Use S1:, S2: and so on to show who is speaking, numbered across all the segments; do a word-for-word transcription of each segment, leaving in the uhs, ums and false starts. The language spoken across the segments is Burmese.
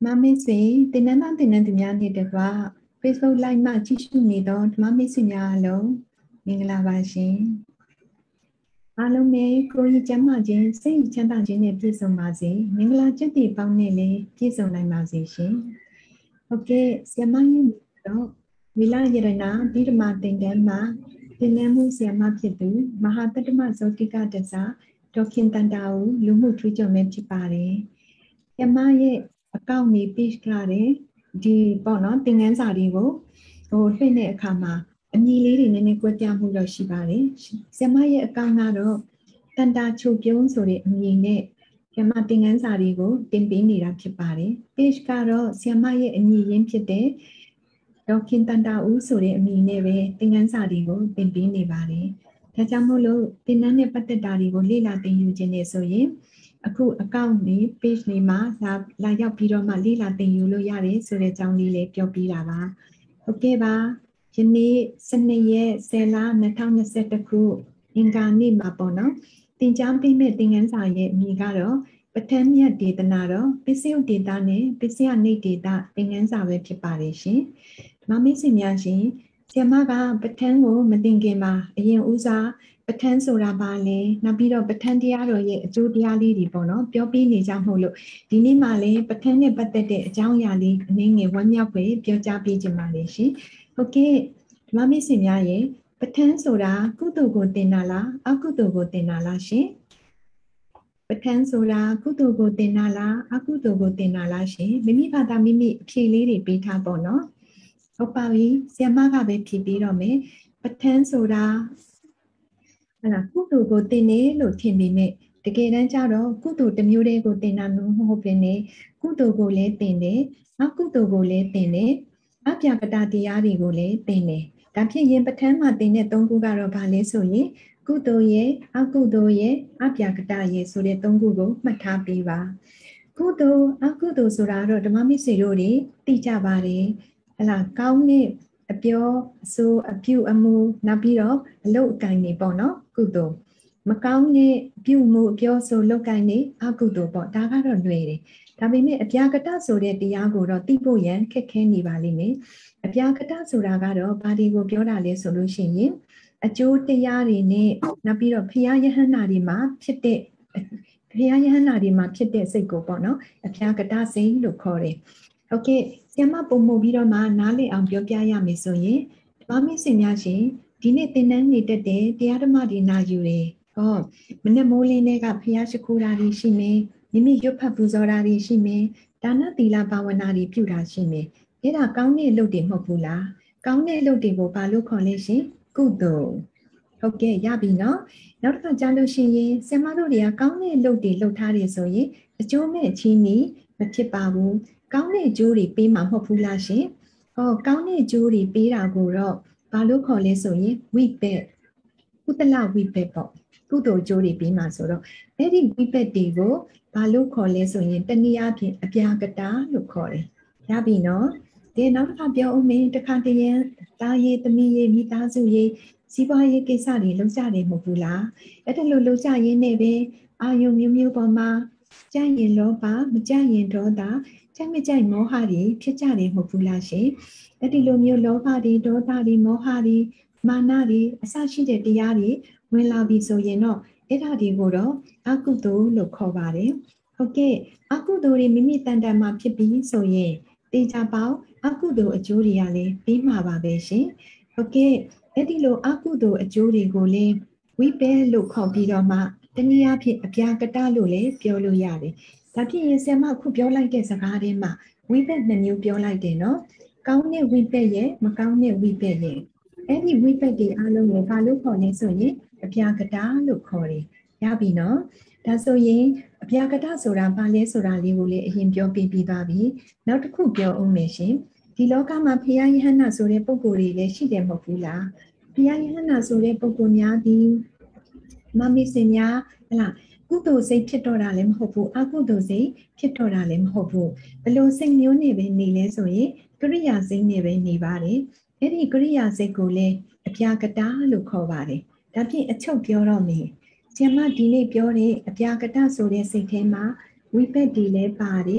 S1: မမေ့ဆွေတင်နန်းသားတင်နန်းသူများနေတဲ့ကွာ Facebook Live မှာကြည့်ရှုနေတော့ဓမ္မမိတ်ဆွေများအားလုံးမင်္ဂလာပါရှင်အားလုံးပဲကိုယ်ကြီးကျမ်းမာခြင်းစိတ်ချမ်းသာခြင်းနဲ့ပြည့်စုံပါစေမင်္ဂလာကျက်တည်ပေါင်းနဲ့လည်းပြည့်စုံနိုင်ပါစေရှင်ဟုတ်ကဲ့ဆရာမကြီးတော့ဝိလာယရဏဒီဓမ္မသင်တန်းမှာတင်နန်းမှုဆရာမဖြစ်သူမဟာတတ္တမဇောတိကတစ္ဆာဒေါခင်တန်တာဦးလူမှုထွေးကြုံမဲ့ဖြစ်ပါတယ်ဆရာမရဲ့အကောင့်နေ page ကလည်းဒီပေါ့နော်သင်ခန်းစာတွေကိုဟိုလွှင့်တဲ့အခါမှာအမည်လေးတွေနည်းနည်းကွဲပြားမှုတော့ရှိပါတယ်ဆရာမရဲ့အကောင့်ကတော့တန်တာချုပ်ပြုံးဆိုတဲ့အမည်နဲ့ဆရာမသင်ခန်းစာတွေကိုတင်ပေးနေတာဖြစ်ပါတယ် page ကတော့ဆရာမရဲ့အမည်ရင်းဖြစ်တဲ့ဒေါခင်တန်တာဦးဆိုတဲ့အမည်နဲ့ပဲသင်ခန်းစာတွေကိုတင်ပေးနေပါတယ်ဒါကြောင့်မို့လို့သင်တန်းနဲ့ပတ်သက်တာတွေကိုလေ့လာသင်ယူခြင်းနဲ့ဆိုရင်အခုအကောင့်လေး page လေးမှာလာလာရောက်ပြီးတော့မှလေ့လာသင်ယူလို့ရတယ်ဆိုတဲ့အကြောင်းလေးလည်းပြောပြတာပါဟုတ်ကဲ့ပါယနေ့စနေရက်ဆယ်လနှစ်ထောင်နှစ်ဆယ့်တစ်ခုအင်္ဂါနေ့မှာပေါ့နော်သင်ကြားပေးမယ့်သင်ခန်းစာရဲ့အမည်ကတော့ပဋ္ဌာန်းမြတ်ဒေသနာတော်ပစ္စယုတ်ဒေတာနဲ့ပစ္စယနိဒေတာသင်ခန်းစာပဲဖြစ်ပါတယ်ရှင်ဓမ္မမိတ်ဆွေများရှင်ဆရာမကပဋ္ဌာန်းကိုမသင်ခင်မှာအရင်ဦးစားပဋ္ဌာန်းဆိုတာပါလေနောက်ပြီးတော့ပဋ္ဌာန်းတရားတော်ရဲ့အကျိုးတရားလေးတွေပေါ့နော်ပြောပြနေကြမှုလို့ဒီနေ့မှလည်းပဋ္ဌာန်းနဲ့ပတ်သက်တဲ့အကြောင်းအရာလေးအနည်းငယ်ဝမ်းမြောက်ပဲပြောကြားပေးခြင်းပါလေရှင်ဟုတ်ကဲ့ဓမ္မမိတ်ဆွေများရဲ့ပဋ္ဌာန်းဆိုတာကုသိုလ်ကိုသင်တာလားအကုသိုလ်ကိုသင်တာလားရှင်ပဋ္ဌာန်းဆိုတာကုသိုလ်ကိုသင်တာလားအကုသိုလ်ကိုသင်တာလားရှင်မိမိဘာသာမိမိအဖြေလေးတွေပေးထားပေါ့နော်ဟုတ်ပါပြီဆရာမကပဲဖြေပေးတော့မယ်ပဋ္ဌာန်းဆိုတာဟလာကုသိုလ်ကိုသင်တယ်လို့ထင်ပေမဲ့တကယ်တမ်းကျတော့ကုသိုလ်တစ်မျိုးတည်းကိုသင်တာမဟုတ်ဘဲနဲ့ကုသိုလ်ကိုလည်းသင်တယ်အကုသိုလ်ကိုလည်းသင်တယ်အပြကတတရားတွေကိုလည်းသင်တယ်ဒါဖြစ်ရင်ပဋ္ဌာန်းမှာသင်တဲ့သုံးခုကတော့ဘာလဲဆိုရင်ကုသိုလ်ရဲ့အကုသိုလ်ရဲ့အပြကတရဲ့ဆိုတဲ့သုံးခုကိုမှတ်ထားပေးပါကုသိုလ်အကုသိုလ်ဆိုတာတော့ဓမ္မမိတ်ဆွေတို့တွေသိကြပါတယ်ဟလာကောင်းတဲ့အပြောအဆိုအပြုအမူနောက်ပြီးတော့အလုပ်အကိုင်တွေပေါ့နော်ကုသိုလ်မကောင်းတဲ့ပြုမှုအပြောဆိုလုပ်ကိုင်နေအကုသိုလ်ပေါ့ဒါကတော့လွယ်တယ်ဒါပေမဲ့အပြာကတဆိုတဲ့တရားကိုတော့သိဖို့ရန်ခက်ခဲနေပါလိမ့်မယ်အပြာကတဆိုတာကတော့ဘာတွေကိုပြောတာလဲဆိုလို့ရှိရင်အကျိုးတရားတွေနဲ့နောက်ပြီးတော့ဖျားယဟန္တာတွေမှာဖြစ်တဲ့ဖျားယဟန္တာတွေမှာဖြစ်တဲ့စိတ်ကိုပေါ့နော်အပြာကတစိတ်လို့ခေါ်တယ်ဟုတ်ကဲ့ဆရာမပုံမှုပြီးတော့မှနားလည်အောင်ပြောပြရမယ်ဆိုရင်ဓမ္မမိတ်ဆွေများရှင်ဒီနေ့သင်တန်းနေတတ်တဲ့တရားဓမ္မတွေနာယူတယ်ဟောမနေ့မိုးလင်းတွေကဖျားရှိခိုးတာတွေရှိမယ်မိမိရွတ်ဖတ်ပူဇော်တာတွေရှိမယ်ဒါနသီလဘာဝနာတွေပြုတာရှိမယ်အဲ့ဒါကောင်းတဲ့အလုပ်တွေမဟုတ်ဘူးလားကောင်းတဲ့အလုပ်တွေကိုဘာလို့ခေါ်လဲရှင်ကုသိုလ်ဟုတ်ကဲ့ရပြီနော်နောက်တစ်ခါကြားလို့ရှိရင်ဆရာမတို့တွေကကောင်းတဲ့အလုပ်တွေလုပ်ထားတယ်ဆိုရင်အကျိုးမဲ့အချင်းကြီးမဖြစ်ပါဘူးကောင်းတဲ့အကျိုးတွေပေးမှာမဟုတ်ဘူးလားရှင်ဟောကောင်းတဲ့အကျိုးတွေပေးတာကိုတော့ဘာလို့ခေါ်လဲဆိုရင်ဝိပက်ကုသလဝိပက်ပေါ့ကုသိုလ်အကျိုးတွေပေးမှာဆိုတော့အဲ့ဒီဝိပက်တွေကိုဘာလို့ခေါ်လဲဆိုရင်တနည်းအားဖြင့်အပြာကတာလို့ခေါ်တယ်ရပြီနော်ဒီနောက်တစ်ခါပြောဦးမယ်တစ်ခါတည်းရင်တာရေးသမီးရေးမိသားစုရေးစီးပွားရေးကိစ္စတွေလုပ်ကြတယ်မဟုတ်ဘူးလားအဲ့ဒါလို့လုပ်ကြရင်းနဲ့ပဲအာယုံမျိုးမျိုးပေါ်မှာကြံ့ရင်လောဘမကြံ့ရင်ဒေါသကြိုက်မကြိုက်မောဟတွေဖြစ်ကြတယ်မဟုတ်ဘူးလားရှင်အဲ့ဒီလိုမျိုးလောဘတွေဒေါသတွေမောဟတွေမာနတွေအစရှိတဲ့တရားတွေဝင်လာပြီဆိုရင်တော့အဲ့ဒါတွေကိုတော့အကုသိုလ်လို့ခေါ်ပါတယ်ဟုတ်ကဲ့အကုသိုလ်တွေမိမိတန်တန်မှာဖြစ်ပြီးဆိုရင်တေချာပေါင်းအကုသိုလ်အကျိုးတွေကလည်းပြီးမှာပါပဲရှင်ဟုတ်ကဲ့အဲ့ဒီလိုအကုသိုလ်အကျိုးတွေကိုလည်းဝိပယ်လို့ခေါ်ပြီးတော့မှတနည်းအားဖြင့်အပြာကတလို့လည်းပြောလို့ရတယ်ဒါဖြစ်ရင်ဆရာမအခုပြောလိုက်တဲ့စကားထဲမှာဝိပက်နှစ်မျိုးပြောလိုက်တယ်နော်ကောင်းတဲ့ဝိပက်ရဲ့မကောင်းတဲ့ဝိပက်ရဲ့အဲ့ဒီဝိပက်တွေအားလုံးကိုဘာလို့ခေါ်လဲဆိုရင်အပြာကတလို့ခေါ်တယ်ရပြီနော်ဒါဆိုရင်အပြာကတဆိုတာဘာလဲဆိုတာလေးကိုလည်းအရင်ပြောပြပြီးသွားပြီနောက်တစ်ခုပြောအောင်မယ်ရှင်ဒီလောကမှာဖျားယဟန္တာဆိုတဲ့ပုဂ္ဂိုလ်တွေလည်းရှိတယ်မဟုတ်ဘူးလားဖျားယဟန္တာဆိုတဲ့ပုဂ္ဂိုလ်များဒီမမစင်များဟလားကုသိုလ်စိတ်ဖြစ်တော့တာလည်းမဟုတ်ဘူးအကုသိုလ်စိတ်ဖြစ်တော့တာလည်းမဟုတ်ဘူးဘလို့စိတ်မျိုးနဲ့ပဲနေလဲဆိုရင်ကရိယာစိတ်နဲ့ပဲနေပါတယ်အဲ့ဒီကရိယာစိတ်ကိုလည်းအပြာကတာလို့ခေါ်ပါတယ်ဒါဖြင့်အချုပ်ပြောတော့မယ်ဆရာမဒီနေ့ပြောတဲ့အပြာကတာဆိုတဲ့စိတ်ထဲမှာဝိပက်တွေလည်းပါတယ်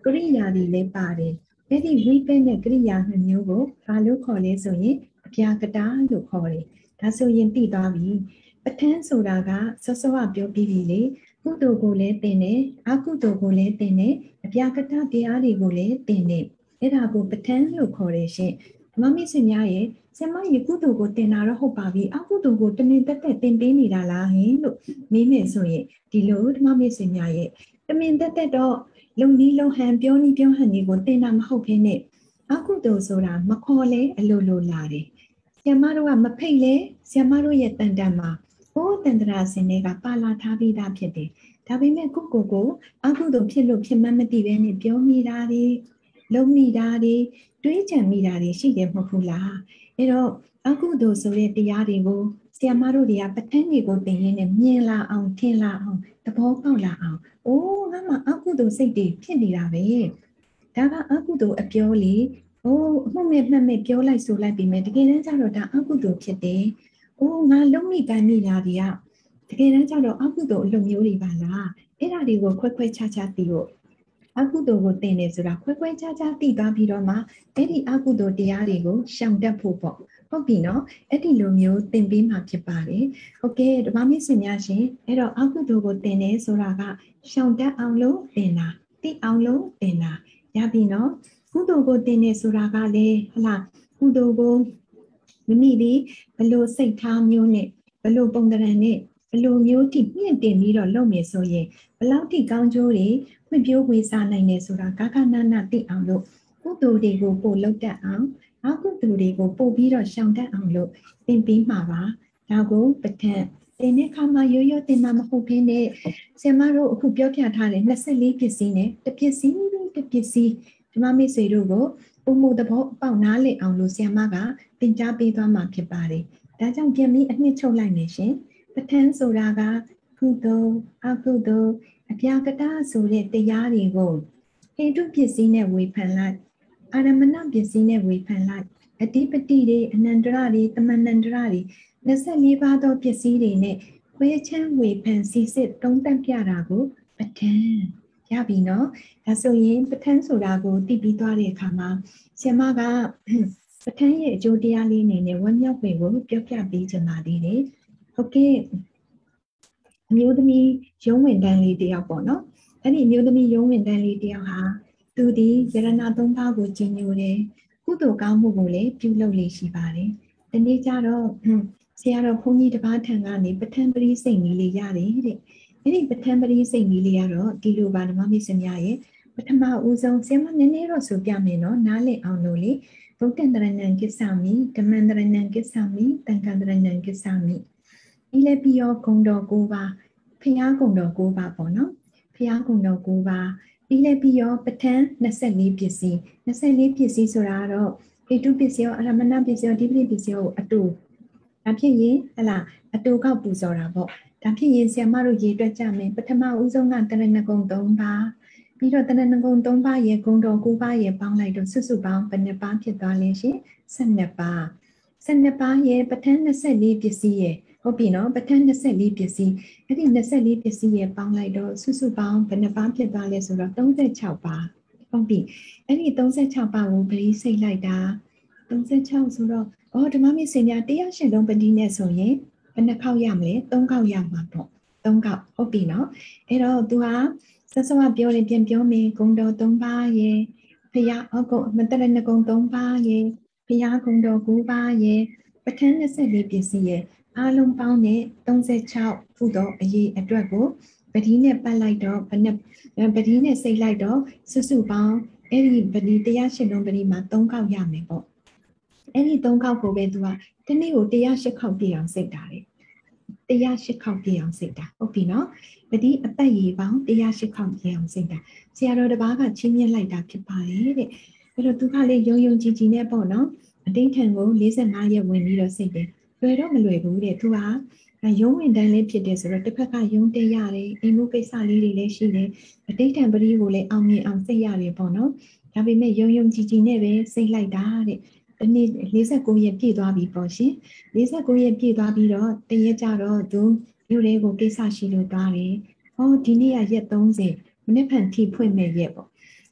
S1: ကရိယာတွေလည်းပါတယ်အဲ့ဒီ repeat နဲ့ကရိယာနှစ်မျိုးကိုဘာလို့ခေါ်လဲဆိုရင်အပြာကတာလို့ခေါ်တယ်ဒါဆိုရင်သိသွားပြီပဋ္ဌာန်းဆိုတာကစောစောကပြောပြီးပြီလေကုသိုလ်ကိုလည်းသင်တယ်အကုသိုလ်ကိုလည်းသင်တယ်အပြာကတာတရားတွေကိုလည်းသင်တယ်အဲ့ဒါကိုပဋ္ဌာန်းလို့ခေါ်တယ်ရှင်ဓမ္မမိတ်ဆွေများရဲ့ဆရာမရေကုသိုလ်ကိုသင်တာတော့ဟုတ်ပါပြီအကုသိုလ်ကိုတမင်တက်တက်သင်ပေးနေတာလားဟင်လို့မေးမယ်ဆိုရင်ဒီလိုဓမ္မမိတ်ဆွေများရဲ့တမင်တက်တက်တော့လုံနီးလုံဟန်ပြောနီးပြောဟန်ဒီကိုသင်တာမဟုတ်ဘဲနဲ့အကုသိုလ်ဆိုတာမခေါ်လဲအလိုလိုလာတယ်ဆရာမတို့ကမဖိတ်လဲဆရာမတို့ရဲ့တန်တန်မှာဟိုးတန်တရာစင်တွေကပါလာထားပြီးသားဖြစ်တယ်ဒါပေမဲ့ကိုကိုကိုအကုသိုလ်ဖြစ်လို့ဖြစ်မှန်းမသိဘဲနဲ့ပြောမိတာတွေလုံမိတာတွေတွေးကြံမိတာတွေရှိတယ်မဟုတ်ဘူးလားအဲ့တော့အကုသိုလ်ဆိုတဲ့တရားတွေကိုဆရာမတို့တွေကပဋ္ဌာန်းတွေကိုသင်ရင်းနဲ့မြင်လာအောင်ထင်လာအောင်သဘောပေါက်လာအောင်အိုးငါမှအကုသိုလ်စိတ်တွေဖြစ်နေတာပဲဒါကအကုသိုလ်အပြောလေအိုးအမှုမဲ့မှတ်မဲ့ပြောလိုက်ဆိုလိုက်ပြီးမယ်တကယ်တမ်းကျတော့ဒါအကုသိုလ်ဖြစ်တယ်အိုးငါလုံးမိပန်းမိတာတွေကတကယ်တမ်းကျတော့အကုသိုလ်အလုပ်မျိုးတွေပါလားအဲ့ဒါတွေကိုခွဲခွဲခြားခြားသိဖို့အကုသိုလ်ကိုသင်နေဆိုတာခွဲခွဲခြားခြားသိသွားပြီးတော့မှအဲ့ဒီအကုသိုလ်တရားတွေကိုရှောင်တတ်ဖို့ပေါ့ဟုတ်ပြီနော်အဲ့ဒီလိုမျိုးသင်ပေးမှာဖြစ်ပါတယ်ဟုတ်ကဲ့ဓမ္မမိတ်ဆွေများရှင်အဲ့တော့အကုသိုလ်ကိုသင်နေဆိုတာကရှောင်တတ်အောင်လို့သင်တာသိအောင်လို့သင်တာရပြီနော်ကုသိုလ်ကိုသင်နေဆိုတာကလေဟလာကုသိုလ်ကိုမိမိဒီဘလို့စိတ်ထားမျိုးနဲ့ဘလို့ပုံသဏ္ဍာန်နဲ့ဘလို့မျိုးထိမြင့်တင်ပြီးတော့လုပ်မယ်ဆိုရင်ဘလောက်ထိကောင်းကျိုးတွေဖွံ့ဖြိုးဝေစားနိုင်တယ်ဆိုတာကာကနာနာသိအောင်လို့ကုသိုလ်တွေကိုပို့လုပ်တတ်အောင်အကုသိုလ်တွေကိုပို့ပြီးတော့ရှောင်တတ်အောင်လို့သင်ပေးမှာပါဒါကိုပဋ္ဌာန်းသင်တဲ့အခါမှာရိုးရိုးသင်မှာမဟုတ်ဘဲနဲ့ဆရာမတို့အခုပြောပြထားတဲ့နှစ်ဆယ့်လေးပစ္စည်းနဲ့တစ်ပစ္စည်းတစ်ပစ္စည်းဓမ္မမိတ်ဆွေတို့ကိုပုံမှုသဘောအပေါက်နားလည်အောင်လို့ဆရာမကသင်ကြားပေးသွားမှာဖြစ်ပါတယ်ဒါကြောင့်ပြန်ပြီးအနှစ်ချုပ်လိုက်မယ်ရှင်ပဋ္ဌာန်းဆိုတာကကုသိုလ်အကုသိုလ်အပြာကတာဆိုတဲ့တရားတွေကိုဟေတုပစ္စည်းနဲ့ဝေဖန်လိုက်အာရမဏပစ္စည်းနဲ့ဝေဖန်လိုက်အဓိပတိတွေအနန္တရတွေတမန်နန္တရတွေနှစ်ဆယ့်လေးပါးသောပစ္စည်းတွေနဲ့ခွဲချမ်းဝေဖန်စီစစ်သုံးသပ်ပြတာကိုပဋ္ဌာန်းရပြီနော်ဒါဆိုရင်ပဋ္ဌာန်းဆိုတာကိုသိပြီးသွားတဲ့အခါမှာဆရာမကပဋ္ဌာန်းရဲ့အကျိုးတရားလေးအနေနဲ့ဝမ်းမြောက်ပေကိုပြောပြပေးချင်ပါသေးတယ်ဟုတ်ကဲ့အမျိုးသမီးရုံးဝင်တန်းလေးတယောက်ပေါ့နော်အဲ့ဒီအမျိုးသမီးရုံးဝင်တန်းလေးတယောက်ဟာသူဒီယရဏသုံးပါးကိုကျင့်ကြံတယ်ကုသိုလ်ကောင်းမှုကိုလည်းပြုလုပ်လေ့ရှိပါတယ်ဒီနေ့ကျတော့ဆရာတော်ဘုန်းကြီးတစ်ပါးထံကနေပဋ္ဌာန်းပရိစိတ်နည်းလေးရတယ်တဲ့အဲ့ဒီပဋ္ဌာန်းပရိစိတ်နည်းလေးကတော့ဒီလိုပါဓမ္မမိတ်ဆွေများရဲ့ပထမဦးဆုံးဆရာမနည်းနည်းတော့ဆိုပြမယ်နော်နားလည်အောင်လို့လေဗုဒ္ဓံတရဏံကိစ္ဆာမိဓမ္မံတရဏံကိစ္ဆာမိသံဃံတရဏံကိစ္ဆာမိဒီလည်းပြီးရောဂုံတော်၉ပါးဖျားဂုံတော်၉ပါးပေါ့နော်ဖျားဂုံတော်၉ပါးဒီလည်းပြီးရောပဋ္ဌာန်းနှစ်ဆယ့်လေးပစ္စည်းနှစ်ဆယ့်လေးပစ္စည်းဆိုတာတော့ဟေတုပစ္စည်းရောအရမဏပစ္စည်းရောဒီပစ္စည်းရောအတူဒါဖြစ်ရင်ဟလာအတူကောက်ပူဇော်တာပေါ့ဒါဖြစ်ရင်ဆရာမတို့ရေတွက်ကြမယ်ပထမဦးဆုံးကတရဏဂုံ၃ပါးပြီးတော့တရဏဂုံ၃ပါးရေဂုံတော်၉ပါးရေပေါင်းလိုက်တော့စုစုပေါင်းဘယ်နှပါးဖြစ်သွားလဲရှင်၁၂ပါး၁၂ပါးရေပဋ္ဌာန်းနှစ်ဆယ့်လေးပစ္စည်းရေဟုတ်ပြီနော်ပဋ္ဌာန်းနှစ်ဆယ့်လေးပစ္စည်းအဲ့ဒီနှစ်ဆယ့်လေးပစ္စည်းရေပေါင်းလိုက်တော့စုစုပေါင်းဘယ်နှပါးဖြစ်သွားလဲဆိုတော့၃၆ပါးဟုတ်ပြီအဲ့ဒီ၃၆ပါးကိုပရိစိတ်လိုက်တာ၃၆ဆိုတော့အော်ဓမ္မမိတ်ဆွေများတရားရှင်လုံးပတိနဲ့ဆိုရင်ဘယ်နှခေါက်ရမလဲ၃ခေါက်ရမှာပေါ့၃ခေါက်ဟုတ်ပြီနော်အဲ့တော့သူဟာစစဝပြောရင်ပြန်ပြောမယ်ဂုံတော်၃ပါးရေဖရာအကုမတရဏဂုံ၃ပါးရေဖရာဂုံတော်၉ပါးရေပဋ္ဌာန်းနှစ်ဆယ့်လေးပစ္စည်းရေအားလုံးပေါင်းနဲ့၃၆ခုသောအရေးအတွက်ကိုပတိနဲ့ပတ်လိုက်တော့ဘယ်နှပတိနဲ့စိတ်လိုက်တော့စုစုပေါင်းအဲ့ဒီပတိတရားရှင်လုံးပတိမှာ၃ခေါက်ရမယ်ပေါ့အဲ့ဒီ၃ခေါက်ကိုပဲသူကဒီနေ့ကိုတရား၈ခေါက်ပြည့်အောင်စိတ်တာတယ်တရား၈ခေါက်ပြည့်အောင်စိတ်တာဟုတ်ပြီနော်ပတိအပတ်ရေပေါင်းတရား၈ခေါက်ပြည့်အောင်စိတ်တာဆရာတော်တစ်ပါးကချင်းမြတ်လိုက်တာဖြစ်ပါတယ်တဲ့အဲ့တော့သူကလေယုံယုံကြည်ကြည်နဲ့ပေါ့နော်အတိတ်ထံကို၄၅ရက်ဝင်ပြီးတော့စိတ်တယ်လွယ်တော့မလွယ်ဘူးတဲ့သူကရုံးဝင်တန်းလေးဖြစ်တယ်ဆိုတော့တစ်ဖက်ကရုံးတက်ရတယ်အိမ်မှုကိစ္စလေးတွေလည်းရှိတယ်အတိတ်ထံပရိကိုလည်းအောင်မြင်အောင်စိတ်ရတယ်ပေါ့နော်ဒါပေမဲ့ယုံယုံကြည်ကြည်နဲ့ပဲစိတ်လိုက်တာတဲ့ဒီနေ့၄၉ရက်ပြည့်သွားပြီပေါ့ရှင်၄၉ရက်ပြည့်သွားပြီးတော့တရက်ကြတော့သူမြို့တွေကိုကိစ္စရှိလို့သွားတယ်ဟောဒီနေ့ကရက်၃၀မနေ့ဖန်ထိဖွင့်မဲ့ရက်ပေါ့ထ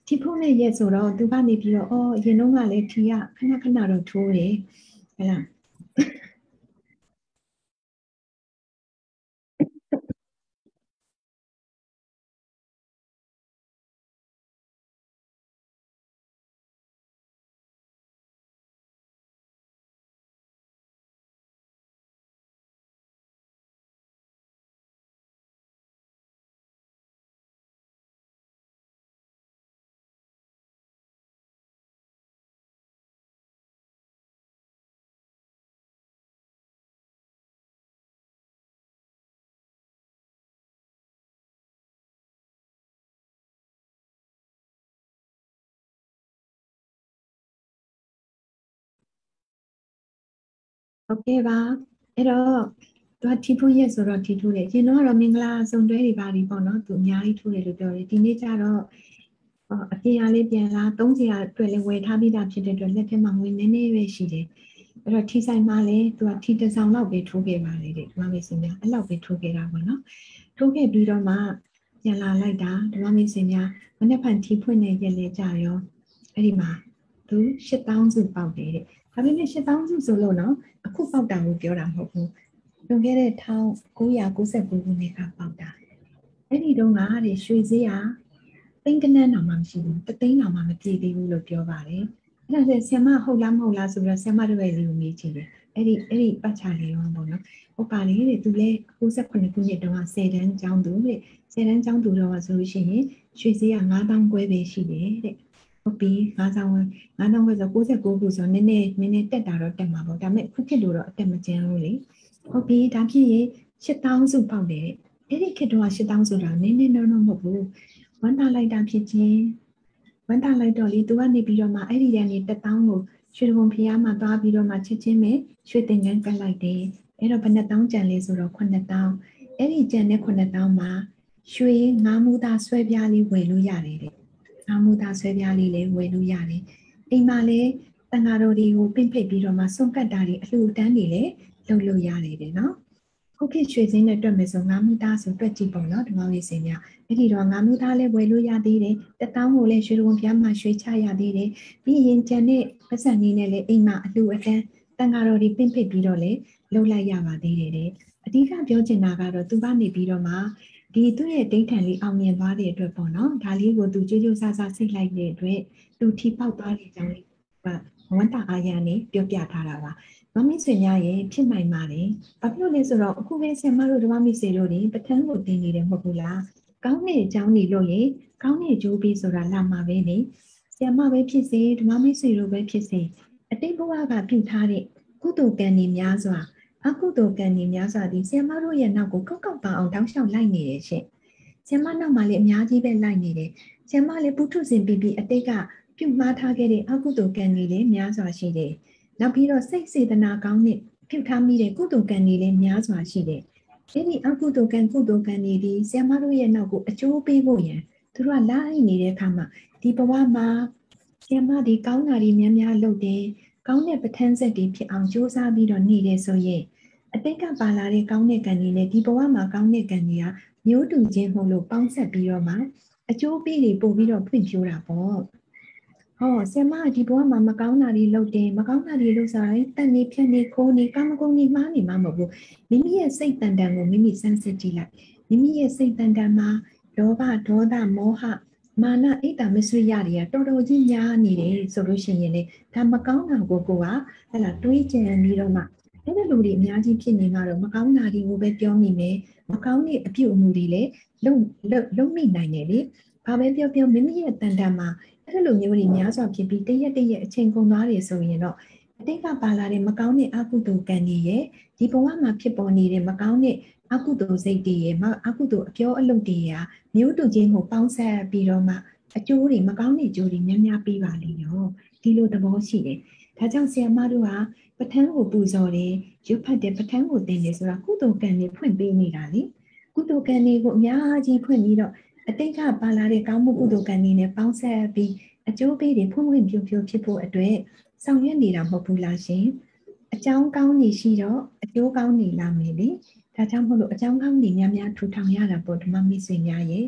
S1: ထီဖုနဲ့ရက်ဆိုတော့သူကနေပြီးတော့အော်ရင်တော့ကလည်းထီကခဏခဏတော့ထိုးတယ်ဟဲ့လားโอเคပါအဲ့တော့သူကထီဖုရက်ဆိုတော့ထီထိုးတယ်ရင်တော့ကတော့မင်္ဂလာစုံတွဲတွေပါပြီပေါ့နော်သူအများကြီးထိုးတယ်လို့ပြောတယ်ဒီနေ့ကျတော့အပြင်အားလေးပြန်လာသုံးစရာအတွက်လည်းဝယ်ထားပြီးသားဖြစ်တဲ့အတွက်လက်ထက်မှာငွေနည်းနည်းပဲရှိတယ်အဲ့တော့ထီဆိုင်မှာလည်းသူကထီတစ်ဆောင်လောက်ပဲထိုးခဲ့ပါလေတဲ့ဒီမှာမေးစင်များအဲ့လောက်ပဲထိုးခဲ့တာပေါ့နော်ထိုးခဲ့ပြီးတော့မှပြန်လာလိုက်တာဒီမှာမေးစင်များမနေ့ကထီဖွင့်နေရက်လေကြရောအဲ့ဒီမှာသူရှစ်သောင်းစုပေါက်တယ်တဲ့ဒါပေမဲ့ရှစ်သောင်းစုဆိုလို့နော်အခုပေါက်တာကိုပြောတာမဟုတ်ဘူးလွန်ခဲ့တဲ့၁၉၉၉ခုနှစ်ကပေါက်တာအဲ့ဒီတုန်းကတဲ့ရွှေဈေးကသိန်းကနန်းတောင်မှမရှိဘူးတသိန်းတောင်မှမပြည့်သေးဘူးလို့ပြောပါတယ်အဲ့ဒါဆိုဆရာမဟုတ်လားမဟုတ်လားဆိုပြီးတော့ဆရာမတို့ရဲ့လေးကိုမေးကြည့်တယ်အဲ့ဒီအဲ့ဒီပတ်ချာလေးရောပေါ့နော်ဟုတ်ပါလေတဲ့သူလည်း၉၇ခုနှစ်တုန်းကဆယ်တန်းကျောင်းသူတဲ့ဆယ်တန်းကျောင်းသူတော့ဆိုလို့ရှိရင်ရွှေဈေးက၅သောင်းခွဲပဲရှိတယ်တဲ့ဟုတ်ပြီ၅သောင်း၅သောင်းခွဲဆို၉၉ခုဆိုနည်းနည်းနည်းနည်းတက်တာတော့တက်မှာပေါ့ဒါပေမဲ့အခုခေတ်လိုတော့အတက်မကျန်းဘူးလေဟုတ်ပြီဒါဖြစ်ရင်ရှစ်သောင်းစုပေါက်တယ်အဲ့ဒီခေတ်တော့ရှစ်သောင်းဆိုတာနည်းနည်းတော့မဟုတ်ဘူးဝမ်းသာလိုက်တာဖြစ်ချင်းဝမ်းသာလိုက်တော့လေသူကနေပြီးတော့မှအဲ့ဒီတန်းနေတစ်သောင်းကိုရွှေဘုံဖျားမှာသွားပြီးတော့မှချက်ချင်းပဲရွှေတင်ကန်းကတ်လိုက်တယ်အဲ့တော့ဘယ်နှသောင်းကျန်လဲဆိုတော့ခုနှစ်သောင်းအဲ့ဒီကျန်တဲ့ခုနှစ်သောင်းမှာရွှေငါးမူသားဆွဲပြားလေးဝယ်လို့ရတယ်တဲ့ငါးမူသားဆွဲပြားလေးလည်းဝယ်လို့ရတယ်အိမ်မှာလည်းတန်ဃာတော်တွေကိုပင့်ဖိတ်ပြီးတော့မှစွန့်ကတ်တာတွေအလှူတန်းတွေလည်းလုပ်လို့ရတယ်တဲ့နော်ခုခေတ်ရွှေစင်းနဲ့တွက်မယ်ဆိုငါးမူသားဆိုတွက်ကြည့်ပေါ့နော်ဒီမောင်လေးစင်များအဲ့ဒီတော့ငါးမူသားလည်းဝယ်လို့ရသေးတယ်တသောင်းကိုလည်းရွှေဘုံဖျားမှာရွှေချရသေးတယ်ပြီးရင်ကျန်တဲ့ပတ်စံလေးနဲ့လည်းအိမ်မှာအလှူအတန်းတန်ဃာတော်တွေပင့်ဖိတ်ပြီးတော့လည်းလုပ်လိုက်ရပါသေးတယ်တဲ့အဓိကပြောချင်တာကတော့သူကနေပြီးတော့မှဒီသူ့ရဲ့ဒိဋ္ဌံလေးအောင်မြင်သွားတဲ့အတွက်ပေါ့နော်ဒါလေးကိုသူကြိုးကြိုးစားစားစိတ်လိုက်တဲ့အတွက်သူထိပေါက်သွားတဲ့အကြောင်းလေးကဝန္တာအာရန်နေပြောပြထားတာပါမမစ်ဆွေများရဲ့ဖြစ်နိုင်ပါတယ်ဘာဖြစ်လို့လဲဆိုတော့အခုပဲဆရာမတို့ဓမ္မမစ်ဆွေတို့တွေပဋ္ဌာန်းကိုသင်နေတယ်မဟုတ်ဘူးလားကောင်းတဲ့အကြောင်းတွေလို့ရင်ကောင်းတဲ့ကြိုးပြီးဆိုတာလာမှာပဲလေဆရာမပဲဖြစ်စေဓမ္မမစ်ဆွေတို့ပဲဖြစ်စေအတိတ်ဘဝကပြုထားတဲ့ကုသိုလ်ကံတွေများစွာအကုသိုလ်ကံတွေများစွာဒီဆရာမတို့ရဲ့နောက်ကိုကောက်ကောက်ပအောင်တောင်းလျှောက်လိုက်နေတယ်ရှင်ဆရာမနောက်မှာလည်းအများကြီးပဲလိုက်နေတယ်ဆရာမလည်းပုထုဇဉ်ပြီးပြီးအတိတ်ကပြုမှားထားခဲ့တဲ့အကုသိုလ်ကံတွေလည်းများစွာရှိတယ်နောက်ပြီးတော့စိတ်စေတနာကောင်းတဲ့ပြုထားမိတဲ့ကုသိုလ်ကံတွေလည်းများစွာရှိတယ်အဲ့ဒီအကုသိုလ်ကံကုသိုလ်ကံတွေဒီဆရာမတို့ရဲ့နောက်ကိုအကျိုးပေးဖို့ရန်သူတို့ကလိုက်နေတဲ့အခါမှာဒီဘဝမှာဆရာမဒီကောင်းတာတွေများများလုပ်တယ်ကောင်းတဲ့ပဋ္ဌာန်းဆက်တွေဖြစ်အောင်ကြိုးစားပြီးတော့နေတယ်ဆိုရင်အတိတ်ကပါလာတဲ့ကောင်းတဲ့ကံတွေနဲ့ဒီဘဝမှာကောင်းတဲ့ကံတွေကမျိုးတူချင်းမှုလို့ပေါင်းဆက်ပြီးတော့မှအကျိုးပေးတွေပို့ပြီးတော့ဖွင့်ပြတာပေါ့ဟောဆရာမဒီဘဝမှာမကောင်းတာတွေလုပ်တယ်မကောင်းတာတွေလုပ်စားရင်တန်နေဖြတ်နေခိုးနေကာမဂုဏ်တွေမှားနေမှာမဟုတ်ဘူးမိမိရဲ့စိတ်တန်တန်ကိုမိမိစမ်းစစ်ကြည့်လိုက်မိမိရဲ့စိတ်တန်တန်မှာလောဘဒေါသမောဟမာနအိတ်တာမဆွေရတွေကတော်တော်ကြီးများနေတယ်ဆိုလို့ရှိရင်လေဒါမကောင်းတာကိုကိုကဟဲ့လားတွေးကြံပြီးတော့မှအဲ့ဒီလူတွေအများကြီးဖြစ်နေမှာတော့မကောင်းတာတွေကိုပဲပြောမိမယ်မကောင်းတဲ့အပြုအမူတွေလည်းလုံလုံမိနိုင်တယ်လေဘာပဲပြောပြောမိမိရဲ့တန်တန်မှာအဲ့လိုမျိုးတွေများစွာဖြစ်ပြီးတရက်တရက်အချိန်ကုန်သွားတယ်ဆိုရင်တော့အတိတ်ကပါလာတဲ့မကောင်းတဲ့အကုသိုလ်ကံတွေရဲ့ဒီဘဝမှာဖြစ်ပေါ်နေတဲ့မကောင်းတဲ့အကုသိုလ်စိတ်တွေရဲ့အကုသိုလ်အပြောအလုပ်တွေကမျိုးတူချင်းကိုပေါင်းဆက်ပြီးတော့မှအကျိုးတွေမကောင်းတဲ့အကျိုးတွေများများပေးပါလိမ့်ရောဒီလိုသဘောရှိတယ်ဒါကြောင့်ဆရာမတို့ကပဋ္ဌာန်းကိုပူဇော်တယ်ရွတ်ဖတ်တယ်ပဋ္ဌာန်းကိုသင်တယ်ဆိုတာကုသိုလ်ကံတွေဖွင့်ပေးနေတာလေကုသိုလ်ကံတွေကိုအများကြီးဖွင့်ပြီးတော့အတိတ်ကပါလာတဲ့ကောင်းမှုကုသိုလ်ကံတွေနဲ့ပေါင်းဆက်ပြီးအကျိုးပေးတွေဖွင့်ဖွင့်ပြပြဖြစ်ဖို့အတွက်ဆောင်ရွက်နေတာမဟုတ်ဘူးလားရှင်အကြောင်းကောင်းနေရှိတော့အကျိုးကောင်းနေလာမယ်လေဒါကြောင့်မို့လို့အကြောင်းကောင်းတွေများများထူထောင်ရတာပေါ့ဓမ္မမိတ်ဆွေများရဲ့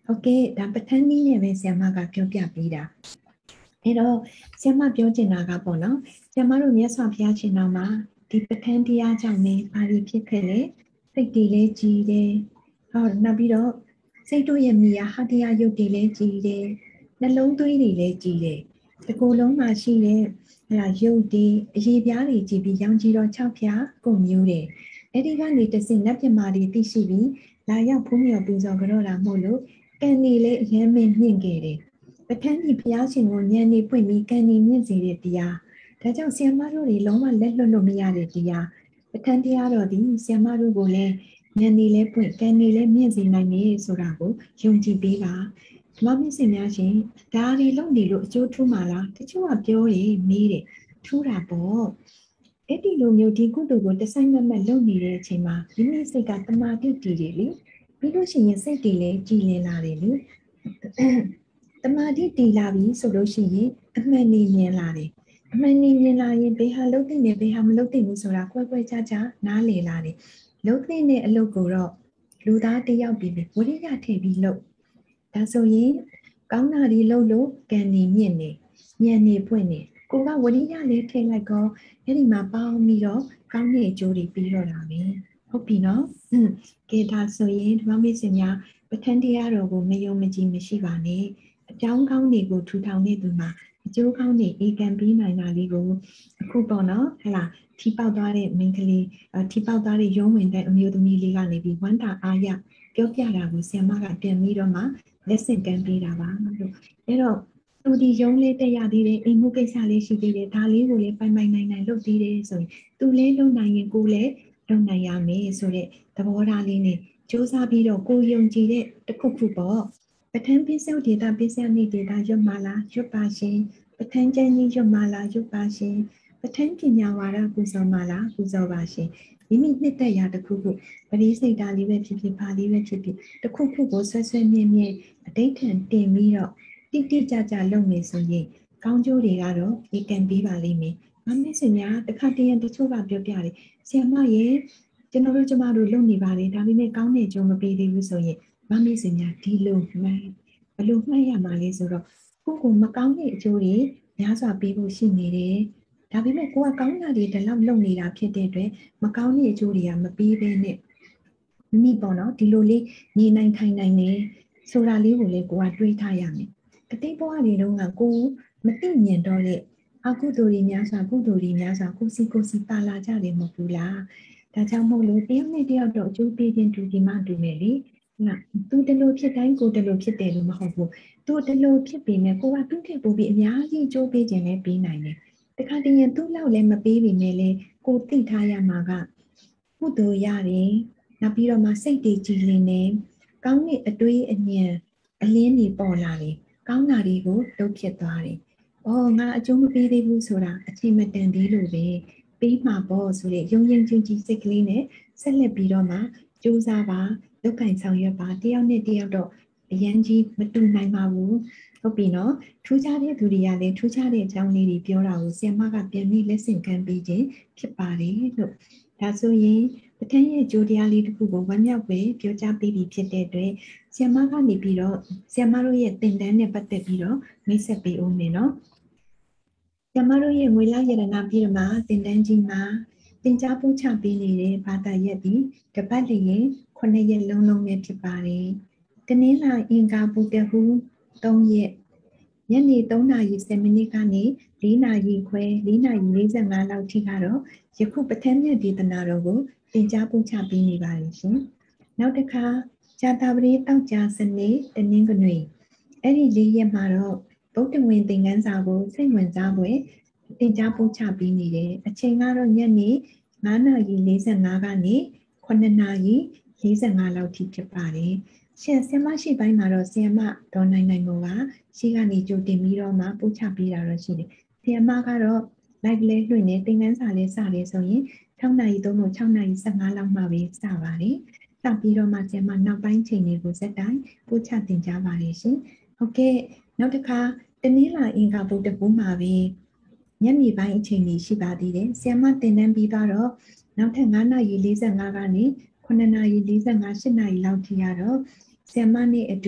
S1: โอเคဒါပဋ္ဌာန်းနည်းနဲ့ပဲဆရာမကပြောပြပေးတာအဲ့တော့ဆရာမပြောချင်တာကပေါ့နော်ဆရာမတို့မြတ်စွာဘုရားရှင်တော်မှာဒီပဋ္ဌာန်းတရားကြောင့်လည်းဘာတွေဖြစ်ခဲ့လဲစိတ်တွေလည်းကြည်တယ်ဟောနောက်ပြီးတော့စိတ်တို့ရဲ့မိယာဟာတရားယုတ်တွေလည်းကြည်တယ်နှလုံးသွေးတွေလည်းကြည်တယ်ဒီကိုယ်လုံးမှာရှိတဲ့အဲ့ဒါယုတ်တွေအရေးပြားတွေကြည်ပြီးရောင်ကြီးတော့၆ဖြာကုန်မျိုးတယ်အဲ့ဒီကနေတဆင့်နတ်ပြမာတွေသိရှိပြီးလာရောက်ဖုံးမြော်ပူဇော်ကြတော့တာမို့လို့ကံနေလေးအရင်မင်းမြင့်ခဲ့တယ်ပဋ္ဌာန်းကြီးဘုရားရှင်ကိုဉာဏ်နေပွင့်ပြီးကံနေမြင့်စေတဲ့တရားဒါကြောင့်ဆရာမတို့တွေလုံးဝလက်လွတ်လို့မရတဲ့တရားပဋ္ဌာန်းတရားတော်ဒီဆရာမတို့ကိုလည်းဉာဏ်နေလေးပွင့်ကံနေလေးမြင့်စေနိုင်တယ်ဆိုတာကိုယုံကြည်ပေးပါဓမ္မမင်းစင်များရှင်ဒါတွေလုံးနေလို့အကျိုးထူးမှာလားတချို့ကပြောတယ်မေးတယ်ထူးတာပေါ့အဲ့ဒီလိုမျိုးဒီကုသိုလ်ကိုတဆိုင်မမတ်လုပ်နေတဲ့အချိန်မှာမိမိစိတ်ကတမာတိတည်တယ်လေပြီးလို့ရှိရင်စိတ်တည်လဲကြည်လင်လာတယ်လေတမာတိတည်လာပြီဆိုလို့ရှိရင်အမှန်နေမြင်လာတယ်အမှန်နေမြင်လာရင်ဘယ်ဟာလုပ်တဲ့နဲ့ဘယ်ဟာမလုပ်တဲ့ဘူးဆိုတာကွဲကွဲခြားခြားနားလည်လာတယ်လုပ်တဲ့အလုပ်ကိုတော့လူသားတယောက်ပြီးဝိရိယထည့်ပြီးလုပ်ဒါဆိုရင်ကောင်းတာဒီလုပ်လို့ကံနေမြင့်နေဉာဏ်နေပွင့်နေကိုကဝိရိယလေးထည့်လိုက်တော့အဲ့ဒီမှာပေါင်းပြီးတော့ကောင်းတဲ့အကျိုးတွေပြီးတော့လာပြီဟုတ်ပြီနော်อืมကဲဒါဆိုရင်ဓမ္မမိတ်ဆွေများပဋ္ဌာန်းတရားတော်ကိုမယုံမကြည်မရှိပါနဲ့အကြောင်းကောင်းတွေကိုထူထောင်နေသူမှာအကျိုးကောင်းတွေအေကံပြီးနိုင်တာလေးကိုအခုပေါ့နော်ဟဲ့လားထီပေါက်သွားတဲ့မိန်းကလေးထီပေါက်သွားတဲ့ရုံးဝင်တဲ့အမျိုးသမီးလေးကနေပြီးဝမ်းတာအားရပြောပြတာကိုဆရာမကပြန်ပြီးတော့မှလက်ဆင့်ကမ်းပေးတာပါလို့အဲ့တော့သူဒီရုံးလေးတက်ရသေးတယ်အိမ်မှုကိစ္စလေးရှိသေးတယ်ဒါလေးကိုလည်းပိုင်ပိုင်နိုင်နိုင်လုပ်သေးတယ်ဆိုရင်သူလည်းလုပ်နိုင်ရင်ကိုလည်းလုပ်နိုင်ရမယ်ဆိုတဲ့သဘောထားလေးနဲ့စူးစမ်းပြီးတော့ကိုယုံကြည်တဲ့တစ်ခုခုပေါ့ပဋ္ဌာန်းပစ္စယဒေတာပစ္စယနိဒေတာရွတ်မှာလားရွတ်ပါရှင်ပဋ္ဌာန်းကျမ်းကြီးရွတ်မှာလားရွတ်ပါရှင်ပဋ္ဌာန်းပညာဝါဒပူဇော်မှာလားပူဇော်ပါရှင်မိမိနှစ်သက်ရာတစ်ခုခုပရိစိတ်ဓာလေးပဲဖြစ်ဖြစ်ပါလေးပဲဖြစ်ဖြစ်တစ်ခုခုကိုဆွဲဆွဲမြဲမြဲအတိတ်ထန်တင်ပြီးတော့တိတိကျကျလုပ်မယ်ဆိုရင်ကောင်းကျိုးတွေကတော့ဒီကံပေးပါလိမ့်မယ်မမေ့စင်များတစ်ခါတည်းရတချို့ကပြောပြတယ်ဆရာမရဲ့ကျွန်တော်တို့ကျမတို့လုပ်နေပါတယ်ဒါပေမဲ့ကောင်းတဲ့ကျိုးမပေးသေးဘူးဆိုရင်မမေ့စင်များဒီလိုမှန်ဘလို့မှတ်ရမှာလဲဆိုတော့ကိုယ်ကမကောင်းတဲ့အကျိုးတွေများစွာပေးဖို့ရှိနေတယ်ဒါပေမဲ့ကိုကကောင်းတာတွေဒီလောက်လုပ်နေတာဖြစ်တဲ့အတွက်မကောင်းတဲ့အကျိုးတွေကမပေးဘဲနဲ့မိပေါ့နော်ဒီလိုလေးနေနိုင်ထိုင်နိုင်နေဆိုတာလေးကိုလည်းကိုကတွေးထားရမယ်အတိတ်ဘဝတွေတုန်းကကိုမသိမြင်တော့တဲ့အကုသိုလ်တွေများစွာကုသိုလ်တွေများစွာကိုစီကိုစီပါလာကြတယ်မဟုတ်ဘူးလားဒါကြောင့်မို့လို့တယောက်နဲ့တယောက်တော့အကျိုးပေးခြင်းတူဒီမှတူမယ်လေနော်သူတလို့ဖြစ်တိုင်းကိုတလို့ဖြစ်တယ်လို့မဟုတ်ဘူးသူတလို့ဖြစ်ပေမဲ့ကိုကသူ့ထက်ပိုပြီးအများကြီးအကျိုးပေးခြင်းလည်းပေးနိုင်တယ်တခါတည်းရင်သူ့လောက်လည်းမပေးပေမဲ့လည်းကိုသိထားရမှာကကုသိုလ်ရတယ်နောက်ပြီးတော့မှစိတ်တည်ကြည်လင်နေကောင်းတဲ့အတွေးအဉဏ်အလင်းတွေပေါ်လာတယ်ကောင်းတာတွေကိုလုပ်ဖြစ်သွားတယ်။အော်ငါအကျိုးမပေးသေးဘူးဆိုတာအချိန်မတန်သေးလို့ပဲပေးမှာပေါ့ဆိုတဲ့ယုံရင်ချင်းကြီးစိတ်ကလေးနဲ့ဆက်လက်ပြီးတော့မှကြိုးစားပါလုပ်ကင်ဆောင်ရွက်ပါတယောက်နဲ့တယောက်တော့အရန်ကြီးမတူနိုင်ပါဘူး။ဟုတ်ပြီနော်ထူးခြားတဲ့သူတွေကလည်းထူးခြားတဲ့အကြောင်းလေးတွေပြောတာကိုဆရာမကပြန်ပြီးလက်ဆင့်ကမ်းပေးခြင်းဖြစ်ပါတယ်လို့ဒါဆိုရင်ပဋ္ဌာန်းရဲ့ကြိုးတရားလေးတစ်ခုကိုဝမ်းမြောက်ပဲပြောကြားပေးပြီးဖြစ်တဲ့အတွက်ဆရာမကနေပြီးတော့ဆရာမတို့ရဲ့သင်တန်းနဲ့ပတ်သက်ပြီးတော့မိတ်ဆက်ပေးဦးမယ်နော်ဆရာမတို့ရဲ့ငွေလာရတနာပြည်မှာသင်တန်းကြီးမှာသင်ကြားပို့ချပေးနေတဲ့ဘာသာရပ်ပြီးတပတ်လျင်ခုနှစ်ရက်လုံးလုံးပဲဖြစ်ပါတယ်တနင်္လာအင်္ဂါဗုဒ္ဓဟူသုံးရက်ညနေသုံးနာရီဆယ်မိနစ်ကနေလေးနာရီခွဲလေးနာရီလေးဆယ်ငါးလောက်ထိကတော့ယခုပဋ္ဌာန်းမြတ်ဒေသနာတော်ကိုသင်ကြားပို့ချပေးနေပါတယ်ရှင်နောက်တစ်ခါဇာတာပတိတောက်ကြစနေတနင်္ဂနွေအဲ့ဒီလေးရက်မှာတော့ဗုဒ္ဓဝင်သင်ခန်းစာကိုစိတ်ဝင်စားပွဲသင်ကြားပို့ချပေးနေတယ်အချိန်ကတော့ညနေငါးနာရီလေးဆယ်ငါးကနေခုနှစ်နာရီလေးဆယ်ငါးလောက်ထိဖြစ်ပါတယ်ရှင်ဆင်မရှိပိုင်းမှာတော့ဆီယမဒေါ်နိုင်နိုင်မို့ကရှိကနေကြိုတင်ပြီးတော့မှပို့ချပေးတာတော့ရှိတယ်ဆီယမကတော့ live လေးလွှင့်နေသင်ခန်းစာလေးစတယ်ဆိုရင်၆နာရီသုံးလို့၆နာရီဆယ်ငါးလောက်မှပဲစပါတယ်စပြီးတော့မှဆီယမနောက်ပိုင်းချိန်တွေကိုစက်တိုင်းပို့ချတင်ကြပါတယ်ရှင်ဟုတ်ကဲ့နောက်တစ်ခါတနင်္လာအင်္ဂါဗုဒ္ဓဘုမှာပဲညနေပိုင်းအချိန်ကြီးရှိပါသေးတယ်ဆီယမတင်တန်းပြီးတော့နောက်ထပ်ငါးနာရီလေးဆယ်ငါးကနေခုနှစ်နာရီလေးဆယ်ငါး ၈နာရီလောက်ထိရတော့ဆီယမနဲ့အတူ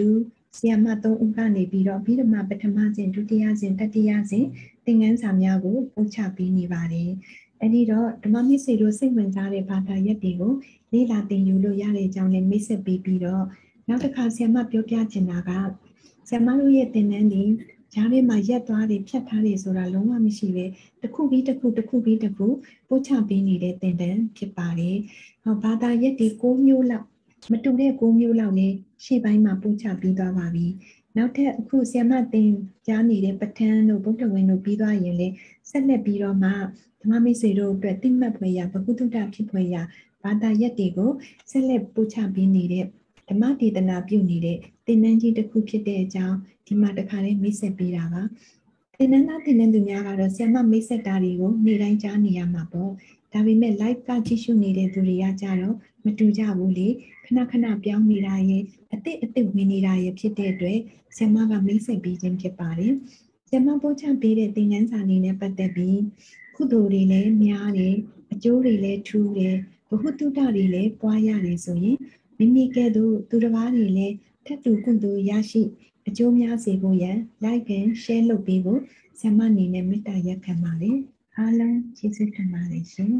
S1: ဆီယမသုံးဦးကနေပြီးတော့ပြီးတော့မှပထမစဉ်ဒုတိယစဉ်တတိယစဉ်သင်ခန်းစာများကိုပို့ချပေးနေပါတယ်။အဲဒီတော့ဓမ္မမိတ်ဆွေတို့စိတ်ဝင်စားတဲ့ဘာသာရပ်တွေကိုလေ့လာသင်ယူလို့ရတဲ့အကြောင်းလေးမိတ်ဆက်ပေးပြီးတော့နောက်တစ်ခါဆီယမပြောပြချင်တာကဆီယမတို့ရဲ့သင်တန်းဒီဂျားထဲမှာရက်သွားတယ်ဖြတ်ထားတယ်ဆိုတာလုံးဝမရှိပဲတစ်ခုပြီးတစ်ခုတစ်ခုပြီးတစ်ခုပို့ချပေးနေတဲ့သင်တန်းဖြစ်ပါတယ်။ဟောဘာသာရပ်ဒီ၉မျိုးလောက်မတူတဲ့၉မျိုးလောက်နဲ့ရှေ့ပိုင်းမှာပို့ချပြီးသွားပါပြီ။နောက်ထပ်အခုဆီယမသင်ကြားနေတဲ့ပဋ္ဌာန်းတို့ဗုဒ္ဓဝင်တို့ပြီးသွားရင်လေဆက်လက်ပြီးတော့မှဓမ္မမိတ်ဆွေတို့အတွက်တိမှတ်ဖွယ်ရာဘဂုတ္တဖြစ်ဖွယ်ရာဘာသာရပ်တွေကိုဆက်လက်ပို့ချပေးနေတဲ့ဓမ္မဒေသနာပြုနေတဲ့သင်တန်းကြီးတစ်ခုဖြစ်တဲ့အကြောင်းဒီမှာတခါလေးမိတ်ဆက်ပေးတာပါသင်တန်းသားသင်တန်းသူများကတော့ဆီယမမိတ်ဆက်တာတွေကိုနေ့တိုင်းကြားနေရမှာပေါ့ဒါပေမဲ့ live ကကြည့်ရှုနေတဲ့သူတွေကကြတော့မတူကြဘူးလေခဏခဏပြောင်းနေတာရဲ့အစ်စ်အစ်စ်ဝင်နေတာရဲ့ဖြစ်တဲ့အတွက်ဆီယမကမိတ်ဆက်ပေးခြင်းဖြစ်ပါတယ်ဆီယမပို့ချပေးတဲ့သင်ခန်းစာလေးနဲ့ပတ်သက်ပြီးကုသိုလ်တွေလည်းများတယ်အကျိုးတွေလည်းထူးတယ်ဘဟုတုတတွေလည်းပွားရတယ်ဆိုရင်မိမိကဲ့သို့သူတစ်ပါးတွေလည်းထပ်တူကုသိုလ်ရရှိအကျိုးများစေဖို့ရန် like and share လုပ်ပေးဖို့ဆရာမအနေနဲ့မေတ္တာရပ်ခံပါတယ်အားလုံးကျေးဇူးတင်ပါတယ်ရှင်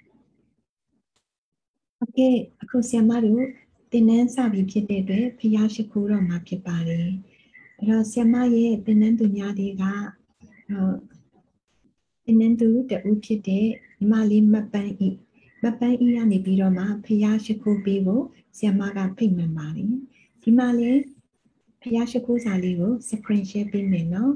S1: โอเคအခုဆရာမတို့သင်တန်းစပြီဖြစ်တဲ့အတွက်ဖျားရှိခိုးတော့မှာဖြစ်ပါတယ်အဲ့တော့ဆရာမရဲ့သင်တန်းသူများတွေကဟိုသင်တန်းသူတဦးဖြစ်တဲ့ညီမလေးမပန်းဤမပန်းဤကနေပြီးတော့မှဖျားရှိခိုးပေးဖို့ဆရာမကဖိတ်မှန်ပါတယ်ဒီမှာလည်းဖျားရှိခိုးစာလေးကို screen share ပေးမယ်နော်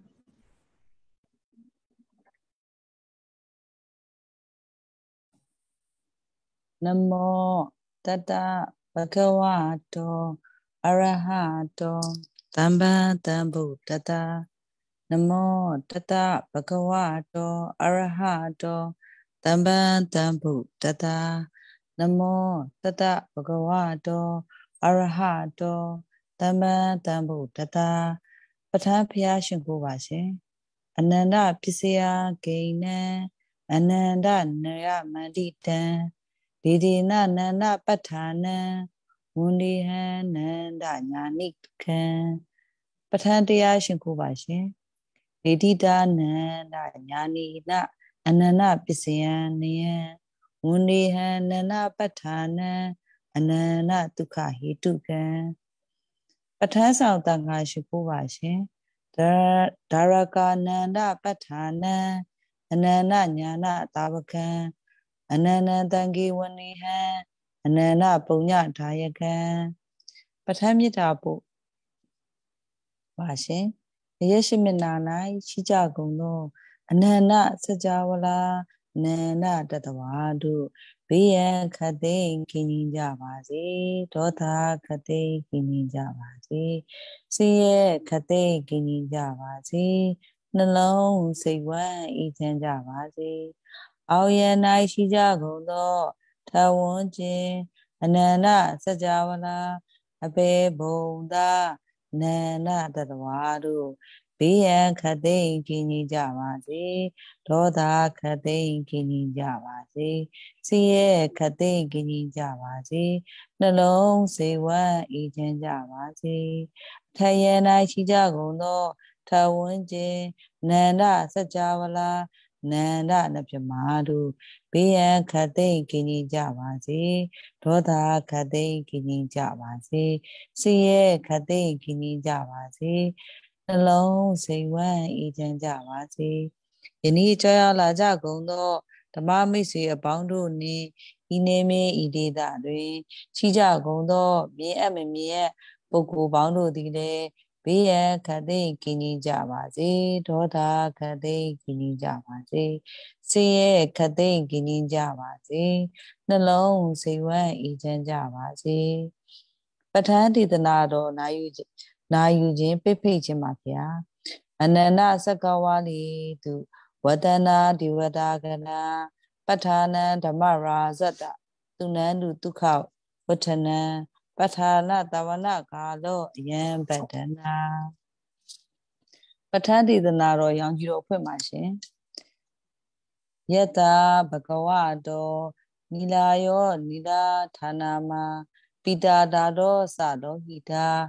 S2: နမောတတဗဂဝတောအရဟတောသမ္ဗံသမ္ဗုဒ္ဓတနမောတတဗဂဝတောအရဟတောသမ္ဗံသမ္ဗုဒ္ဓတနမောတတဗဂဝတောအရဟတောသမ္ဗံသမ္ဗုဒ္ဓတပဋ္ဌာန်းဖျားရှင်ကိုပါရှင်အနန္တပစ္စယဂိဏံအနန္တနရမန္တိတံဒီဒီနနန္ဒပဋ္ဌာနံဝန္ဒီဟံနန္ဒညာနိခံပဋ္ဌာန်းတရားရှင်ကိုပါရှင်ဒိဋ္ဌိတာနန္ဒညာနိနအနန္တပစ္စယံနယံဝန္ဒီဟံနန္ဒပဋ္ဌာနံအနန္တဒုက္ခဟိတုကံပဋ္ဌာန်းဆောင်တန်ခါရှင်ကိုပါရှင်ဒါရကာနန္ဒပဋ္ဌာနံအနန္တညာနသာဝကံအနန္တတံဂေဝနိဟံအနန္တပုညဒါယကံပဋ္ဌာန်းမြစ်တာပို့ပါရှင်ရရှိမျက်နာ၌ရှိကြကုန်သောအနန္တစကြာဝဠာအနန္တတတဝါတို့ဘေးရန်ခတ်သိမ်းခင်းကြပါစေဒေါသခတ်သိမ်းခင်းကြပါစေဆင်းရဲခတ်သိမ်းခင်းကြပါစေနှလုံးစိတ်ဝမ်းအေးချမ်းကြပါစေအောင်ရ၌ရှိကြကုန်သောထဝန်းခြင်းအနန္တစကြာဝဠာအပေဘုံသာနန္ဒတတဝါတို့ဘေးရန်ခတ်သိမ်းခင်းကြပါစေဒေါသခတ်သိမ်းခင်းကြပါစေဆင်းရဲခတ်သိမ်းခင်းကြပါစေနှလုံးစိတ်ဝမ်းအေးချမ်းကြပါစေထယ၌ရှိကြကုန်သောထဝန်းခြင်းနန္ဒစကြာဝဠာနန္ဒနပြမတို့ဘေးရန်ခတ်သိမ်းခင်းကြပါစေဒေါသခတ်သိမ်းခင်းကြပါစေဆင်းရဲခတ်သိမ်းခင်းကြပါစေနှလုံးစိတ်ဝမ်းအေးချမ်းကြပါစေယနေ့ကြောရောက်လာကြကုန်သောဓမ္မမိတ်ဆွေအပေါင်းတို့နှင့်ဤနေမေဤဒေသတွင်ရှိကြကုန်သောမြင်အပ်မမြင်အပ်ပုဂ္ဂိုလ်ပေါင်းတို့သည်လည်းဘေးရန်ခတ်သိမ်းခင်းကြပါစေဒေါသခတ်သိမ်းခင်းကြပါစေဆင်းရဲခတ်သိမ်းခင်းကြပါစေနှလုံးစိတ်ဝမ်းအေးချမ်းကြပါစေပဋ္ဌာန်းဒေသနာတော်နာယူနာယူခြင်းပိတ်ဖိတ်ခြင်းပါဗျာအနန္တစက္ကဝါလီသူဝတနာဒီဝတာကနာပဋ္ဌာနံဓမ္မရာဇတသူနန္တုဒုက္ခဝဋ္ဌနံပဋ္ဌာနတဝနာကာလောအယံပတ္တနာပဋ္ဌာန်းဒေသနာတော်ရောင်ကြီးတော်ဖွင့်ပါရှင်ယတဘဂဝတောနီလာယောနီလာဌာနာမပိတာဒါတော်စတော်ဟိတာတ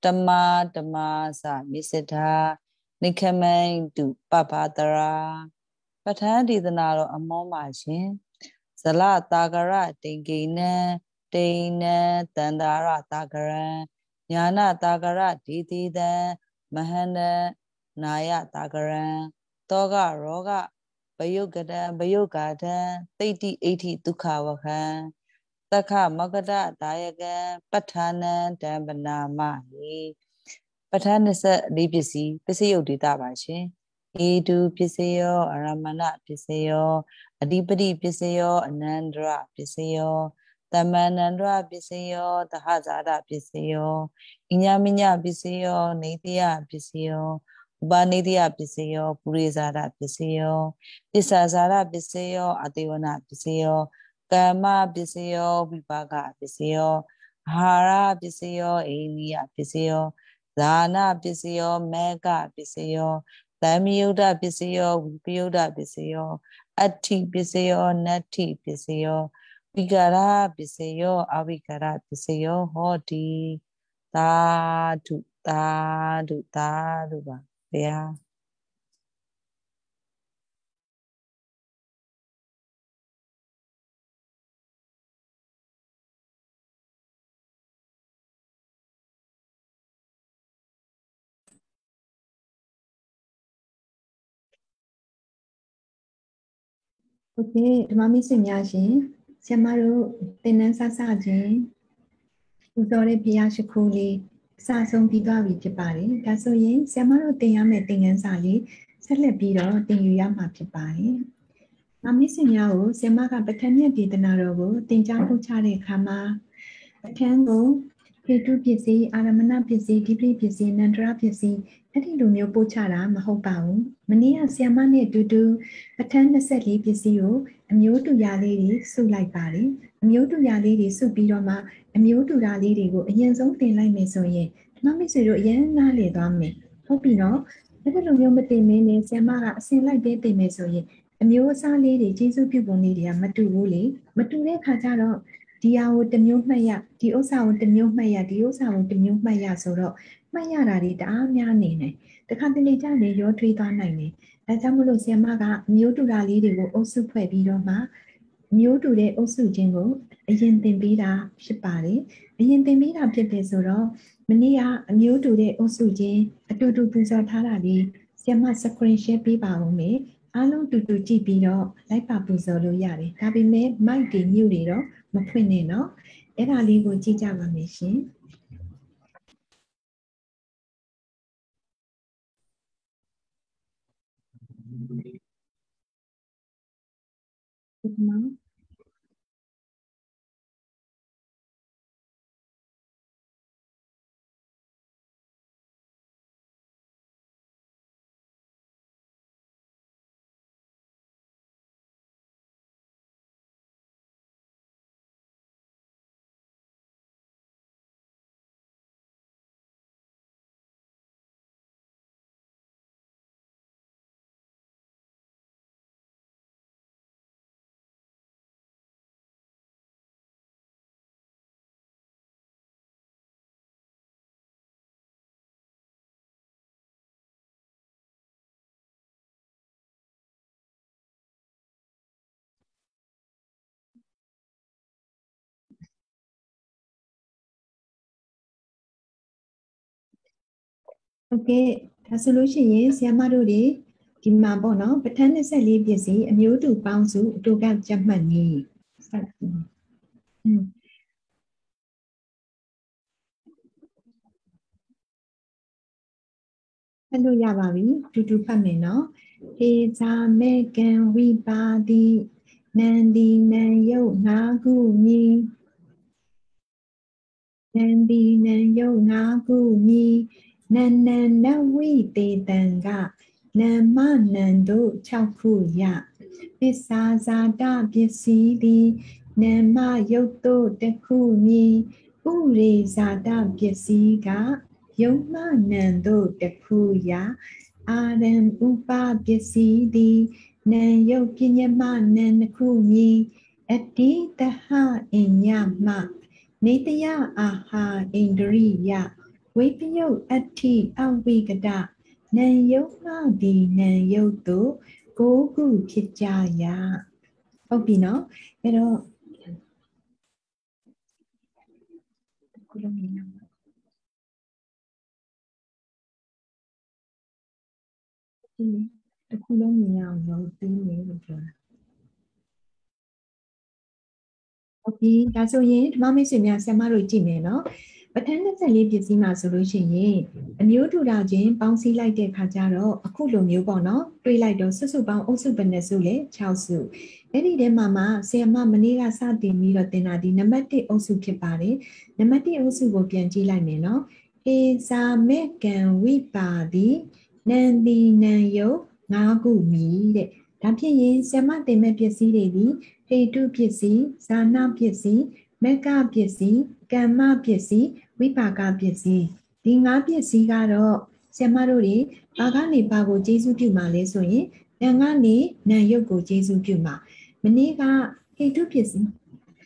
S2: ตมาตมาสามิสทานิคเมนตุปปาตราปฐานดีตนาเราอมอมาရှင်ဇလတာကရတိန်ကိနံတိန်နံတန္တာရတာကရံညာနာတာကရဒီတိတံမဟန္တနာယတာကရံတောကရောဂဘယုတ်ကတံဘယုတ်ကာထံတိတ်တိအိဋ္ဌိဒုက္ခဝခံသက္ခမကတဒါယကံပဋ္ဌာနံတံပနာမဟိပဋ္ဌာန်းလေးပစ္စည်းပစ္စည်းယုတ်ဒေတာပါရှင်ဧတုပစ္စယောအရမဏပစ္စယောအဓိပတိပစ္စယောအနန္တရပစ္စယောတမန္တန္တရပစ္စယောသဟဇာရပစ္စယောအညမညပစ္စယောနေတိယပစ္စယောဥပနေတိယပစ္စယောပုရိဇာရပစ္စယောပစ္ဆာဇာရပစ္စယောအတေဝနာပစ္စယောကာမပစ္စယောဝိပါကပစ္စယောအာဟာရပစ္စယောအိန္ဒိယပစ္စယောဇာနာပစ္စယောမေကပစ္စယောသံမယုဒ္ဓပစ္စယောဝိပယုဒ္ဓပစ္စယောအဋ္ဌိပစ္စယောနတ္ထိပစ္စယောဝိကာရပစ္စယောအဝိကာရပစ္စယောဟောတိသာဓုသာဓုသာဓုပါဗျာ
S1: โอเคဓမ္မမိတ်ဆွေများရှင်ဆရာမတို့သင်တန်းဆဆခြင်းပူဇော်တဲ့ဘုရားရှိခိုးလေးအစဆုံးပြီးသွားပြီဖြစ်ပါတယ်ဒါဆိုရင်ဆရာမတို့သင်ရမယ့်သင်ခန်းစာလေးဆက်လက်ပြီးတော့သင်ယူရမှာဖြစ်ပါတယ်ဓမ္မမိတ်ဆွေများကိုဆရာမကပဋ္ဌာန်းဒေသနာတော်ကိုသင်ကြားပို့ချတဲ့အခါမှာပဋ္ဌာန်းကိုဟေတုပစ္စည်းအာရမဏပစ္စည်းဓိပတိပစ္စည်းနန္တရပစ္စည်းအဲ့ဒီလိုမျိုးပို့ချတာမဟုတ်ပါဘူးမနေ့ကဆရာမနဲ့အတူတူပဋ္ဌာန်းยี่สิบสี่ပစ္စည်းကိုအမျိုးတူရာလေးတွေစုလိုက်ပါတယ်အမျိုးတူရာလေးတွေစုပြီးတော့မှအမျိုးတူရာလေးတွေကိုအရင်ဆုံးသင်လိုက်မယ်ဆိုရင်ဓမ္မမိတ်ဆွေတို့အရင်နားလည်သွားမယ်ဟုတ်ပြီနော်အဲ့ဒီလိုမျိုးမသင်မင်းနဲ့ဆရာမကအစင်လိုက်ပေးသင်မယ်ဆိုရင်အမျိုးအစားလေးတွေကျေးဇူးပြုပုံလေးတွေကမတူဘူးလေမတူတဲ့ခါကျတော့ဒီဟာကိုတစ်မျိုးမှတ်ရဒီဥစ္စာကိုတစ်မျိုးမှတ်ရဒီဥစ္စာကိုတစ်မျိုးမှတ်ရဆိုတော့မှတ်ရတာတွေတအားများနေတယ်တခါတလေကြလေရောထွေးသွားနိုင်တယ်ဒါကြောင့်မလို့ဆရာမကအမျိုးတူတာလေးတွေကိုအုပ်စုဖွဲ့ပြီးတော့မှမျိုးတူတဲ့အုပ်စုချင်းကိုအရင်သင်ပေးတာဖြစ်ပါတယ်အရင်သင်ပေးတာဖြစ်တယ်ဆိုတော့မနေ့ကအမျိုးတူတဲ့အုပ်စုချင်းအတူတူပူဇော်ထားတာလေးဆရာမ screen share ပေးပါဦးမယ်အားလုံးတူတူကြည့်ပြီးတော့လိုက်ပါပူဇော်လို့ရတယ်ဒါပေမဲ့ mic တွေ mute တွေတော့မဖွင့်နဲ့နော်အဲ့ဒါလေးကိုကြည့်ကြပါမယ်ရှင်ဒီမှာโอเคဒါဆိုလို့ရှိရင်ဆရာမတို့တွေဒီမှာပေါ့နော်ပဋ္ဌာန်းยี่สิบสี่ပစ္စည်းအမျိုးတူပေါင်းစုအတူကကြက်မှတ်နည်းစက်อืมအဲ့လိုရပါပြီတူတူဖတ်မယ်နော်ဟေဇာမေကံဝိပါတိနန္ဒီနံယုတ်ငါးခုမြည်နန္ဒီနံယုတ်ငါးခုမြည်နန္နနဝိတေတံကနမ္မနံတို့၆ခုရပစ္စာဇာတပစ္စည်းသည်နမ္မယုတ်တို့တစ်ခုမြည်ဥရေဇာတပစ္စည်းကယုံမနံတို့တစ်ခုရအာရံဥပပစ္စည်းသည်နံယုတ်ပညမနံတစ်ခုမြည်အတိတဟအညမနေတယအာဟာဣန္ဒရိယဝိပယုတ်အဋ္ဌိအဝိကတနံယုတ်မှဒီနံယုတ်တို့ကိုးခုဖြစ်ကြရာဟုတ်ပြီနော်အဲ့တော့ခုလုံးမြင်အောင်ဒီတစ်ခုလုံးမြင်အောင်လို့သိနေလို့ပြောတာဟုတ်ပြီဒါဆိုရင်ဓမ္မမိတ်ဆွေများဆရာမတို့ကြည့်မယ်နော်ပဋ္ဌာန်း၂၄ပစ္စည်းမှာဆိုလို့ရှိရင်အမျိုးထူတာချင်းပေါင်းစည်းလိုက်တဲ့ခါကျတော့အခုလိုမျိုးပေါ့နော်တွေးလိုက်တော့စုစုပေါင်းအုပ်စုဘယ်နှစုလဲ၆စုအဲ့ဒီထဲမှာမှဆရာမမနေ့ကစတင်ပြီးတော့သင်တာဒီနံပါတ်၁အုပ်စုဖြစ်ပါတယ်နံပါတ်၁အုပ်စုကိုပြန်ကြည့်လိုက်မယ်နော်ဟေဇာမေကံဝိပါတိနန္တိနံယုတ်၅ခုမီတဲ့ဒါဖြစ်ရင်ဆရာမသင်မဲ့ပစ္စည်းတွေဒီဟေတုပစ္စည်းဇာနာပစ္စည်းမက္ကပစ္စည်းကမ္မပစ္စည်းဝိပါကပစ္စည်းဒီ၅ပစ္စည်းကတော့ဆရာမတို့တွေဘာကနေဘာကိုကျေစုပြုမှာလဲဆိုရင်နာကနေနာယုတ်ကိုကျေစုပြုမှာမနေ့ကဟေတုပစ္စည်း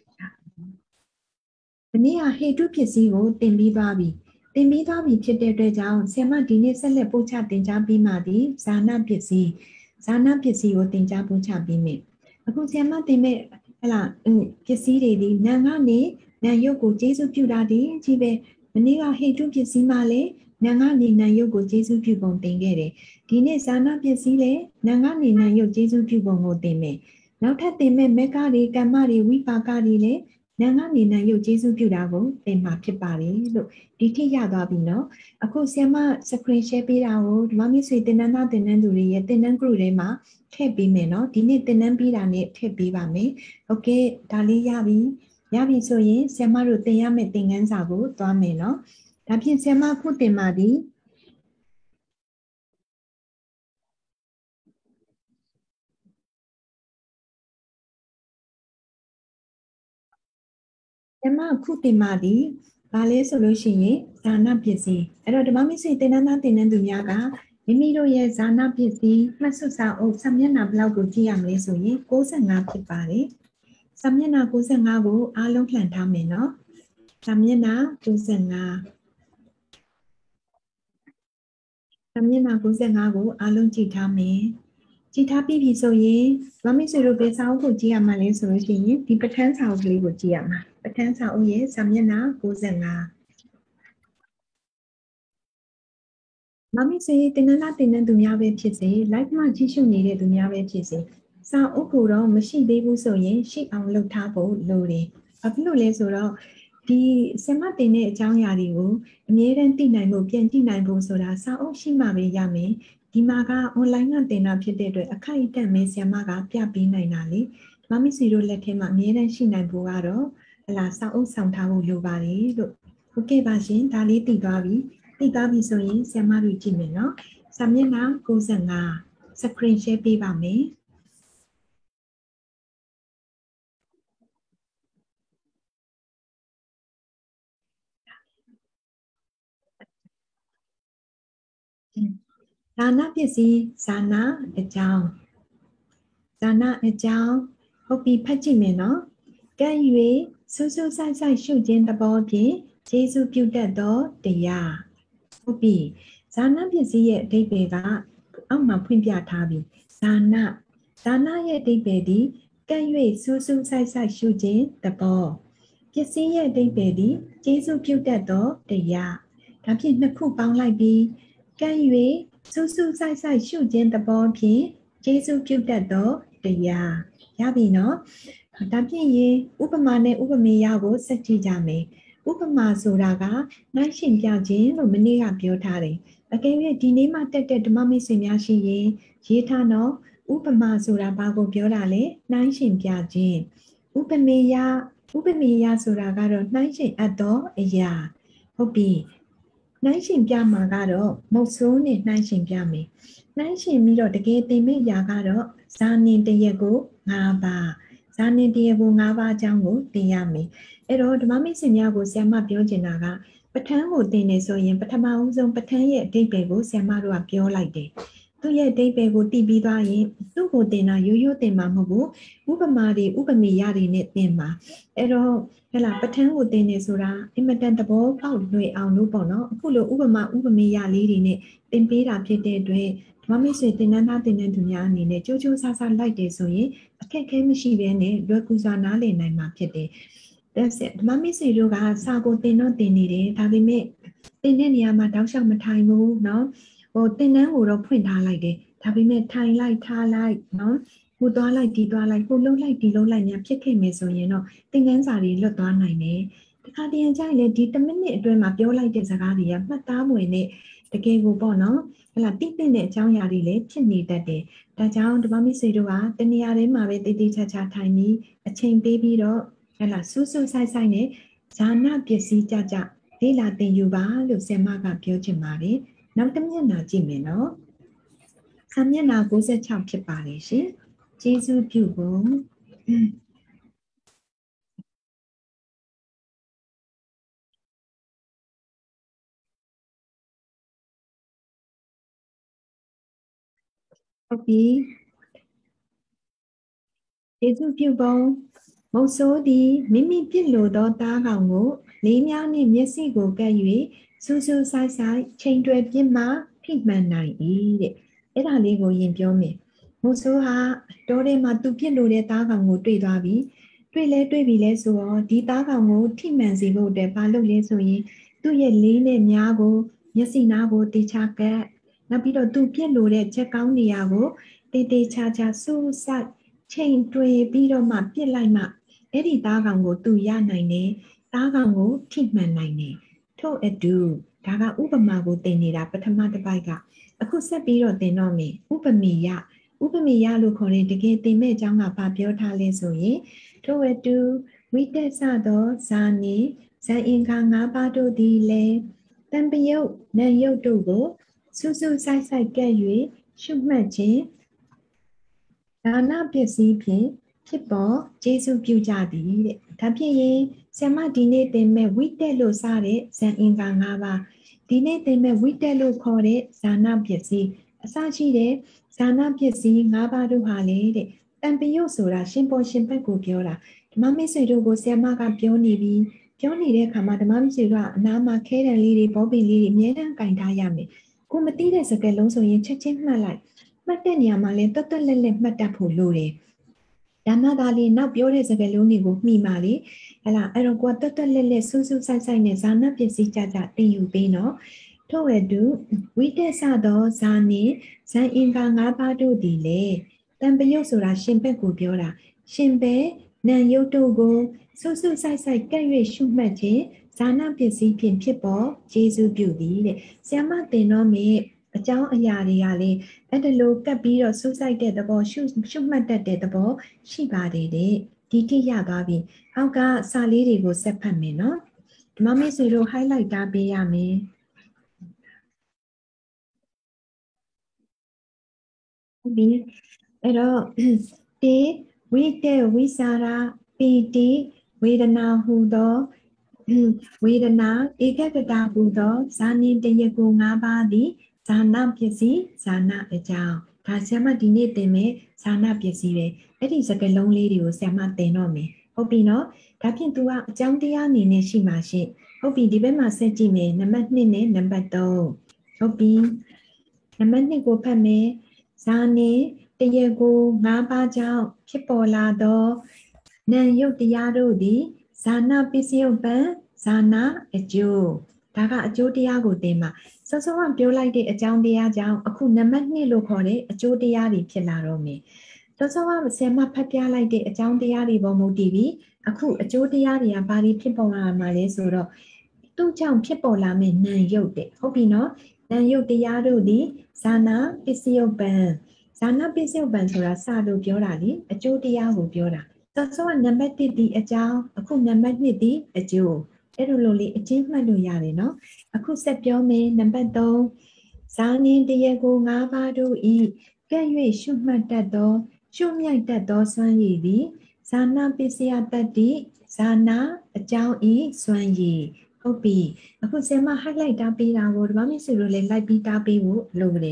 S1: မနေ့ကဟေတုပစ္စည်းကိုသင်ပြီးသွားပြီသင်ပြီးသွားပြီဖြစ်တဲ့အတွက်ကြောင့်ဆရာမဒီနေ့ဆက်လက်ပို့ချသင်ကြားပြီးမှဒီဇာနာပစ္စည်းဇာနာပစ္စည်းကိုသင်ကြားပို့ချပြီးမယ်အခုဆရာမသင်မဲ့ဟလာပစ္စည်းတွေဒီနာကနေနာယုတ်ကိုကျေစုပြုတာဒီကြီးပဲမနေ့ကဟေတုပစ္စည်းမှလည်းနာကနေနာယုတ်ကိုကျေစုပြုပုံသင်ခဲ့တယ်ဒီနေ့ဇာနာပစ္စည်းလည်းနာကနေနာယုတ်ကျေစုပြုပုံကိုသင်မယ်နောက်ထပ်သင်မဲ့မေကတွေကမ္မတွေဝိပါကတွေလည်းနာကနေနာယုတ်ကျေစုပြုတာကိုသင်မှာဖြစ်ပါတယ်လို့ဒီထိရသွားပြီနော်အခုဆရာမ screen share ပေးတာကိုဓမ္မမိတ်ဆွေသင်တန်းသားသင်တန်းသူတွေရဲ့သင်တန်း group ထဲမှာထည့်ပေးမယ်နော်ဒီနေ့သင်တန်းပြီးတာနဲ့ထည့်ပေးပါမယ်โอเคဒါလေးရပြီရပြီဆိုရင်ဆရာမတို့သင်ရမယ့်သင်ခန်းစာကိုသွားမယ်နော်ဒါဖြင့်ဆရာမခုသင်ပါသည်ဆရာမခုသင်ပါသည်ဘာလဲဆိုလို့ရှိရင်ဇာနာပစ္စည်းအဲ့တော့ဓမ္မမိတ်ဆွေသင်တန်းသားသင်တန်းသူများကမိမိတို့ရဲ့ဇာနာပစ္စည်းမှတ်စုစာအုပ်စာမျက်နှာဘယ်လောက်ကိုကြည့်ရမလဲဆိုရင်၉၅ဖြစ်ပါတယ်စာမျက်နှာ၉၅ကိုအားလုံးလှန်ထားမယ်နော်စာမျက်နှာ၉၅စာမျက်နှာ၉၅ကိုအားလုံးကြည့်ထားမယ်ကြည့်ထားပြီးပြီဆိုရင်ဓမ္မမိတ်ဆွေတို့ဘယ်စာအုပ်ကိုကြည့်ရမှာလဲဆိုလို့ရှိရင်ဒီပဋ္ဌာန်းစာအုပ်ကလေးကိုကြည့်ရမှာပဋ္ဌာန်းစာအုပ်ရဲ့စာမျက်နှာ၉၅မမစ်စေတင်နနာတင်နန်းသူများပဲဖြစ်စေ live မှာကြည့်ရှုနေတဲ့သူများပဲဖြစ်စေစာအုပ်ကိုတော့မရှိသေးဘူးဆိုရင်ရှိအောင်လုပ်ထားဖို့လိုတယ်။ဘာဖြစ်လို့လဲဆိုတော့ဒီဆင်မတင်တဲ့အကြောင်းအရာတွေကိုအမြဲတမ်းသိနိုင်ဖို့ပြန်ကြည့်နိုင်ဖို့ဆိုတာစာအုပ်ရှိမှပဲရမယ်။ဒီမှာက online ကတင်တာဖြစ်တဲ့အတွက်အခိုက်အတန့်ပဲဆင်မကပြပေးနိုင်တာလေ။မမစ်စီတို့လက်ထဲမှာအမြဲတမ်းရှိနိုင်ဖို့ကတော့ဟလာစာအုပ်ဆောင်ထားဖို့လိုပါတယ်လို့ဟုတ်ကဲ့ပါရှင်ဒါလေးသိသွားပြီ။သိသွားပြီဆိုရင်ဆရာမတို့ကြည့်မယ်နော်စာမျက်နှာ၉၅ screen share ပေးပါမယ်ဇာနာပစ္စည်းဇာနာအကြောင်းဇာနာအကြောင်းဟုတ်ပြီဖတ်ကြည့်မယ်နော်ကဲ့၍စူးစူးဆိုင်ဆိုင်ရှုခြင်းသဘောဖြင့်ယေရှုပြုတတ်သောတရားဟုတ်ပြီဇာနာပစ္စည်းရဲ့အဓိပ္ပာယ်ကအောက်မှာဖွင့်ပြထားပြီဇာနာဇာနာရဲ့အဓိပ္ပာယ်ဒီကဲ့၍စူးစူးဆိုင်ဆိုင်ရှုခြင်းသဘောပစ္စည်းရဲ့အဓိပ္ပာယ်ဒီယေရှုပြုတတ်သောတရားဒါဖြင့်နှစ်ခုပေါင်းလိုက်ပြီးကဲ့၍စူးစူးဆိုင်ဆိုင်ရှုခြင်းသဘောဖြင့်ယေရှုပြုတတ်သောတရားရပြီနော်ဒါဖြင့်ရေဥပမာနဲ့ဥပမေယကိုဆက်ကြည့်ကြမယ်ဥပမာဆိုတာကနိုင်ရှင်ပြခြင်းလို့မနေ့ကပြောထားတယ်အကယ်၍ဒီနေ့မှတက်တဲ့ဓမ္မမိတ်ဆွေများရှိရင်ရေးထားတော့ဥပမာဆိုတာဘာကိုပြောတာလဲနိုင်ရှင်ပြခြင်းဥပမေယဥပမေယဆိုတာကတော့နိုင်ရှင်အပ်သောအရာဟုတ်ပြီနိုင်ရှင်ပြမှာကတော့မုတ်ဆိုးနဲ့နိုင်ရှင်ပြမယ်နိုင်ရှင်ပြီးတော့တကယ်သိမယ့်ຢာကတော့ဇာနင်တရက်ကို၅ပါးဇာနင်တရက်ကို၅ပါးအကြောင်းကိုသိရမယ်အဲ့တော့ဓမ္မမိတ်ဆွေများကိုဆရာမပြောချင်တာကပဋ္ဌာန်းကိုသင်နေဆိုရင်ပထမဦးဆုံးပဋ္ဌာန်းရဲ့အဓိပ္ပာယ်ကိုဆရာမတို့ကပြောလိုက်တယ်သူ့ရဲ့အဓိပ္ပာယ်ကိုသိပြီးသွားရင်သူ့ကိုသင်တာရိုးရိုးသင်မှာမဟုတ်ဘူးဥပမာတွေဥပမေယတွေနဲ့သင်မှာအဲ့တော့ဟဲ့လားပဋ္ဌာန်းကိုသင်နေဆိုတာအင်မတန်သဘောပေါက်လွယ်အောင်လို့ပေါ့နော်အခုလိုဥပမာဥပမေယလေးတွေနဲ့သင်ပေးတာဖြစ်တဲ့အတွက်ဓမ္မမိတ်ဆွေသင်တန်းသားသင်တန်းသူများအနေနဲ့ကြိုးကြိုးစားစားလိုက်တယ်ဆိုရင်အခက်အခဲမရှိဘဲနဲ့လွယ်ကူစွာနားလည်နိုင်မှာဖြစ်တယ်ဓမ္မမိတ်ဆွေတို့ကစာကိုသင်တော့သင်နေတယ်ဒါပေမဲ့သင်တဲ့နေရာမှာတောက်လျှောက်မထိုင်ဘူးเนาะဟိုသင်တန်းကိုတော့ဖွင့်ထားလိုက်တယ်ဒါပေမဲ့ထိုင်လိုက်ထားလိုက်เนาะဟိုသွားလိုက်ဒီသွားလိုက်ဟိုလှုပ်လိုက်ဒီလှုပ်လိုက်များဖြစ်ခဲ့မယ်ဆိုရင်တော့သင်ခန်းစာတွေလွတ်သွားနိုင်တယ်တခါတရံကြရင်လေဒီတစ်မိနစ်အတွင်းမှာပြောလိုက်တဲ့စကားတွေကမှတ်သားမွေနဲ့တကယ်ကိုပေါ့နော်ဟလာတိတိနဲ့အကြောင်းအရာတွေလည်းဖြစ်နေတတ်တယ်ဒါကြောင့်ဓမ္မမိတ်ဆွေတို့ကတနေရာထဲမှာပဲတည်တည်ချာချာထိုင်ပြီးအချိန်ပေးပြီးတော့ဟလာစူးစူးဆိုင်ဆိုင်နဲ့ဇာနာပစ္စည်းကြကြလေ့လာသင်ယူပါလို့ဆရာမကပြောချင်ပါတယ်နောက်တစ်မျက်နှာကြည့်မယ်နော်ဆာမျက်နှာ၉၆ဖြစ်ပါတယ်ရှင်ကျေးဇူးပြုဖို့ဟုတ်ပြီကျေးဇူးပြုဖို့မုတ်ဆိုးသည်မိမိပြစ်လိုသောသားကောင်ကိုလေးများနှင့်မျက်စိကိုကပ်၍စူးစူးဆိုင်ဆိုင်ချိန်တွယ်ပြစ်မှဖိမှန်နိုင်၏တဲ့အဲ့ဒါလေးကိုရင်ပြောမယ်မုတ်ဆိုးဟာတောထဲမှာသူပြစ်လိုတဲ့သားကောင်ကိုတွေ့သွားပြီတွေ့လဲတွေ့ပြီလဲဆိုတော့ဒီသားကောင်ကိုထိမှန်စေဖို့အတွက်ဘာလုပ်လဲဆိုရင်သူ့ရဲ့လေးနဲ့များကိုမျက်စိနားကိုတေချာကပ်နောက်ပြီးတော့သူပြစ်လိုတဲ့ချက်ကောင်းနေရာကိုတေတေချာချာစူးစိုက်ချိန်တွယ်ပြီးတော့မှပြစ်လိုက်မှအဲ့ဒီသားကောင်ကိုသူရနိုင်တယ်သားကောင်ကိုထိမှန်နိုင်တယ်ထို့အတူဒါကဥပမာကိုသင်နေတာပထမတစ်ပိုက်ကအခုဆက်ပြီးတော့သင်တော့မယ်ဥပမေယဥပမေယလို့ခေါ်တဲ့တကယ်သင်မဲ့အကြောင်းကဘာပြောထားလဲဆိုရင်ထို့အတူဝိတက်ဆသောဇာနေဇန်အင်္ဂါ၅ပါးတို့သည်လည်းတံပယုတ်နံယုတ်တို့ကိုစူးစူးဆိုင်ဆိုင်ကဲ့၍ရှုမှတ်ခြင်းဒါနပစ္စည်းဖြင့်ဖြစ်ပေါ်ကျေးဇူးပြုကြသည်တဲ့ဒါဖြစ်ရင်ဆ iam ဒီနေ့သင်မဲ့ဝိတက်လို့စတဲ့ဇန်အင်္ဂါ၅ပါးဒီနေ့သင်မဲ့ဝိတက်လို့ခေါ်တဲ့ဇာနပစ္စည်းအစရှိတဲ့ဇာနပစ္စည်း၅ပါးတို့ဟာလေတဲ့တံပယုတ်ဆိုတာရှင်ပေါ်ရှင်ဘက်ကိုပြောတာဓမ္မမိတ်ဆွေတို့ကိုဆ iam ကပြောနေပြီးပြောနေတဲ့အခါမှာဓမ္မမိတ်ဆွေတို့ကအနားမှာခဲတံလေးတွေဘောပင်လေးတွေအမြဲတမ်းကင်ထားရမယ်ကိုမသိတဲ့စကားလုံးဆိုရင်ချက်ချင်းမှတ်လိုက်မှတ်တဲ့နေရာမှာလည်းတွတ်တွတ်လက်လက်မှတ်တတ်ဖို့လိုတယ်ဒါမှသာလေနောက်ပြောတဲ့စကားလုံးတွေကိုမှီမှလေဟဲ့လားအဲ့တော့ကိုကတွတ်တွတ်လက်လက်စူးစူးဆိုင်ဆိုင်နဲ့ဇာနပစ္စည်းကြကြသင်ယူပေးနော်ထို့အတူဝိတက်ဆသောဇာနှင့်ဇန်အင်္ဂါ၅ပါးတို့သည်လေတံပယုတ်ဆိုတာရှင်ဘက်ကိုပြောတာရှင်ဘက်နံယုတ်တို့ကိုစူးစူးဆိုင်ဆိုင်ကဲ့၍ရှုမှတ်ခြင်းဇာနပစ္စည်းဖြင့်ဖြစ်ပေါ်ကျေးဇူးပြုသည်တဲ့ဆ iam သင်တော့မေအကြောင်းအရာတွေကလေအဲ့ဒါလိုကပ်ပြီးတော့စူးစိုက်တဲ့သဘောရှုရှုမှတ်တတ်တဲ့သဘောရှိပါတယ်တဲ့ဒီတိရသွားပြီအောက်ကစာလေးတွေကိုဆက်ဖတ်မယ်နော်ဓမ္မမိတ်ဆွေတို့ highlight တာပေးရမယ်ဟုတ်ပြီအဲ့တော့တေဝိတေဝိစာရာပီတိဝေဒနာဟူသောဝေဒနာဧကဂတဟူသောဇာနိတယကို၅ပါးသည်ဇာနပစ္စည်းဇာနအကြောင်းဒါဆ iam ဒီနေ့သင်မယ်ဇာနပစ္စည်းပဲအဲ့ဒီစကားလုံးလေးတွေကိုဆ iam သင်တော့မယ်ဟုတ်ပြီနော်ဒါဖြင့် तू ကအကြောင်းတရားအနေနဲ့ရှိမှာရှင့်ဟုတ်ပြီဒီဘက်မှာဆက်ကြည့်မယ်နံပါတ်၂နဲ့နံပါတ်၃ဟုတ်ပြီနံပါတ်၂ကိုဖတ်မယ်ဇာနိတယကို၅ပါးကြောင့်ဖြစ်ပေါ်လာသောနံယုတ်တရားတို့သည်ဇာနပစ္စယုပ္ပံဇာနအကျိုးဒါကအကျိုးတရားကိုသင်မှာစောစောကပြောလိုက်တဲ့အကြောင်းတရားကြောင့်အခုနံပါတ်၂လို့ခေါ်တဲ့အကျိုးတရားတွေဖြစ်လာတော့မယ်စောစောကဆ iam ဖတ်ပြလိုက်တဲ့အကြောင်းတရားတွေပေါ်မူတည်ပြီးအခုအကျိုးတရားတွေကဘာတွေဖြစ်ပေါ်လာမှာလဲဆိုတော့သူ့ကြောင့်ဖြစ်ပေါ်လာမယ့်နံယုတ်တဲ့ဟုတ်ပြီနော်နံယုတ်တရားတို့သည်ဇာနာပစ္စယုပ္ပံဇာနာပစ္စယုပ္ပံဆိုတာစလို့ပြောတာလေအကျိုးတရားကိုပြောတာစောစောကနံပါတ်၁ဒီအကြောင်းအခုနံပါတ်၂ဒီအကျိုးအဲ့လိုလိုလေးအချင်းမှတ်လို့ရတယ်နော်အခုဆက်ပြောမယ်နံပါတ်၃ဇာနင်တရကို၅ပါးတို့ဤကဲ့၍ရှုမှတ်တတ်သောရှုမြိုက်တတ်သောစွမ်းရည်သည်ဇာနာပစ္စယတတ္တိဇာနာအကြောင်းဤစွမ်းရည်ဟုတ်ပြီအခုဆ iam highlight တာပေးတာကိုဓမ္မမိတ်ဆွေတို့လည်းလိုက်ပြီးတာပေးဖို့လိုတယ်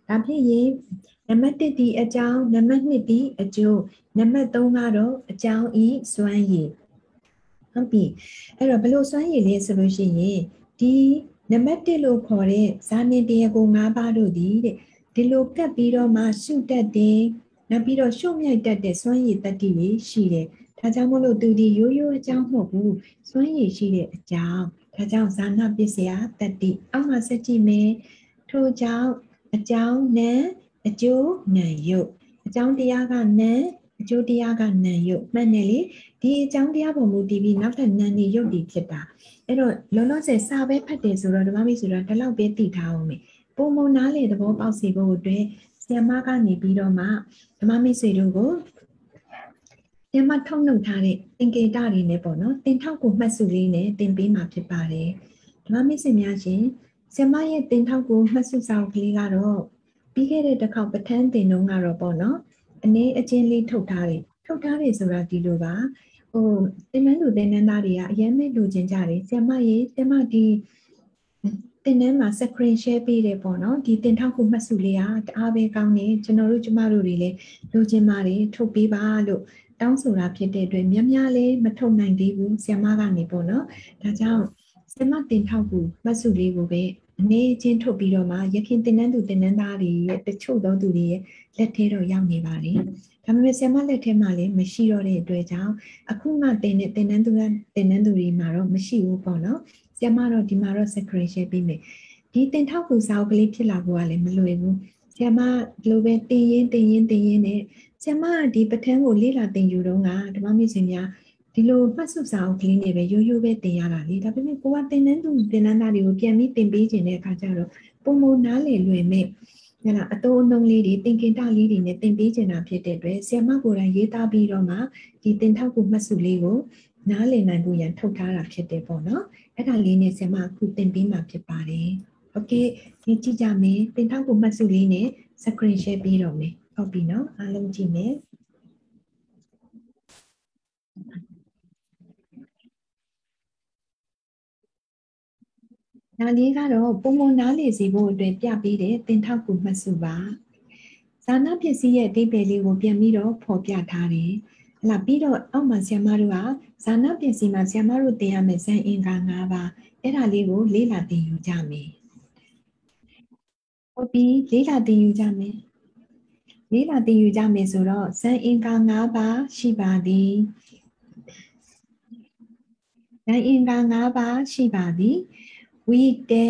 S1: ဒါဖြစ်ရင်နံပါတ်တစ်ဒီအကြောင်းနံပါတ်နှစ်ဒီအကျိုးနံပါတ်သုံးကတော့အကြောင်းဤစွမ်းရည်ဟုတ်ပြီအဲ့တော့ဘယ်လိုစွမ်းရည်လဲဆိုလို့ရှိရင်ဒီနံပါတ်တစ်လို့ခေါ်တဲ့ဇာနေတရားကို၅ပါးတို့ဒီတဲ့ဒီလိုကပ်ပြီးတော့မှရှုတတ်တယ်နောက်ပြီးတော့ရှုမြိုက်တတ်တဲ့စွမ်းရည်တတ္တိတွေရှိတယ်ဒါကြောင့်မို့လို့သူဒီရိုးရိုးအကြောင်းမဟုတ်ဘူးစွမ်းရည်ရှိတဲ့အကြောင်းဒါကြောင့်ဇာနာပစ္စယတတ္တိအောက်မှာဆက်ကြည့်မယ်ထို့ကြောင့်အကြောင်းနံအကျိုးနံယုတ်အကြောင်းတရားကနံအကျိုးတရားကနံယုတ်မှန်တယ်လေဒီအကြောင်းတရားပေါ်မူတည်ပြီးနောက်ထပ်နံနေယုတ်တည်ဖြစ်တာအဲ့တော့လောလောဆယ်စာပဲဖတ်တယ်ဆိုတော့ဓမ္မမိတ်ဆိုတော့ဒီလောက်ပဲသိထားအောင်မယ်ပုံမနားလေသဘောပေါက်စေဖို့အတွက်ဆရာမကနေပြီးတော့မှဓမ္မမိတ်ဆွေတို့ကိုဆရာမထုတ်နှုတ်ထားတဲ့သင်္ကေတတွေနဲ့ပေါ့နော်သင်ထောက်ကိုမှတ်စုလေးနဲ့သင်ပေးမှာဖြစ်ပါတယ်ဓမ္မမိတ်ဆွေများရှင်ဆရာမရဲ့သင်ထောက်ကိုမှတ်စုစာအုပ်ကလေးကတော့ပြီးခဲ့တဲ့တစ်ခေါက်ပဋ္ဌာန်းသင်တုန်းကတော့ပေါ့နော်အနေအချင်းလေးထုတ်ထားတယ်ထုတ်ထားတယ်ဆိုတာဒီလိုပါဟိုသင်္นานသူသင်္นานသားတွေကအရင်မဲ့လူချင်းကြတယ်ဆရာမရေဆရာမဒီသင်္นานမှာ screen share ပေးတယ်ပေါ့နော်ဒီသင်ထောက်ကိုမှတ်စုလေးอ่ะတအားပဲကောင်းနေကျွန်တော်တို့ကျမတို့တွေလည်းလူချင်းပါတယ်ထုတ်ပေးပါလို့တောင်းဆိုတာဖြစ်တဲ့အတွက်များများလေးမထုတ်နိုင်သေးဘူးဆရာမကနေပေါ့နော်ဒါကြောင့်ဆရာမသင်ထောက်ကိုမှတ်စုလေးကိုပဲအနေချင်းထုတ်ပြီးတော့မှရခင်သင်္นานသူသင်္นานသားတွေရဲ့တချို့သောသူတွေရဲ့လက်ထဲတော့ရောက်နေပါတယ်ဒါပေမဲ့ဆရာမလက်ထဲမှာလည်းမရှိတော့တဲ့အတွက်ကြောင့်အခုမှသင်တဲ့သင်္นานသူကသင်္นานသူတွေမှာတော့မရှိဘူးပေါ့နော်ဆရာမတော့ဒီမှာတော့ screen share ပေးမယ်ဒီသင်ထောက်ကူစာအုပ်ကလေးဖြစ်လာဖို့ကလည်းမလွယ်ဘူးဆရာမဒီလိုပဲတင်ရင်တင်ရင်တင်ရင်နဲ့ဆရာမဒီပဋ္ဌာန်းကိုလေ့လာသင်ယူတော့ကဓမ္မမိတ်ဆွေများဒီလိုမှတ်စုစာအုပ်ကလေးနဲ့ပဲရိုးရိုးပဲသင်ရတာလေဒါပေမဲ့ကိုကသင်တန်းသူသင်တန်းသားတွေကိုပြန်ပြီးသင်ပေးခြင်းတဲ့အခါကျတော့ပုံမနားလေလွယ်မဲ့ဟဲ့လားအတုံးအနှုံးလေးတွေသင်္ကေတလေးတွေနဲ့သင်ပေးခြင်းတာဖြစ်တဲ့အတွက်ဆရာမကိုယ်တိုင်ရေးသားပြီးတော့မှဒီသင်ထောက်ကူမှတ်စုလေးကိုနားလည်နိုင်ဖို့ရန်ထုတ်ထားတာဖြစ်တယ်ပေါ့နော်အဲ့ဒါလေးနဲ့ဆရာမအခုသင်ပေးမှာဖြစ်ပါတယ်โอเคဒီကြည့်ကြမယ်သင်ထောက်ကူမှတ်စုလေးနဲ့ screen share ပြီးတော့မယ်ဟုတ်ပြီနော်အားလုံးကြည့်မယ်ဒါလေးကတော့ပုံမနားလေစီဖို့အတွက်ပြပေးတဲ့သင်ထောက်ကူမှတ်စုပါဇာနာပစ္စည်းရဲ့အဓိပ္ပာယ်လေးကိုပြန်ပြီးတော့ဖော်ပြထားတယ်ဟလာပြီးတော့အောက်မှာဆရာမတို့ကဇာနာပစ္စည်းမှာဆရာမတို့သင်ရမယ့်ဇန်အင်္ဂါ၅ပါးအဲ့ဒါလေးကိုလေ့လာသင်ယူကြမယ်ဟုတ်ပြီလေ့လာသင်ယူကြမယ်လေ့လာသင်ယူကြမယ်ဆိုတော့ဇန်အင်္ဂါ၅ပါးရှိပါသည်ဇန်အင်္ဂါ၅ပါးရှိပါသည်ဝိတေ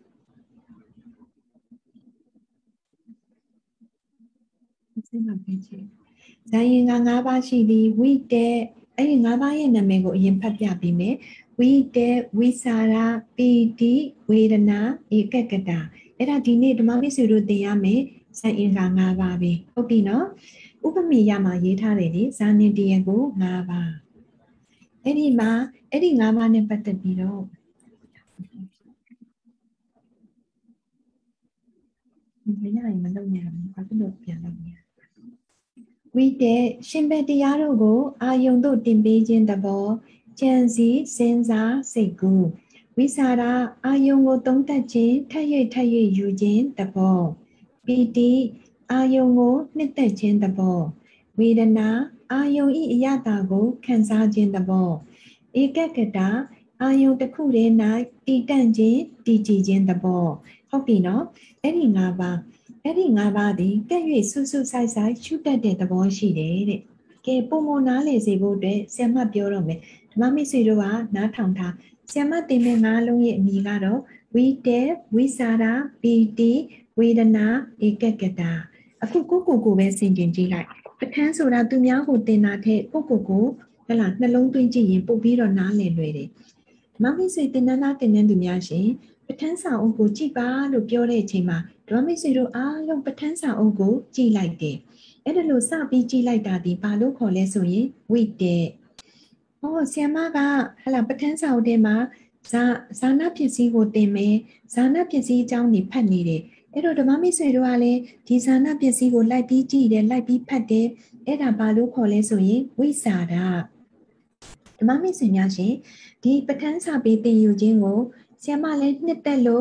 S1: စိတ်မပြေချင်ဇန်အင်္ဂါ၅ပါးရှိသည်ဝိတေအဲ့ဒီ၅ပါးရဲ့နာမည်ကိုအရင်ဖတ်ပြပေးမယ်ဝိတေဝိစာရပီတိဝေဒနာဧကကတာအဲ့ဒါဒီနေ့ဓမ္မမိတ်ဆွေတို့သင်ရမယ်ဇန်အင်္ဂါ၅ပါးပဲဟုတ်ပြီနော်ဥပမေယမှာရေးထားတယ်လေဇာနေတရားကို၅ပါးအဲ့ဒီမှာအဲ့ဒီ၅ပါးနဲ့ပတ်သက်ပြီးတော့မရရင်မလုပ်ရဘူးဘာဖြစ်လို့ပြန်လုပ်ရဝိတေရှင်ဘတရားတို့ကိုအာယုံတို့တင်ပေးခြင်းသဘောကြံစည်စဉ်းစားစိတ်ကူးဝိစာရအာယုံကိုသုံးသပ်ခြင်းထပ်၍ထပ်၍ယူခြင်းသဘောပီတိအာယုံကိုနှစ်သက်ခြင်းသဘောဝေဒနာအာယုံ၏အယတာကိုခံစားခြင်းသဘောဧကကတာအာယုံတစ်ခုတည်း၌တည်တံ့ခြင်းတည်ကြည်ခြင်းသဘောဟုတ်ပြီနော်အဲ့ဒီ၅ပါးအဲ့ဒီ၅ပါးဒီကဲ့၍ဆူဆူဆိုင်ဆိုင်ရှုတတ်တဲ့သဘောရှိတယ်တဲ့ကဲပုံမနားလေစေဖို့အတွက်ဆရာမပြောတော့မယ်ဓမ္မမိတ်ဆွေတို့ကနားထောင်ထားဆရာမသင်တဲ့၅လုံးရဲ့အမည်ကတော့ဝိတေဝိစာရပီတိဝေဒနာဧကကတာအခုကိုကိုကိုပဲဆင်ခြင်ကြည့်လိုက်ပဋ္ဌာန်းဆိုတာသူများကိုသင်တာထက်ကိုကိုကိုဟဲ့လားနှလုံးသွင်းကြည့်ရင်ပို့ပြီးတော့နားလည်လွယ်တယ်ဓမ္မမိတ်ဆွေသင်္นานသားသင်တဲ့သူများရှင်ပဋ္ဌာန်းစာအုပ်ကိုကြည့်ပါလို့ပြောတဲ့အချိန်မှာဓမ္မမိတ်ဆွေတို့အားလုံးပဋ္ဌာန်းစာအုပ်ကိုကြည့်လိုက်တယ်အဲ့ဒါလို့စပြီးကြည့်လိုက်တာဒီဘာလို့ခေါ်လဲဆိုရင်ဝိတေဟောဆရာမကဟလာပဋ္ဌာန်းစာအုပ်ထဲမှာဇာဇာနာပစ္စည်းကိုသင်မယ်ဇာနာပစ္စည်းအကြောင်းนี่ဖတ်နေတယ်အဲ့တော့ဓမ္မမိတ်ဆွေတို့ကလည်းဒီဇာနာပစ္စည်းကိုလိုက်ပြီးကြည့်တယ်လိုက်ပြီးဖတ်တယ်အဲ့ဒါဘာလို့ခေါ်လဲဆိုရင်ဝိစာရဓမ္မမိတ်ဆွေများရှင်ဒီပဋ္ဌာန်းစာပေသင်ယူခြင်းကိုဆရာမလည်းနှစ်သက်လို့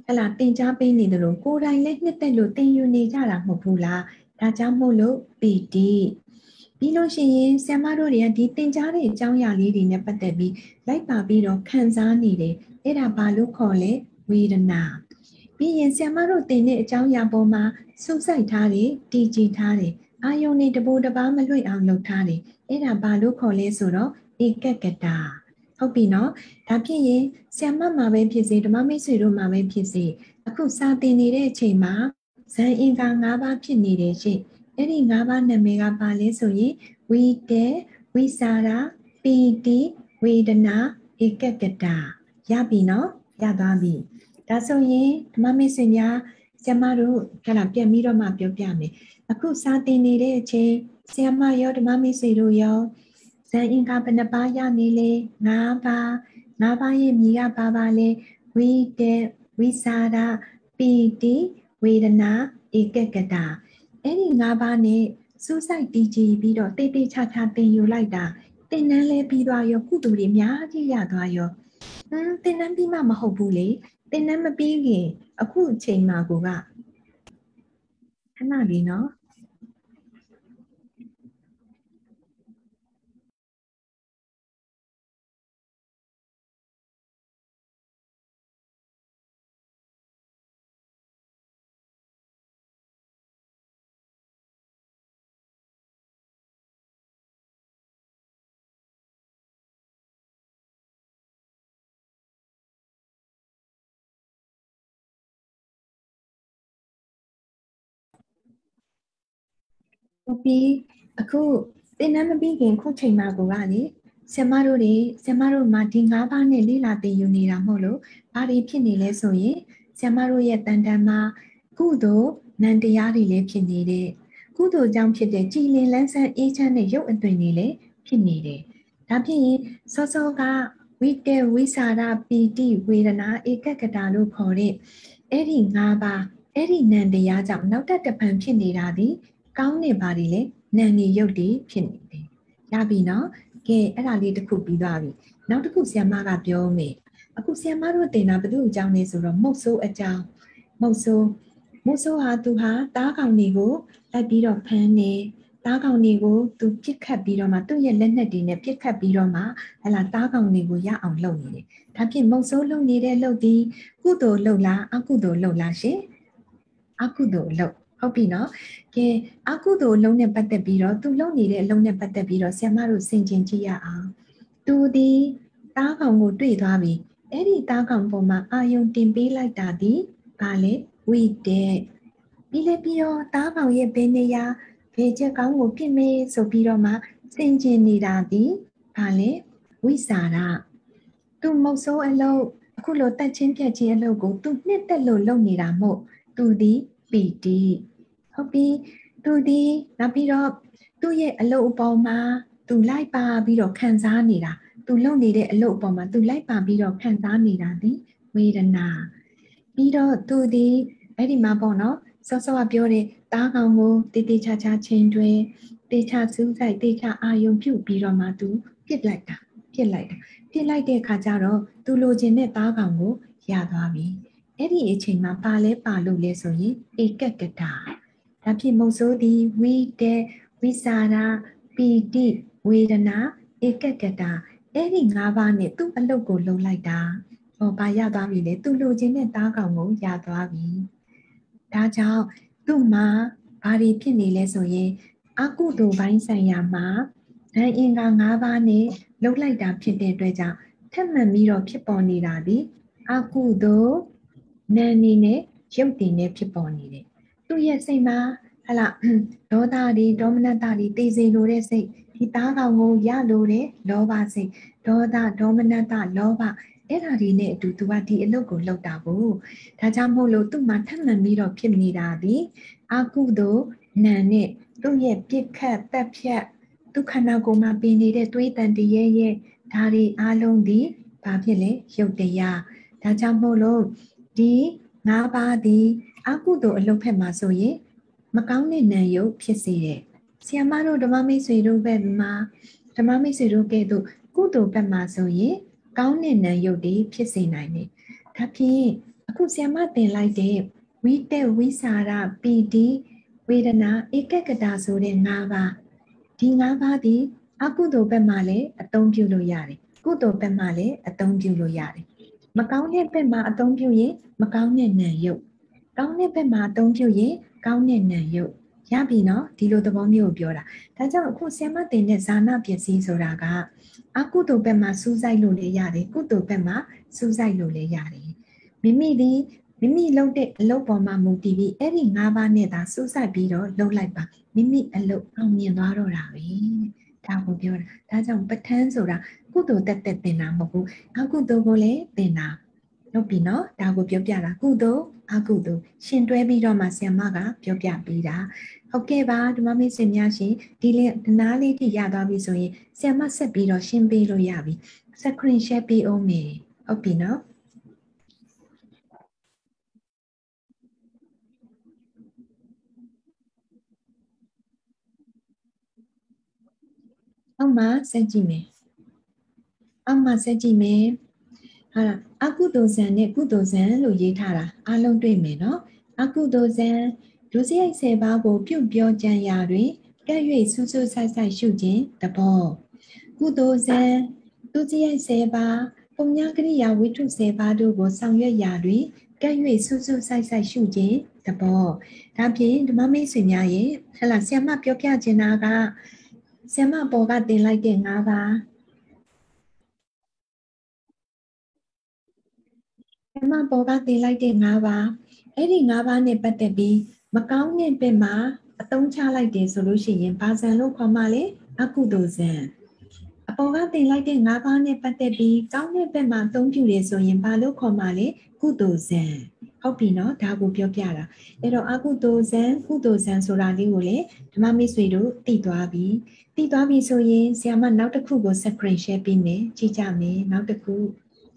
S1: ဟလာတင် जा ပေးနေတယ်လို့ကိုယ်တိုင်လည်းနှစ်သက်လို့တင်ယူနေကြတာမဟုတ်ဘူးလားဒါကြောင့်မို့လို့ပီတိပြီးလို့ရှိရင်ဆ iam တို့တွေကဒီတင် जा တဲ့အကြောင်းအရာလေးတွေနဲ့ပတ်သက်ပြီးလိုက်ပါပြီးတော့ခံစားနေတယ်အဲ့ဒါဘာလို့ခေါ်လဲဝေဒနာပြီးရင်ဆ iam တို့တင်တဲ့အကြောင်းအရာပေါ်မှာစုစိုက်ထားတယ်တည်ကြည်ထားတယ်အာယုန်တွေတပိုးတပားမလွင့်အောင်လုပ်ထားတယ်အဲ့ဒါဘာလို့ခေါ်လဲဆိုတော့ဧကကတာဟုတ်ပြီနော်ဒါဖြစ်ရင်ဆ iam မှာပဲဖြစ်စေဓမ္မမိတ်ဆွေတို့မှာပဲဖြစ်စေအခုစာသင်နေတဲ့အချိန်မှာဇန်အင်္ဂါ၅ပါးဖြစ်နေတယ်ရှင့်အဲ့ဒီ၅ပါးနာမည်ကပါလဲဆိုရင်ဝိတေဝိစာရပီတိဝေဒနာဧကကတာရပြီနော်ရသွားပြီဒါဆိုရင်ဓမ္မမိတ်ဆွေများဆ iam တို့ခဏပြန်ပြီးတော့မှပြောပြမယ်အခုစာသင်နေတဲ့အချိန်ဆ iam ရောဓမ္မမိတ်ဆွေတို့ရောဇန်အင်္ဂါဘယ်နှပါးရနေလဲ၅ပါး၅ပါးရဲ့မြည်ကပါပါလဲဝိတေဝိစာရပီတိဝေဒနာဧကကတာအဲ့ဒီ၅ပါးနဲ့စူးစိုက်တည်ကြည်ပြီးတော့တိတ်တိတ်ချာချာသင်ယူလိုက်တာသင်တန်းလဲပြီးသွားရောကုသိုလ်တွေအများကြီးရသွားရောဟမ်သင်တန်းပြီးမှမဟုတ်ဘူးလေသင်တန်းမပြီးခင်အခုအချိန်မှာကိုကခဏလေးနော်ဟုတ်ပြီအခုသင်တန်းမပြီးခင်ခုချိန်မှာကိုကလေဆ iam တို့တွေဆ iam တို့မှာဒီ၅ပါးနဲ့လေ့လာသင်ယူနေတာမဟုတ်လို့ဘာတွေဖြစ်နေလဲဆိုရင်ဆ iam တို့ရဲ့တန်တန်မှာကုသိုလ်နံတရားတွေလည်းဖြစ်နေတယ်ကုသိုလ်ကြောင့်ဖြစ်တဲ့ကြည်လင်လန်းဆန်းအေးချမ်းတဲ့ရုပ်အသွင်တွေလည်းဖြစ်နေတယ်ဒါဖြစ်ရင်စောစောကဝိတေဝိစာရပီတိဝေဒနာဧကကတာလို့ခေါ်တဲ့အဲ့ဒီ၅ပါးအဲ့ဒီနံတရားကြောင့်နောက်တစ်တပံဖြစ်နေတာဒီကောင်းနေပါလေလေနာနေရုပ်တွေဖြစ်နေတယ်ရပြီနော်ကဲအဲ့ဒါလေးတစ်ခုပြီးသွားပြီနောက်တစ်ခုဆ iam ကပြောမယ်အခုဆ iam တို့တင်တာဘယ်သူ့အကြောင်းလဲဆိုတော့မုတ်ဆိုးအကြောင်းမုတ်ဆိုးမုတ်ဆိုးဟာသူဟာတားကောင်တွေကိုလိုက်ပြီးတော့ဖမ်းနေတားကောင်တွေကိုသူပြစ်ခတ်ပြီးတော့မှသူ့ရဲ့လက်နက်တွေနဲ့ပြစ်ခတ်ပြီးတော့မှဟလာတားကောင်တွေကိုရအောင်လုပ်နေတယ်ဒါဖြင့်မုတ်ဆိုးလုပ်နေတဲ့လုပ်ဒီကုသိုလ်လုပ်လားအကုသိုလ်လုပ်လားရှင်အကုသိုလ်လုပ်ဟုတ်ပြီနော်ကဲအကုသိုလ်လုံးနဲ့ပတ်သက်ပြီးတော့သူလုံနေတဲ့အလုံးနဲ့ပတ်သက်ပြီးတော့ဆ iam တို့ဆင်ခြင်ကြည့်ရအောင်သူဒီတားကောင်ကိုတွေ့သွားပြီအဲ့ဒီတားကောင်ပေါ်မှာအာယုံတင်ပေးလိုက်တာဒီဘာလဲဝိတေပြီးလေပြီးတော့တားကောင်ရဲ့ဘယ်နေရာဘယ်ချက်ကောင်းကိုပြင်မေးဆိုပြီးတော့မှဆင်ခြင်နေတာဒီဘာလဲဝိစာရသူမုတ်ဆိုးအလုပ်အခုလိုတက်ချင်းပြက်ချင်းအလုပ်ကိုသူနှစ်သက်လို့လုပ်နေတာမို့သူဒီပီတိဟုတ်ပြီသူဒီနောက်ပြီးတော့သူ့ရဲ့အလုပ်အပေါ်မှာသူလိုက်ပါပြီးတော့ခံစားနေတာသူလုပ်နေတဲ့အလုပ်အပေါ်မှာသူလိုက်ပါပြီးတော့ခံစားနေတာဒီဝေဒနာပြီးတော့သူဒီအဲ့ဒီမှာပေါ့နော်စောစောကပြောတဲ့တားကောင်ကိုတေးသေးချာချာချင်းတွင်တေးချစူးစိုက်တေးချအာယုံပြုတ်ပြီးတော့မှသူပြစ်လိုက်တာပြစ်လိုက်တာပြစ်လိုက်တဲ့အခါကျတော့သူလိုချင်တဲ့တားကောင်ကိုရသွားပြီအဲ့ဒီအချိန်မှာပါလဲပါလို့လဲဆိုရင်ဧကကတာဒါဖြစ်မုတ်ဆိုးသည်ဝိတေဝိစာရပီတိဝေဒနာဧကကတာအဲ့ဒီ၅ပါးနဲ့သူ့အလုပ်ကိုလုပ်လိုက်တာဟောဘာရသွားပြီလဲသူလိုချင်တဲ့တားကောင်ကိုရသွားပြီဒါကြောင့်သူ့မှာဘာတွေဖြစ်နေလဲဆိုရင်အကုသိုလ်ပိုင်းဆိုင်ရာမှာဇန်အင်္ဂါ၅ပါးနဲ့လှုပ်လိုက်တာဖြစ်တဲ့အတွက်ကြောင့်ထပ်မံပြီးတော့ဖြစ်ပေါ်နေတာဒီအကုသိုလ်နာနေနဲ့ရုပ်တည်နဲ့ဖြစ်ပေါ်နေတယ်သူ့ရဲ့စိတ်မှာဟလာဒေါသတွေဒေါမနတတွေတေးစေလိုတဲ့စိတ်ဒီသားကောင်ကိုရလိုတဲ့လောဘစိတ်ဒေါသဒေါမနတလောဘအဲ့ဓာတွေနဲ့အတူသူကဒီအလုပ်ကိုလုပ်တာကိုဒါကြောင့်မို့လို့သူ့မှာထပ်မံပြီးတော့ဖြစ်နေတာဒီအကုသိုလ်နာနဲ့သူ့ရဲ့ပြစ်ခတ်တက်ဖြတ်သူခန္ဓာကိုယ်မှာပင်နေတဲ့သွေးတန်တရေရဲ့ဓာတွေအားလုံးဒီဘာဖြစ်လဲရုပ်တရားဒါကြောင့်မို့လို့ဒီငါးပါးဒီအကုသိုလ်အလုပ်ဖက်မှာဆိုရင်မကောင်းတဲ့နာယုတ်ဖြစ်စေတယ်ဆ iam တို့ဓမ္မမိတ်ဆွေတို့ဘက်မှာဓမ္မမိတ်ဆွေတို့ကဲ့သို့ကုသိုလ်ဘက်မှာဆိုရင်ကောင်းတဲ့နာယုတ်တွေဖြစ်စေနိုင်တယ်ဒါဖြင့်အခုဆရာမတင်လိုက်တဲ့ဝိတက်ဝိစာရပီတိဝေဒနာဧကကတာဆိုတဲ့၅ပါးဒီ၅ပါးဒီအကုသိုလ်ဘက်မှာလည်းအသုံးပြုလို့ရတယ်ကုသိုလ်ဘက်မှာလည်းအသုံးပြုလို့ရတယ်မကောင်းတဲ့ဘက်မှာအသုံးပြုရင်မကောင်းတဲ့နံယုတ်ကောင်းတဲ့ဘက်မှာအသုံးပြုရင်ကောင်းတဲ့နံယုတ်ရပြီနော်ဒီလိုသဘောမျိုးကိုပြောတာဒါကြောင့်အခုဆရာမတင်တဲ့ဇာနာပစ္စည်းဆိုတာကအကုသိုလ်ဘက်မှာစူးစိုက်လို့လည်းရတယ်ကုသိုလ်ဘက်မှာစူးစိုက်လို့လည်းရတယ်မိမိဒီမိမိလုပ်တဲ့အလုပ်ပေါ်မှာမူတည်ပြီးအဲ့ဒီ၅ပါးနဲ့သာစူးစိုက်ပြီးတော့လုပ်လိုက်ပါမိမိအလုပ်အောင်မြင်သွားတော့တာပဲဒါကိုပြောတာဒါကြောင့်ပဋ္ဌာန်းဆိုတာကုသိုလ်တက်တက်သင်တာမဟုတ်ဘူးအကုသိုလ်ကိုလည်းသင်တာဟုတ်ပြီနော်ဒါကိုပြောပြတာကုသိုလ်အကုသိုလ်ရှင်တွဲပြီးတော့မှဆရာမကပြောပြပေးတာဟုတ်ကဲ့ပါဓမ္မမိတ်ဆွေများရှင်ဒီလေးဒနာလေးထိရသွားပြီဆိုရင်ဆရာမဆက်ပြီးတော့ရှင်းပေးလို့ရပြီ screen share ပေးအောင်မယ်ဟုတ်ပြီနော်အောက်မှာဆက်ကြည့်မယ်အောက်မှာဆက်ကြည့်မယ်ဟာအကုသိုလ်ဇံနဲ့ကုသိုလ်ဇံလို့ရေးထားတာအားလုံးတွေ့မယ်နော်အကုသိုလ်ဇံဒုစရိုက်၁၀ပါးကိုပြုတ်ပြောကြံရာတွင်ကဲ့၍ဆူဆူဆိုင်ဆိုင်ရှုခြင်းတဘောကုသိုလ်ဇံဒုစရိုက်၁၀ပါးပုံညာကရိယာဝိထု၁၀ပါးတို့ကိုဆောင်ရွက်ရာတွင်ကဲ့၍ဆူဆူဆိုင်ဆိုင်ရှုခြင်းတဘောဒါဖြင့်ဓမ္မမိတ်ဆွေများရဲ့ဟဲ့လားဆရာမပြောပြချင်တာကဆရာမပေါ်ကတင်လိုက်တဲ့၅ပါးဆရာမပေါ်ကတင်လိုက်တဲ့၅ပါးအဲ့ဒီ၅ပါးနဲ့ပတ်သက်ပြီးမကောင်းတဲ့ဘက်မှာအသုံးချလိုက်တယ်ဆိုလို့ရှိရင်ဘာဇံလို့ခေါ်မှလဲအကုသိုလ်ဇံအပေါ်ကတင်လိုက်တဲ့၅ပါးနဲ့ပတ်သက်ပြီးကောင်းတဲ့ဘက်မှာအသုံးပြုတယ်ဆိုရင်ဘာလို့ခေါ်မှလဲကုသိုလ်ဇံဟုတ်ပြီနော်ဒါကိုပြောပြတာအဲ့တော့အကုသိုလ်ဇံကုသိုလ်ဇံဆိုတာလေးကိုလေဓမ္မမိတ်ဆွေတို့သိသွားပြီသိသွားပြီဆိုရင်ဆရာမနောက်တစ်ခုကို screen share ပေးမယ်ကြည့်ကြမယ်နောက်တစ်ခု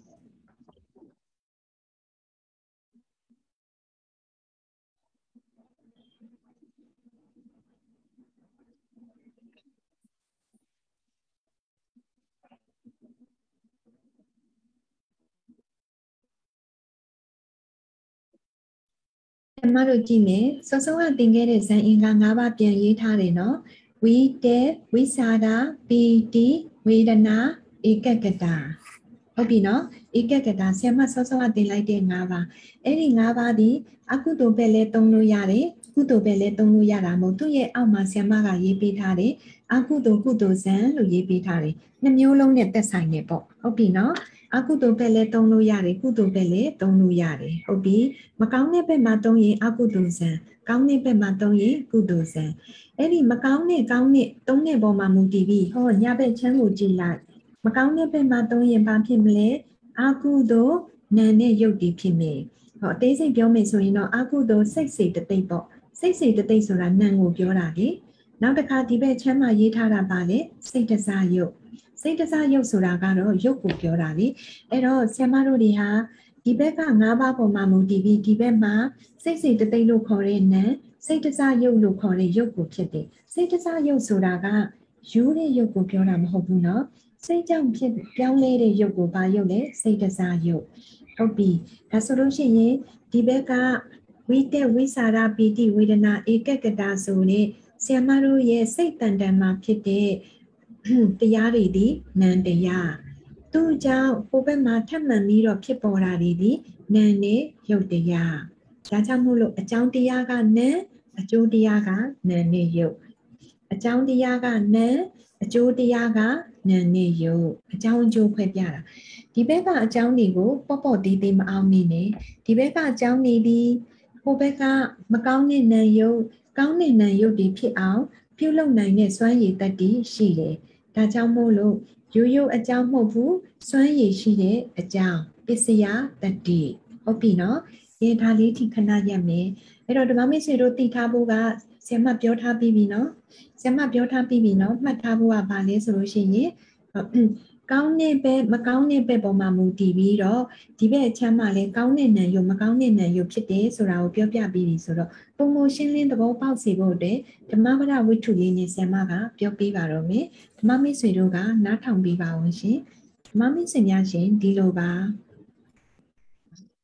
S1: ကျမတို့ကြည့်မယ်စောစောကသင်ခဲ့တဲ့ဇန်အင်္ဂါ၅ပါးပြန်ရေးထားတယ်နော်ဝိတေဝိစာဒပီတိဝေဒနာဧကကတာဟုတ်ပြီနော်ဧကကတာဆရာမစောစောကသင်လိုက်တဲ့၅ပါးအဲ့ဒီ၅ပါးဒီအကုသိုလ်ပဲလဲသုံးလို့ရတယ်ကုသိုလ်ပဲလဲသုံးလို့ရတာမဟုတ်သူ့ရဲ့အောက်မှာဆရာမကရေးပေးထားတယ်အကုသိုလ်ကုသိုလ်ဇံလို့ရေးပေးထားတယ်နှစ်မျိုးလုံးနဲ့သက်ဆိုင်နေပေါ့ဟုတ်ပြီနော်အကုသိုလ်ဘက်လည်းသုံးလို့ရတယ်ကုသိုလ်ဘက်လည်းသုံးလို့ရတယ်ဟုတ်ပြီမကောင်းတဲ့ဘက်မှာသုံးရင်အကုသိုလ်ဇံကောင်းတဲ့ဘက်မှာသုံးရင်ကုသိုလ်ဇံအဲ့ဒီမကောင်းတဲ့ကောင်းတဲ့သုံးတဲ့ပုံမှာမူတည်ပြီးဟောညဘက်ချမ်းကိုကြည့်လိုက်မကောင်းတဲ့ဘက်မှာသုံးရင်ဘာဖြစ်မလဲအကုသိုလ်နံနဲ့ယုတ်တည်ဖြစ်မယ်ဟောအသေးစိတ်ပြောမယ်ဆိုရင်တော့အကုသိုလ်စိတ်စေတသိက်ပေါ့စိတ်စေတသိက်ဆိုတာနံကိုပြောတာလေနောက်တစ်ခါဒီဘက်ချမ်းမှာရေးထားတာပါလေစိတ်တစားယုတ်စိတ်တစားရုပ်ဆိုတာကတော့ရုပ်ကိုပြောတာလေအဲ့တော့ဆရာမတို့တွေဟာဒီဘက်က၅ပါးပေါ်မှာမူတည်ပြီးဒီဘက်မှာစိတ်စိတ်တသိမ့်လို့ခေါ်တဲ့နာမ်စိတ်တစားရုပ်လို့ခေါ်တဲ့ရုပ်ကိုဖြစ်တယ်စိတ်တစားရုပ်ဆိုတာကယူတဲ့ရုပ်ကိုပြောတာမဟုတ်ဘူးเนาะစိတ်ကြောင့်ဖြစ်ပြောင်းလဲတဲ့ရုပ်ကိုဘာရုပ်လဲစိတ်တစားရုပ်ဟုတ်ပြီဒါဆိုလို့ရှိရင်ဒီဘက်ကဝိတက်ဝိစာရပီတိဝေဒနာဧကကတာဆိုတဲ့ဆရာမတို့ရဲ့စိတ်တန်တန်မှာဖြစ်တဲ့တရားတွေဒီနံတရားသူ့ကြောင့်ဟိုဘက်မှာထပ်မံပြီးတော့ဖြစ်ပေါ်တာတွေဒီနံနဲ့ရုပ်တရားဒါကြောင့်မို့လို့အကြောင်းတရားကနံအကျိုးတရားကနံနဲ့ရုပ်အကြောင်းတရားကနံအကျိုးတရားကနံနဲ့ရုပ်အကြောင်းအကျိုးခွဲပြတာဒီဘက်ကအကြောင်းတွေကိုပေါ့ပေါ့သေးသေးမအောင်နေနဲ့ဒီဘက်ကအကြောင်းတွေဒီဟိုဘက်ကမကောင်းတဲ့နံရုပ်ကောင်းတဲ့နံရုပ်တွေဖြစ်အောင်ပြုလုပ်နိုင်တဲ့စွမ်းရည်တတ္တိရှိတယ်ဒါကြောင့်မို့လို့ရိုးရိုးအကြောင်းမဟုတ်ဘူးစွမ်းရည်ရှိတဲ့အကြောင်းပစ္စယတတ္တိဟုတ်ပြီနော်ဒီဒါလေးထိခဏရက်မယ်အဲ့တော့ဓမ္မမိတ်ဆွေတို့သိထားဖို့ကဆရာမပြောထားပြီးပြီနော်ဆရာမပြောထားပြီးပြီနော်မှတ်ထားဖို့ကဘာလဲဆိုလို့ရှိရင်ကောင်းတဲ့ဘက်မကောင်းတဲ့ဘက်ပေါ်မှာမူတည်ပြီးတော့ဒီဘက်အချမ်းမှာလည်းကောင်းတဲ့နံရုပ်မကောင်းတဲ့နံရုပ်ဖြစ်တယ်ဆိုတာကိုပြောပြပြီးပြီဆိုတော့ပုံမရှင်းလင်းသဘောပေါက်စေဖို့အတွက်ဓမ္မပဒဝိတ္ထုလေးနဲ့ဆရာမကပြောပြပါတော့မယ်ဓမ္မမိတ်ဆွေတို့ကနားထောင်ပြီးပါဝင်ရှင်ဓမ္မမိတ်ဆွေများရှင်ဒီလိုပါ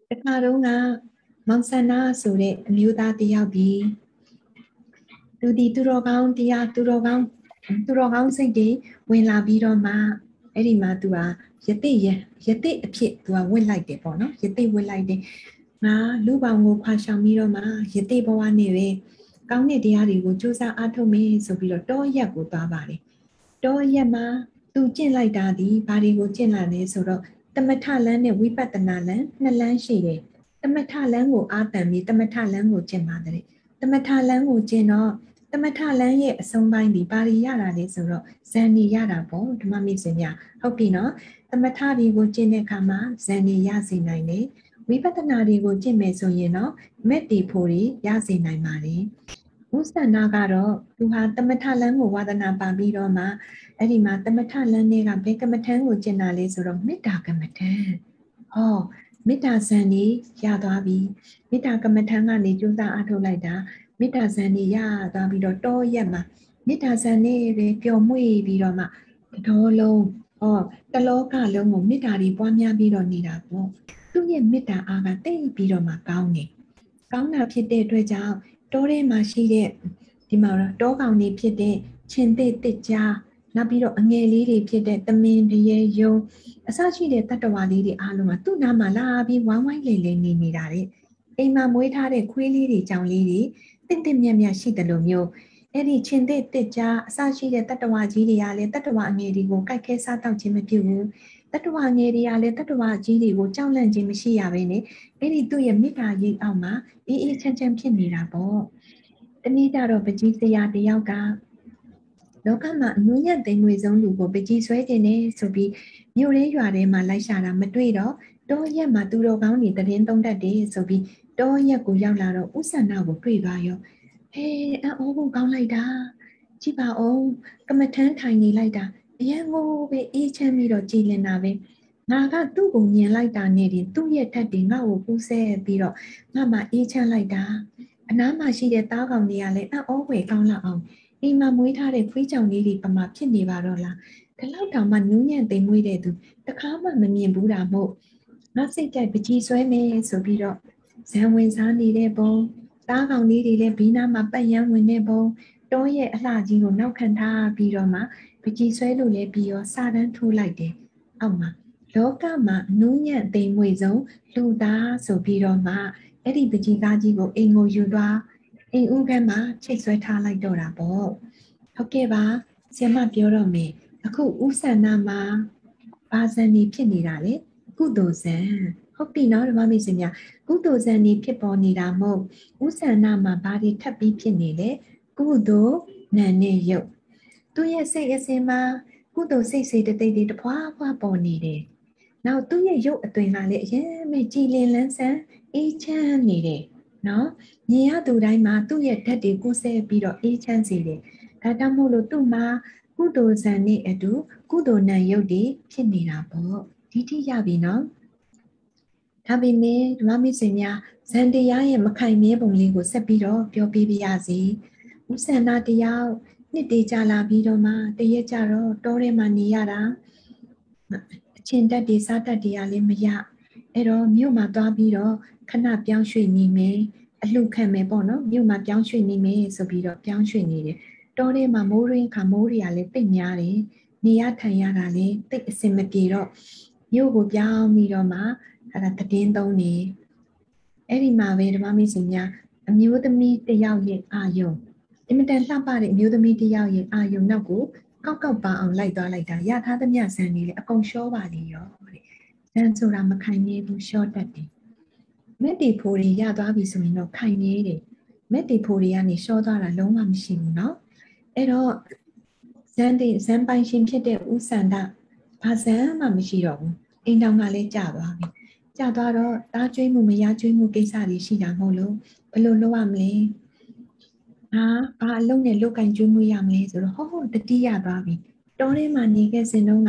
S1: တခါတော့ကမောင်ဆန္ဒဆိုတဲ့အမျိုးသားတယောက်ဒီသူဒီသူတော်ကောင်းတရားသူတော်ကောင်းသူတော်ကောင်းစိတ်တွေဝင်လာပြီးတော့မှအဲ့ဒီမှာသူဟာယတိယယတိအဖြစ်သူကဝစ်လိုက်တယ်ပေါ့နော်ယတိဝစ်လိုက်တယ်ငါလူပေါင်းကိုခွာရှောင်ပြီးတော့မှယတိဘဝနဲ့ပဲကောင်းတဲ့တရားတွေကိုကြိုးစားအားထုတ်မယ်ဆိုပြီးတော့တောရက်ကိုသွားပါတယ်တောရက်မှာသူကျင့်လိုက်တာဒီဘာတွေကိုကျင့်လာလဲဆိုတော့တမထလန်းနဲ့ဝိပဿနာလန်းနှစ်လန်းရှိတယ်တမထလန်းကိုအာတန်ပြီးတမထလန်းကိုကျင့်ပါတယ်တမထလန်းကိုကျင့်တော့တမထလန်းရဲ့အဆုံးပိုင်းဒီပါရီရတာလေဆိုတော့ဇန်နီရတာပေါ့ဓမ္မမိတ်ဆွေများဟုတ်ပြီနော်တမထတွေကိုကျင့်တဲ့အခါမှာဇန်နီရစေနိုင်တယ်ဝိပဿနာတွေကိုကျင့်မယ်ဆိုရင်တော့မက်တီဖို့တွေရစေနိုင်ပါတယ်ဥစ္စာနာကတော့သူဟာတမထလန်းကိုဝါဒနာပါပြီးတော့မှအဲ့ဒီမှာတမထလန်းတွေကဘယ်ကမ္မထံကိုကျင့်တာလဲဆိုတော့မေတ္တာကမ္မထံဟောမေတ္တာဇန်နီရသွားပြီမေတ္တာကမ္မထံကနေကျိုးစားအားထုတ်လိုက်တာမေတ္တာဇန်နေရသွားပြီးတော့တောရက်မှာမေတ္တာဇန်နေပဲပျော်မွေ့ပြီးတော့မှတတော်လုံးဟောတလောကလုံးကိုမေတ္တာတွေပွားများပြီးတော့နေတာပေါ့သူ့ရဲ့မေတ္တာအားကတိတ်ပြီးတော့မှကောင်းတယ်ကောင်းတာဖြစ်တဲ့အတွက်ကြောင့်တောထဲမှာရှိတဲ့ဒီမှာတောကောင်တွေဖြစ်တဲ့ချင်းသိတစ်ကြားနောက်ပြီးတော့အငယ်လေးတွေဖြစ်တဲ့တမင်တရေယုံအစရှိတဲ့တတ္တဝါလေးတွေအားလုံးကသူ့နားမှာလာပြီးဝိုင်းဝိုင်းလေလေနေနေတာတဲ့အိမ်မှာမွေးထားတဲ့ခွေးလေးတွေကြောင်လေးတွေတင့်တင့်မြတ်မြတ်ရှိတယ်လို့မျိုးအဲ့ဒီချင်းတဲ့တစ်ကြားအစရှိတဲ့တတ္တဝါကြီးတွေကလည်းတတ္တဝါအငယ်တွေကိုကြိုက်ခဲစားတောက်ခြင်းမပြုဘူးတတ္တဝါငယ်တွေကလည်းတတ္တဝါကြီးတွေကိုကြောက်လန့်ခြင်းမရှိရဘဲနဲ့အဲ့ဒီသူ့ရဲ့မေတ္တာရိပ်အောက်မှာအေးအေးချမ်းချမ်းဖြစ်နေတာပေါ့တနည်းတော့ပကြီးစရာတယောက်ကလောကမှာအနုညံ့သိမ်မွေဆုံးလူကိုပကြီးဆွဲခြင်းနဲ့ဆိုပြီးမြို့ရဲရွာထဲမှာလိုက်ရှာတာမတွေ့တော့တောရက်မှာသူတော်ကောင်းတွေတရင်သုံးတတ်တယ်ဆိုပြီးတောရက်ကိုရောက်လာတော့ဥစ္ဆန္ဒကိုတွေ့သွားရောဟဲအော်ဘုံကောင်းလိုက်တာကြည့်ပါဦးကမ္မထမ်းထိုင်နေလိုက်တာအရင်ကိုပဲအေးချမ်းပြီးတော့ကြည်လင်တာပဲငါကသူ့ကိုမြင်လိုက်တာနဲ့ဒီသူ့ရဲ့ထက်တွေငါ့ကိုပူးဆဲပြီးတော့ငါမှအေးချမ်းလိုက်တာအနားမှာရှိတဲ့သားကောင်တွေကလည်းအော်ဝယ်ကောင်းလာအောင်အိမ်မှာမွေးထားတဲ့ခွေးကြောင်လေးတွေပမာဖြစ်နေပါတော့လားဒီလောက်တောင်မှနူးညံ့သိမ်မွေးတဲ့သူတခါမှမမြင်ဘူးတာမို့ငါစိတ်ကြိုက်ပကြီးဆွဲမယ်ဆိုပြီးတော့ဇံဝင်စားနေတဲ့ပုံသားကောင်လေးတွေလည်းဘီးနားမှာပတ်ရမ်းဝင်တဲ့ပုံတောရဲ့အလှကြီးကိုနောက်ခံထားပြီးတော့မှပကြီးဆွဲလို့လည်းပြီးရောစာတန်းထိုးလိုက်တယ်အောက်မှာလောကမှာနူးညံ့သိမ်မွေဆုံးလူသားဆိုပြီးတော့မှအဲ့ဒီပကြီးကားကြီးကိုအိမ်ကိုယူသွားအိမ်ဦးခန်းမှာချိတ်ဆွဲထားလိုက်တော့တာပေါ့ဟုတ်ကဲ့ပါဆရာမပြောတော့မယ်အခုဥဆန္ဒမှာဘာဇန်နေဖြစ်နေတာလေကုသိုလ်ဇံဟုတ်ပြီနော်ဓမ္မမိတ်ဆွေများကုသိုလ်ဇံနေဖြစ်ပေါ်နေတာမဟုတ်ဥဆန္ဒမှာဘာတွေထပ်ပြီးဖြစ်နေလဲကုသိုလ်နာနဲ့ယုတ်သူရဲ့စိတ်အစဉ်မှာကုသိုလ်စိတ်စေတသိက်တွေတဖွာဖွာပေါ်နေတယ်နောက်သူရဲ့ယုတ်အသွင်ကလည်းအရင်မဲ့ကြည်လင်လန်းဆန်းအေးချမ်းနေတယ်နော်မြင်ရသူတိုင်းမှာသူ့ရဲ့ဓာတ်တွေကိုဆဲပြီးတော့အေးချမ်းစေတယ်ဒါကြောင့်မို့လို့သူ့မှာကုသိုလ်ဇံနဲ့အတူကုသိုလ်နံယုတ်တွေဖြစ်နေတာပေါ့ဒီတိရပြီနော်ဒါပေမဲ့ဓမ္မမိတ်ဆွေများဇန်တရားရဲ့မခိုင်မြဲပုံလေးကိုဆက်ပြီးတော့ပြောပြပြရစီဥဆန္ဒတရားနှစ်တေးကြလာပြီးတော့မှတရက်ကြတော့တောထဲမှာနေရတာအချင်းတက်တွေစားတက်တွေကလည်းမရအဲ့တော့မြို့မှာသွားပြီးတော့ခဏပြောင်းရွှေ့နေမယ်အလှခံမယ်ပေါ့နော်မြို့မှာပြောင်းရွှေ့နေမယ်ဆိုပြီးတော့ပြောင်းရွှေ့နေတယ်တောထဲမှာမိုးရင်းခါမိုးတွေကလည်းတိတ်များတယ်နေရထိုင်ရတာလည်းတိတ်အဆင်မပြေတော့မြို့ကိုပြောင်းပြီးတော့မှအဲ့ဒါတည်င်းသုံးနေအဲ့ဒီမှာပဲဓမ္မမိတ်ဆွေများအမျိုးသမီးတယောက်ရဲ့အာယုံအင်မတန်လှပတဲ့အမျိုးသမီးတယောက်ရဲ့အာယုံနောက်ကိုကောက်ကောက်ပါအောင်လိုက်သွားလိုက်တာရထားသမျှဇန်နေလေအကုန်လျှောပါလေရောတဲ့ဇန်ဆိုတာမခိုင်နေဘူးလျှောတတ်တယ်မက်တီဖိုတွေရသွားပြီဆိုရင်တော့ခိုင်နေတယ်မက်တီဖိုတွေကနေလျှောသွားတာလုံးဝမရှိဘူးเนาะအဲ့တော့ဇန်တေဇန်ပိုင်ရှင်ဖြစ်တဲ့ဥဆန္ဒဘာဇန်မှမရှိတော့ဘူးအိမ်တောင်ကလည်းကြာသွားပြီကြာသွားတော့တားကျွေးမှုမရကျွေးမှုကိစ္စတွေရှိတာမဟုတ်လို့ဘယ်လိုလုပ်ရမလဲဟာဘာအလုံးနဲ့လုတ်ကင်ကျွေးမှုရမလဲဆိုတော့ဟောဟောတတိယသွားပြီတောထဲမှာနေခဲ့စဉ်တုန်းက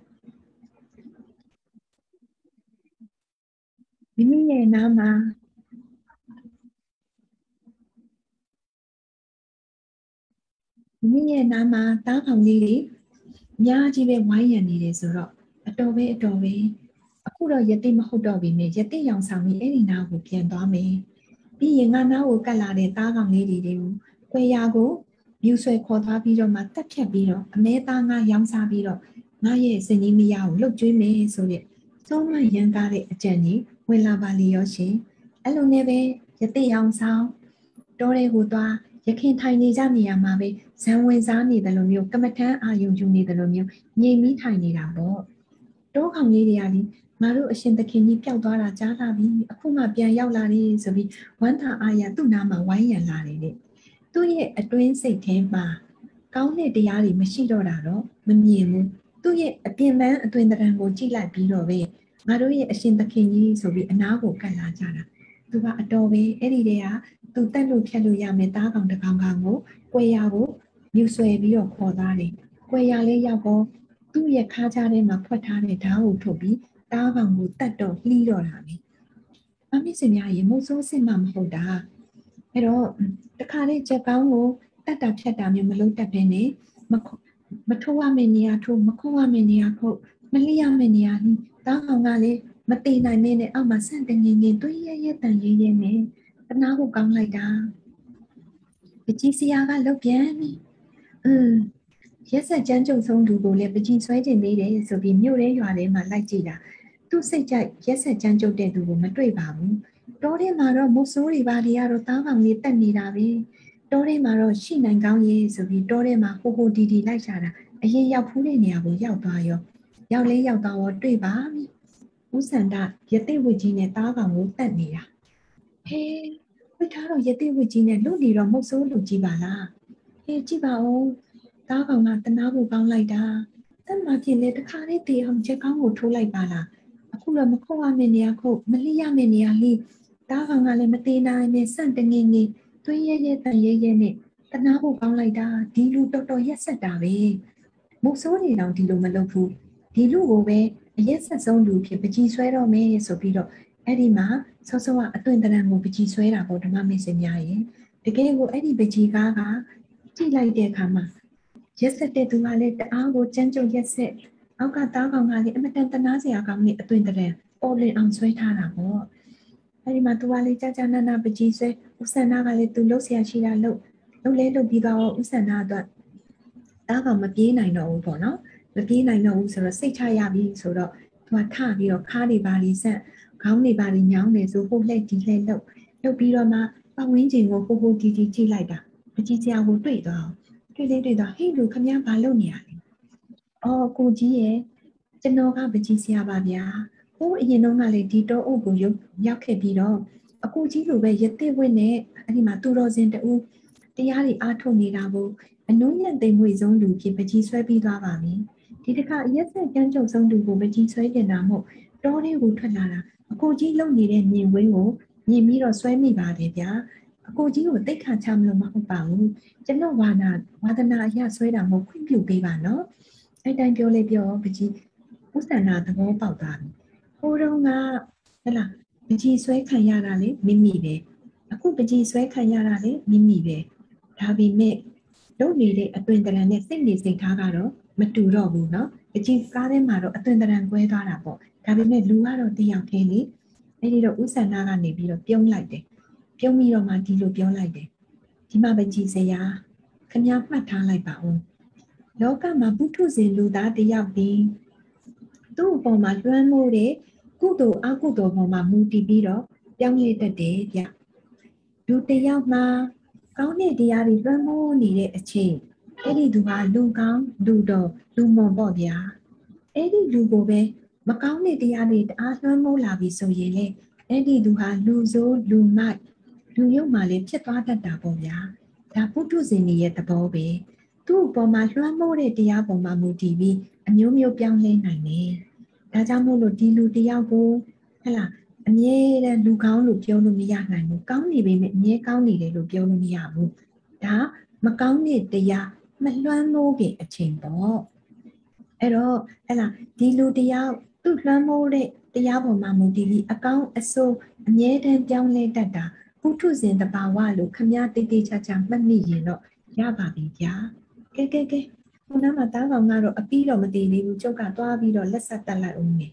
S1: မိမိရဲ့နားမှာမိမိရဲ့နားမှာတားကောင်လေးတွေအများကြီးပဲဝိုင်းရံနေတယ်ဆိုတော့အတော်ပဲအတော်ပဲအခုတော့ယတိမဟုတ်တော့ပြီနဲ့ယတိရောင်ဆောင်ပြီးအဲ့ဒီနာကိုပြန်သွားမယ်ပြီးရင်ငါနာကိုကတ်လာတဲ့သားကောင်လေးတွေကိုကွယ်ရာကိုမြူဆွဲခေါ်သွားပြီးတော့မှတက်ဖြတ်ပြီးတော့အမဲသားငါရောင်စားပြီးတော့ငါရဲ့စင်ကြီးမယားကိုလှုပ်ကျွေးမယ်ဆိုတဲ့သုံးမရန်ကားတဲ့အကြံကြီးဝင်လာပါလေရောရှင်အဲ့လိုနဲ့ပဲယတိရောင်ဆောင်တောထဲကိုသွားရခင်ထိုင်နေကြနေရမှာပဲဇံဝင်စားနေတယ်လို့မျိုးကမ္မထမ်းအာယုံယူနေတယ်လို့မျိုးငြိမ်ပြီးထိုင်နေတာပေါ့တောကောင်လေးတွေကလေငါတို့အရှင်သခင်ကြီးပျောက်သွားတာကြားလာပြီအခုမှပြန်ရောက်လာတယ်ဆိုပြီးဝမ်းသာအားရသူ့နားမှာဝိုင်းရံလာတယ်လေသူ့ရဲ့အတွင်းစိတ်ထဲမှာကောင်းတဲ့တရားတွေမရှိတော့တာတော့မမြင်ဘူးသူ့ရဲ့အပြင်ပန်းအတွင်တရံကိုကြည့်လိုက်ပြီးတော့ပဲငါတို့ရဲ့အရှင်သခင်ကြီးဆိုပြီးအနားကိုကပ်လာကြတာသူကအတော်ပဲအဲ့ဒီတည်းကသူတက်လို့ဖြတ်လို့ရမယ်တားကောင်တစ်ကောင်ကောင်ကိုကွယ်ရာကိုမြူဆွဲပြီးတော့ခေါ်သားတယ်ကွယ်ရာလေးရောက်တော့သူ့ရဲ့ခါးကြားထဲမှာဖွက်ထားတဲ့ဓာတ်ကိုထုတ်ပြီးတားကောင်ကိုတတ်တော့လှီးတော့တာပဲအမေစင်များရေမုတ်ဆိုးစစ်မှမဟုတ်တာအဲ့တော့တခါလေးချက်ကောင်းကိုတတ်တာဖြတ်တာမျိုးမလုပ်တတ်ဘဲနဲ့မမထိုးရမယ့်နေရာထိုးမခုတ်ရမယ့်နေရာခုတ်မလှီးရမယ့်နေရာလှီးတားကောင်ကလည်းမတည်နိုင်မင်းနဲ့အောက်မှာဆန့်တငင်ငင်တွေးရဲရဲတန်ရဲရဲနဲ့တနာဖို့ကောင်းလိုက်တာပကြီးစရာကလုတ်ပြန်ပြီအင်းရက်ဆက်ကြမ်းကြုတ်ဆုံးသူကိုလည်းပကြီးဆွဲတင်သေးတယ်ဆိုပြီးမြို့ရဲရွာထဲမှာလိုက်ကြည့်တာသူ့စိတ်ကြိုက်ရက်ဆက်ကြမ်းကြုတ်တဲ့သူကိုမတွေ့ပါဘူးတောထဲမှာတော့မုတ်ဆိုးတွေပါတွေကတော့တားကောင်လေးတက်နေတာပဲတောထဲမှာတော့ရှိနိုင်ကောင်းရေးဆိုပြီးတောထဲမှာဟိုဟိုဒီဒီလိုက်ချတာအရင်ရောက်ဖူးတဲ့နေရာကိုရောက်သွားရောရောက်လဲရောက်သွားတော့တွေ့ပါပြီဦးစန္ဒရတိဝိကြီးနဲ့တားကောင်ကိုတက်နေတာဟေးဝိထားတော့ရတိဝိကြီးနဲ့လူနေတော့မုတ်ဆိုးလူကြီးပါလားဟေးကြည့်ပါဦးတားကောင်ကတနာဖို့ကောင်းလိုက်တာတက်မှဖြစ်လေတခါလေးတေအောင်ချက်ကောင်းကိုထိုးလိုက်ပါလားအခုတော့မခုတ်ရမယ့်နေရာခုတ်မလှီးရမယ့်နေရာလှီးတားကောင်ကလည်းမသေးနိုင်နဲ့စန့်တငင်ငင်သွေးရဲရဲတန်ရဲရဲနဲ့တနာဖို့ကောင်းလိုက်တာဒီလူတော်တော်ရက်ဆက်တာပဲမုတ်ဆိုးနေတော့ဒီလိုမလုပ်ဘူးဒီလူကိုပဲအရက်ဆက်ဆုံးလူဖြစ်ပကြီးဆွဲတော့မယ်ဆိုပြီးတော့အဲ့ဒီမှာဆောဆောကအသွင်တရံကိုပကြီးဆွဲတာပေါ့ဓမ္မမင်းစင်များရဲ့တကယ်ကိုအဲ့ဒီပကြီးကားကကြည့်လိုက်တဲ့အခါမှာရက်ဆက်တဲ့သူကလည်းတအားကိုကြမ်းကြုတ်ရက်ဆက်အောက်ကတားကောင်ကလည်းအမတန်တနာစရာကောင်းနေအသွင်တရံပေါ်လင်အောင်ဆွဲထားတာပေါ့အဲ့ဒီမှာသူကလည်းကြာကြာနာနာပကြီးဆွဲဥစ္စာနာကလည်းသူလှုပ်ရှားရှိတာလှုပ်လှုပ်လဲလှုပ်ပြီးတော့ဥစ္စာနာအတွက်တားကောင်မပြေးနိုင်တော့ဘူးပေါ့နော်မပြေးနိုင်တော့ဘူးဆိုတော့စိတ်ချရပြီဆိုတော့သူကထပြီးတော့ခါးတွေပါလိဆက်ခေါင်းတွေပါလိညောင်းနေဆိုဟုတ်လက်ဒီလက်လှုပ်လှုပ်ပြီးတော့မှပတ်ဝန်းကျင်ကိုဟိုဟိုဒီဒီကြည့်လိုက်တာပကြီးစရာကိုတွေ့သွားတွေ့လေးတွေ့သွားဟေ့လူခမည်းဘာလုပ်နေရလဲအော်ကိုကြီးရဲ့ကျွန်တော်ကပကြီးစရာပါဗျာဟိုအရင်တော့ကလေဒီတော့အုပ်ကိုရုပ်ရောက်ခဲ့ပြီးတော့အကူကြီးလိုပဲရတိဝိနဲ့အဲ့ဒီမှာသူတော်စင်တူတရားတွေအားထုတ်နေတာကိုအနုညံ့သိမ်မွေ့ဆုံးလူဖြစ်ပကြီးဆွဲပြီးသွားပါပြီဒီတစ်ခါရက်ဆက်ကြမ်းကြုတ်ဆုံးလူကိုပကြီးဆွဲတင်တာမို့တောထဲကိုထွက်လာတာအကိုကြီးလုံနေတဲ့မြင်ဝင်းကိုမြင်ပြီးတော့ဆွဲမိပါတယ်ဗျာအကိုကြီးကိုတိတ်ခါချမလို့မဟုတ်ပါဘူးကျွန်တော်ဝါနာဝါဒနာအရဆွဲတာမို့ခွင့်ပြုပေးပါနော်အဲ့တိုင်းပြောလေးပြောပကြီးဥစ္စာနာသဘောပေါက်သွားပြီဟိုတုန်းကဟဲ့လားပကြီးဆွဲခံရတာလေမိမိပဲအခုပကြီးဆွဲခံရတာလေမိမိပဲဒါပေမဲ့လုံနေတဲ့အတွင်တရံနဲ့စိတ်နေစိတ်ထားကတော့မတူတော့ဘူးเนาะပကြီးကားထဲမှာတော့အတွင်တရံကွဲသွားတာပေါ့ဒါပေမဲ့လူကတော့တယောက်တည်းလေအဲ့ဒီတော့ဥစ္စာနာကနေပြီးတော့ပြုံးလိုက်တယ်ပြုံးပြီးတော့မှဒီလိုပြောလိုက်တယ်ဒီမှာပကြီးစရာခင်ဗျားမှတ်ထားလိုက်ပါဦးလောကမှာပုထုဇဉ်လူသားတယောက်ဒီသူ့အပေါ်မှာလွှမ်းမိုးတဲ့ကုသိုလ်အကုသိုလ်ပေါ်မှာမူတည်ပြီးတော့ပြောင်းလဲတတ်တယ်ဗျလူတယောက်မှာကောင်းတဲ့တရားတွေလွှမ်းမိုးနေတဲ့အချိန်အဲ့ဒီသူဟာလူကောင်းလူတော်လူမွန်ပေါ့ဗျာအဲ့ဒီလူကိုပဲမကောင်းတဲ့တရားတွေတအားလွှမ်းမိုးလာပြီဆိုရင်လေအဲ့ဒီသူဟာလူဆိုးလူမိုက်လူရုပ်မှလည်းဖြစ်သွားတတ်တာပေါ့ဗျာဒါပုထုဇဉ်ရဲ့သဘောပဲသူ့အပေါ်မှာလွှမ်းမိုးတဲ့တရားပေါ်မှာမူတည်ပြီးအမျိုးမျိုးပြောင်းလဲနိုင်တယ်ဒါကြောင့်မို့လို့ဒီလူတယောက်ကိုဟဲ့လားအမြဲတမ်းလူကောင်းလို့ပြောလို့မရနိုင်ဘူးကောင်းနေပေမဲ့အမြဲကောင်းနေတယ်လို့ပြောလို့မရဘူးဒါမကောင်းတဲ့တရားမလွှမ်းမိုးခင်အချိန်ပေါ့အဲ့တော့ဟဲ့လားဒီလူတယောက်သူ့လွှမ်းမိုးတဲ့တရားပေါ်မှာမူတည်ပြီးအကောင်းအဆိုးအမြဲတမ်းပြောင်းလဲတတ်တာပုထုဇဉ်တဘာဝလို့ခမည်းတိတ်တိတ်ချာချာမှတ်မိရင်တော့ရပါပြီဗျာကဲကဲကဲခုနကတားကောင်ကတော့အပီးတော့မတည်သေးဘူးကျုပ်ကသွားပြီးတော့လက်ဆက်တက်လိုက်ဦးမယ်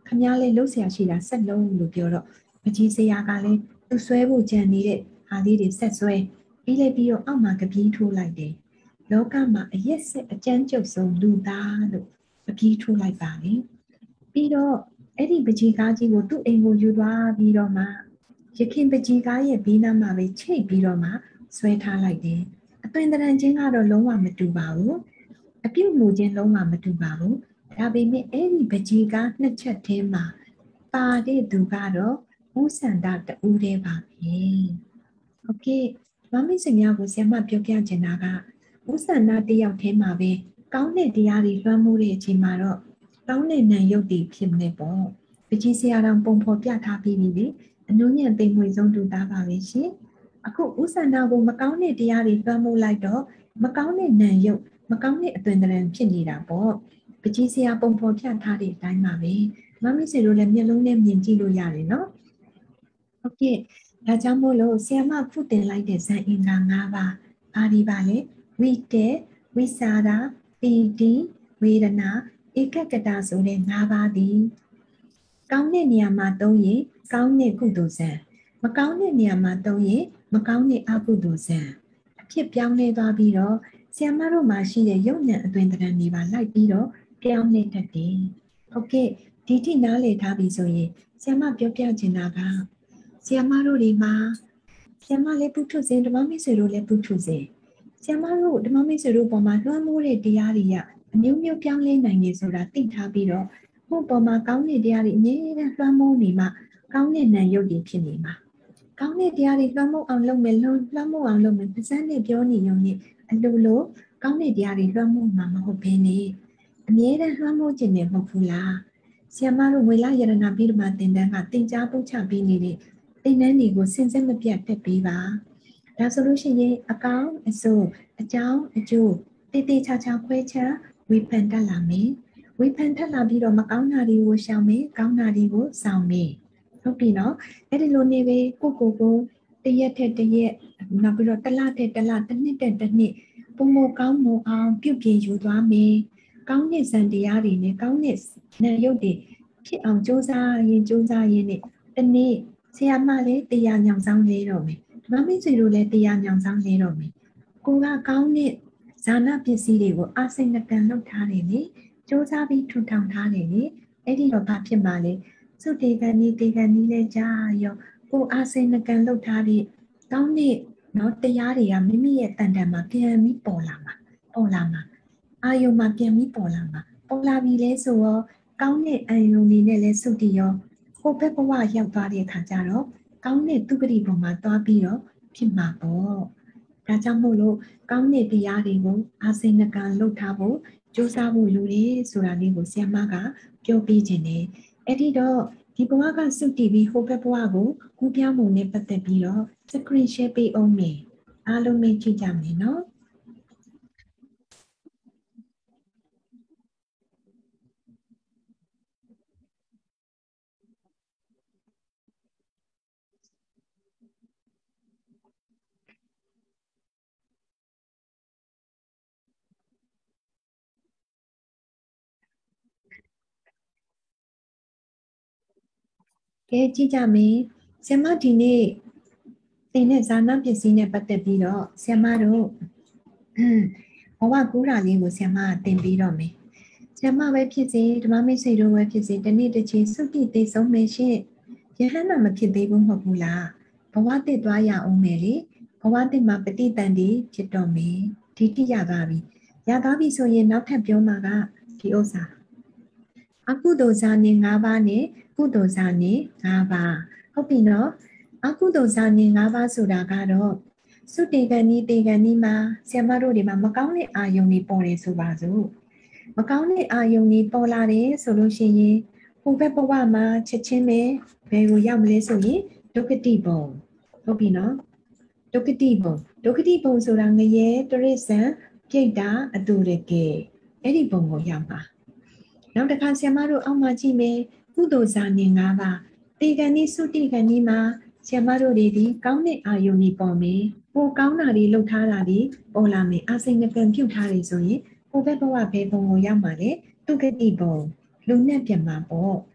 S1: ခမည်းလေးလှုပ်ရှားရှိတာဆက်လုံးလို့ပြောတော့ပကြီးစရာကလည်းသူဆွဲဖို့ကြံနေတဲ့ဟာလေးတွေဆက်ဆွဲပြီးလိုက်ပြီးတော့အောက်မှာကပီးထိုးလိုက်တယ်လောကမှာအရက်ဆက်အကျဉ်းချုပ်ဆုံးလူသားလို့ကပီးထိုးလိုက်ပါလေပြီးတော့အဲ့ဒီပကြီးကားကြီးကိုသူ့အိမ်ကိုယူသွားပြီးတော့မှရခင်ပကြီးကားရဲ့ဘေးနားမှာပဲချိတ်ပြီးတော့မှဆွဲထားလိုက်တယ်အသွင်တရံချင်းကတော့လုံးဝမတူပါဘူးအပြုတ်မှုချင်းလုံးဝမတူပါဘူးဒါပေမဲ့အဲ့ဒီပကြီးကားနှစ်ချက်ထဲမှာပါတဲ့သူကတော့ဥစန္ဒတူးတဲ့ပါပဲโอเคမမိတ်ဆွေများကိုဆရာမပြောပြချင်တာကဥစန္ဒတယောက်ထဲမှာပဲကောင်းတဲ့တရားတွေလွှမ်းမိုးတဲ့အချိန်မှာတော့ကောင်းတဲ့နံရုပ်တွေဖြစ်နေပေါ့ပကြီးဆရာတော်ပုံဖော်ပြထားပြီးပြီလေအနုညံသိမ်မွေဆုံးတူသားပါပဲရှင်အခုဥစန္ဒကိုမကောင်းတဲ့တရားတွေလွှမ်းမိုးလိုက်တော့မကောင်းတဲ့နံရုပ်မကောင်းတဲ့အသွင်သဏ္ဍာန်ဖြစ်နေတာပေါ့ပကြီးဆရာပုံဖော်ပြထားတဲ့အတိုင်းပါပဲမမိတ်ဆွေတို့လည်းမျက်လုံးနဲ့မြင်ကြည့်လို့ရတယ်နော်ဟုတ်ကဲ့ဒါကြောင့်မို့လို့ဆရာမဖုတင်လိုက်တဲ့ဇန်အင်္ဂါ၅ပါးဘာဒီပါလဲဝိတေဝိစာရပီတိဝေဒနာဧကကတဆိုတဲ့၅ပါးသည်ကောင်းတဲ့နေရာမှာသုံးရင်ကောင်းတဲ့ကုသိုလ်ဇံမကောင်းတဲ့နေရာမှာသုံးရင်မကောင်းတဲ့အကုသိုလ်ဇံအဖြစ်ပြောင်းလဲသွားပြီးတော့ဆရာမတို့မှာရှိတဲ့ယုံဉာဏ်အသွင်သဏ္ဍာန်တွေပါလိုက်ပြီးတော့ပြောင်းလဲတတ်တယ်ဟုတ်ကဲ့ဒီထိနားလည်ထားပြီဆိုရင်ဆရာမပြောပြချင်တာကဆရာမတို့ဒီမှာဆရာမလည်းပုထုဇဉ်ဓမ္မမိတ်ဆွေတို့လည်းပုထုဇဉ်ဆရာမတို့ဓမ္မမိတ်ဆွေတို့ပေါ်မှာလွှမ်းမိုးတဲ့တရားတွေကအမျိုးမျိုးပြောင်းလဲနိုင်နေဆိုတာသိထားပြီးတော့ဟိုပေါ်မှာကောင်းတဲ့တရားတွေအမြဲတမ်းလွှမ်းမိုးနေမှကောင်းတဲ့နံရုပ်တွေဖြစ်နေမှာကောင်းတဲ့တရားတွေလွှမ်းမိုးအောင်လုပ်မယ်လွှမ်းမိုးအောင်လုပ်မယ်ပါးစပ်နဲ့ပြောနေရုံနဲ့အလိုလိုကောင်းတဲ့တရားတွေလွှမ်းမိုးမှာမဟုတ်ဘဲနဲ့အမြဲတမ်းလွှမ်းမိုးခြင်းနဲ့မဟုတ်ဘူးလားဆရာမတို့ဝေလာယရဏဗိဓမာသင်တန်းကသင်ကြားပို့ချပေးနေတဲ့သင်တန်းတွေကိုစင်စစ်မပြတ်တက်ပေးပါဒါဆိုလို့ရှိရင်အကောင်းအဆိုးအကြောင်းအကျိုးတိတိကျကျခွဲခြားဝေဖန်တတ်လာမယ်ဝေဖန်တတ်လာပြီးတော့မကောင်းတာတွေကိုရှောင်မယ်ကောင်းတာတွေကိုဆောင်မယ်ဟုတ်ပြီနော်အဲ့ဒီလိုနေပဲကိုကိုကိုတရက်ထက်တရက်နောက်ပြီးတော့တစ်လထက်တစ်လတစ်နှစ်ထက်တစ်နှစ်ပုံမကောင်းမအောင်ပြုပြင်ယူသွားမယ်ကောင်းတဲ့ဇန်တရားတွေနဲ့ကောင်းတဲ့နာရုပ်တွေဖြစ်အောင်ကြိုးစားရင်ကြိုးစားရင်နဲ့တနေ့ဆရာမလည်းတရားညောင်ဆောင်လဲတော့မယ်ဓမ္မမိတ်ဆွေတို့လည်းတရားညောင်ဆောင်လဲတော့မယ်ကိုကကောင်းတဲ့ဇာနာပစ္စည်းတွေကိုအာစိဏကံလုပ်ထားတယ်လေကြိုးစားပြီးထူထောင်ထားတယ်လေအဲ့ဒီတော့ဘာဖြစ်မှာလဲသုတေကံဤတေကံဤလဲကြာရောကိုအာစိဏကံလုပ်ထားတဲ့ကောင်းတဲ့နော်တရားတွေကမိမိရဲ့တန်တန်မှာပြန်ပြီးပေါ်လာမှာပေါ်လာမှာအာယုံမှာပြန်ပြီးပေါ်လာမှာပေါ်လာပြီလဲဆိုတော့ကောင်းတဲ့အာယုံတွေနဲ့လဲသုတိရောကိုဘက်ဘဝရောက်သွားတဲ့အခါကျတော့ကောင်းတဲ့သူဂတိပေါ်မှာသွားပြီးတော့ဖြစ်မှာပေါ့ဒါကြောင့်မို့လို့ကောင်းတဲ့တရားတွေကိုအာစိဏကံလုပ်ထားဖို့ကြိုးစားဖို့လိုတယ်ဆိုတာလေးကိုဆရာမကပြောပြခြင်းနဲ့အဲ့ဒီတော့ဒီဘဝကစုတည်ပြီးဟိုဘက်ဘဝကိုကူးပြောင်းမှုနဲ့ပတ်သက်ပြီးတော့ screen share ပေးအောင်မယ်အားလုံးမိတ်ကြည့်ကြမယ်နော်ကဲကြည့်ကြမယ်ဆရာမဒီနေ့သင်တဲ့ဇာနာပစ္စည်းနဲ့ပတ်သက်ပြီးတော့ဆရာမတို့ဘဝကူးတာလေးကိုဆရာမကသင်ပြီးတော့မယ်ဆရာမပဲဖြစ်စေဓမ္မမိတ်ဆွေတို့ပဲဖြစ်စေတနေ့တစ်ချိန်စုပြည့်သိဆုံးမယ်ရှင့်ယဟန္တာမဖြစ်သေးဘူးမဟုတ်ဘူးလားဘဝတည်သွားရအောင်မယ်လေဘဝတည်မှာပฏิတန်တိဖြစ်တော့မယ်ဒီတိရသွားပြီရသွားပြီဆိုရင်နောက်ထပ်ပြောမှာကဒီဥစ္စာအကုသိုလ်ဇာနေ၅ပါးနဲ့ကုသိုလ်ဇာနေ၅ပါးဟုတ်ပြီနော်အကုသိုလ်ဇာနေ၅ပါးဆိုတာကတော့သုတေကံဤတေကံဤမှာဆရာမတို့တွေမှာမကောင်းတဲ့အာယုန်တွေပေါ်တယ်ဆိုပါစို့မကောင်းတဲ့အာယုန်တွေပေါ်လာတယ်ဆိုလို့ရှိရင်ဟိုဘက်ဘဝမှာချက်ချင်းပဲဘယ်ကိုရောက်မလဲဆိုရင်ဒုက္ခတိဘုံဟုတ်ပြီနော်ဒုက္ခတိဘုံဒုက္ခတိဘုံဆိုတာငရဲတရိစ္ဆန်ပြိတ္တာအတူတကယ်အဲ့ဒီဘုံကိုရောက်မှာနောက်တစ်ခါဆရာမတို့အောက်မှာကြည့်မယ်ကုသိုလ်ဇာနေ၅ပါးတေကံဤသုတိကံဤမှာဆရာမတို့တွေဒီကောင်းတဲ့အာယုန်တွေပေါ်မယ်ဟိုကောင်းတာတွေလှုပ်ထားတာတွေပေါ်လာမယ်အာစိဏကံပြုတ်ထားတယ်ဆိုရင်ဟိုဘက်ဘဝဘယ်ဘုံကိုရောက်မှာလဲတုဂတိဘုံလူနဲ့ပြန်မှာပေါ့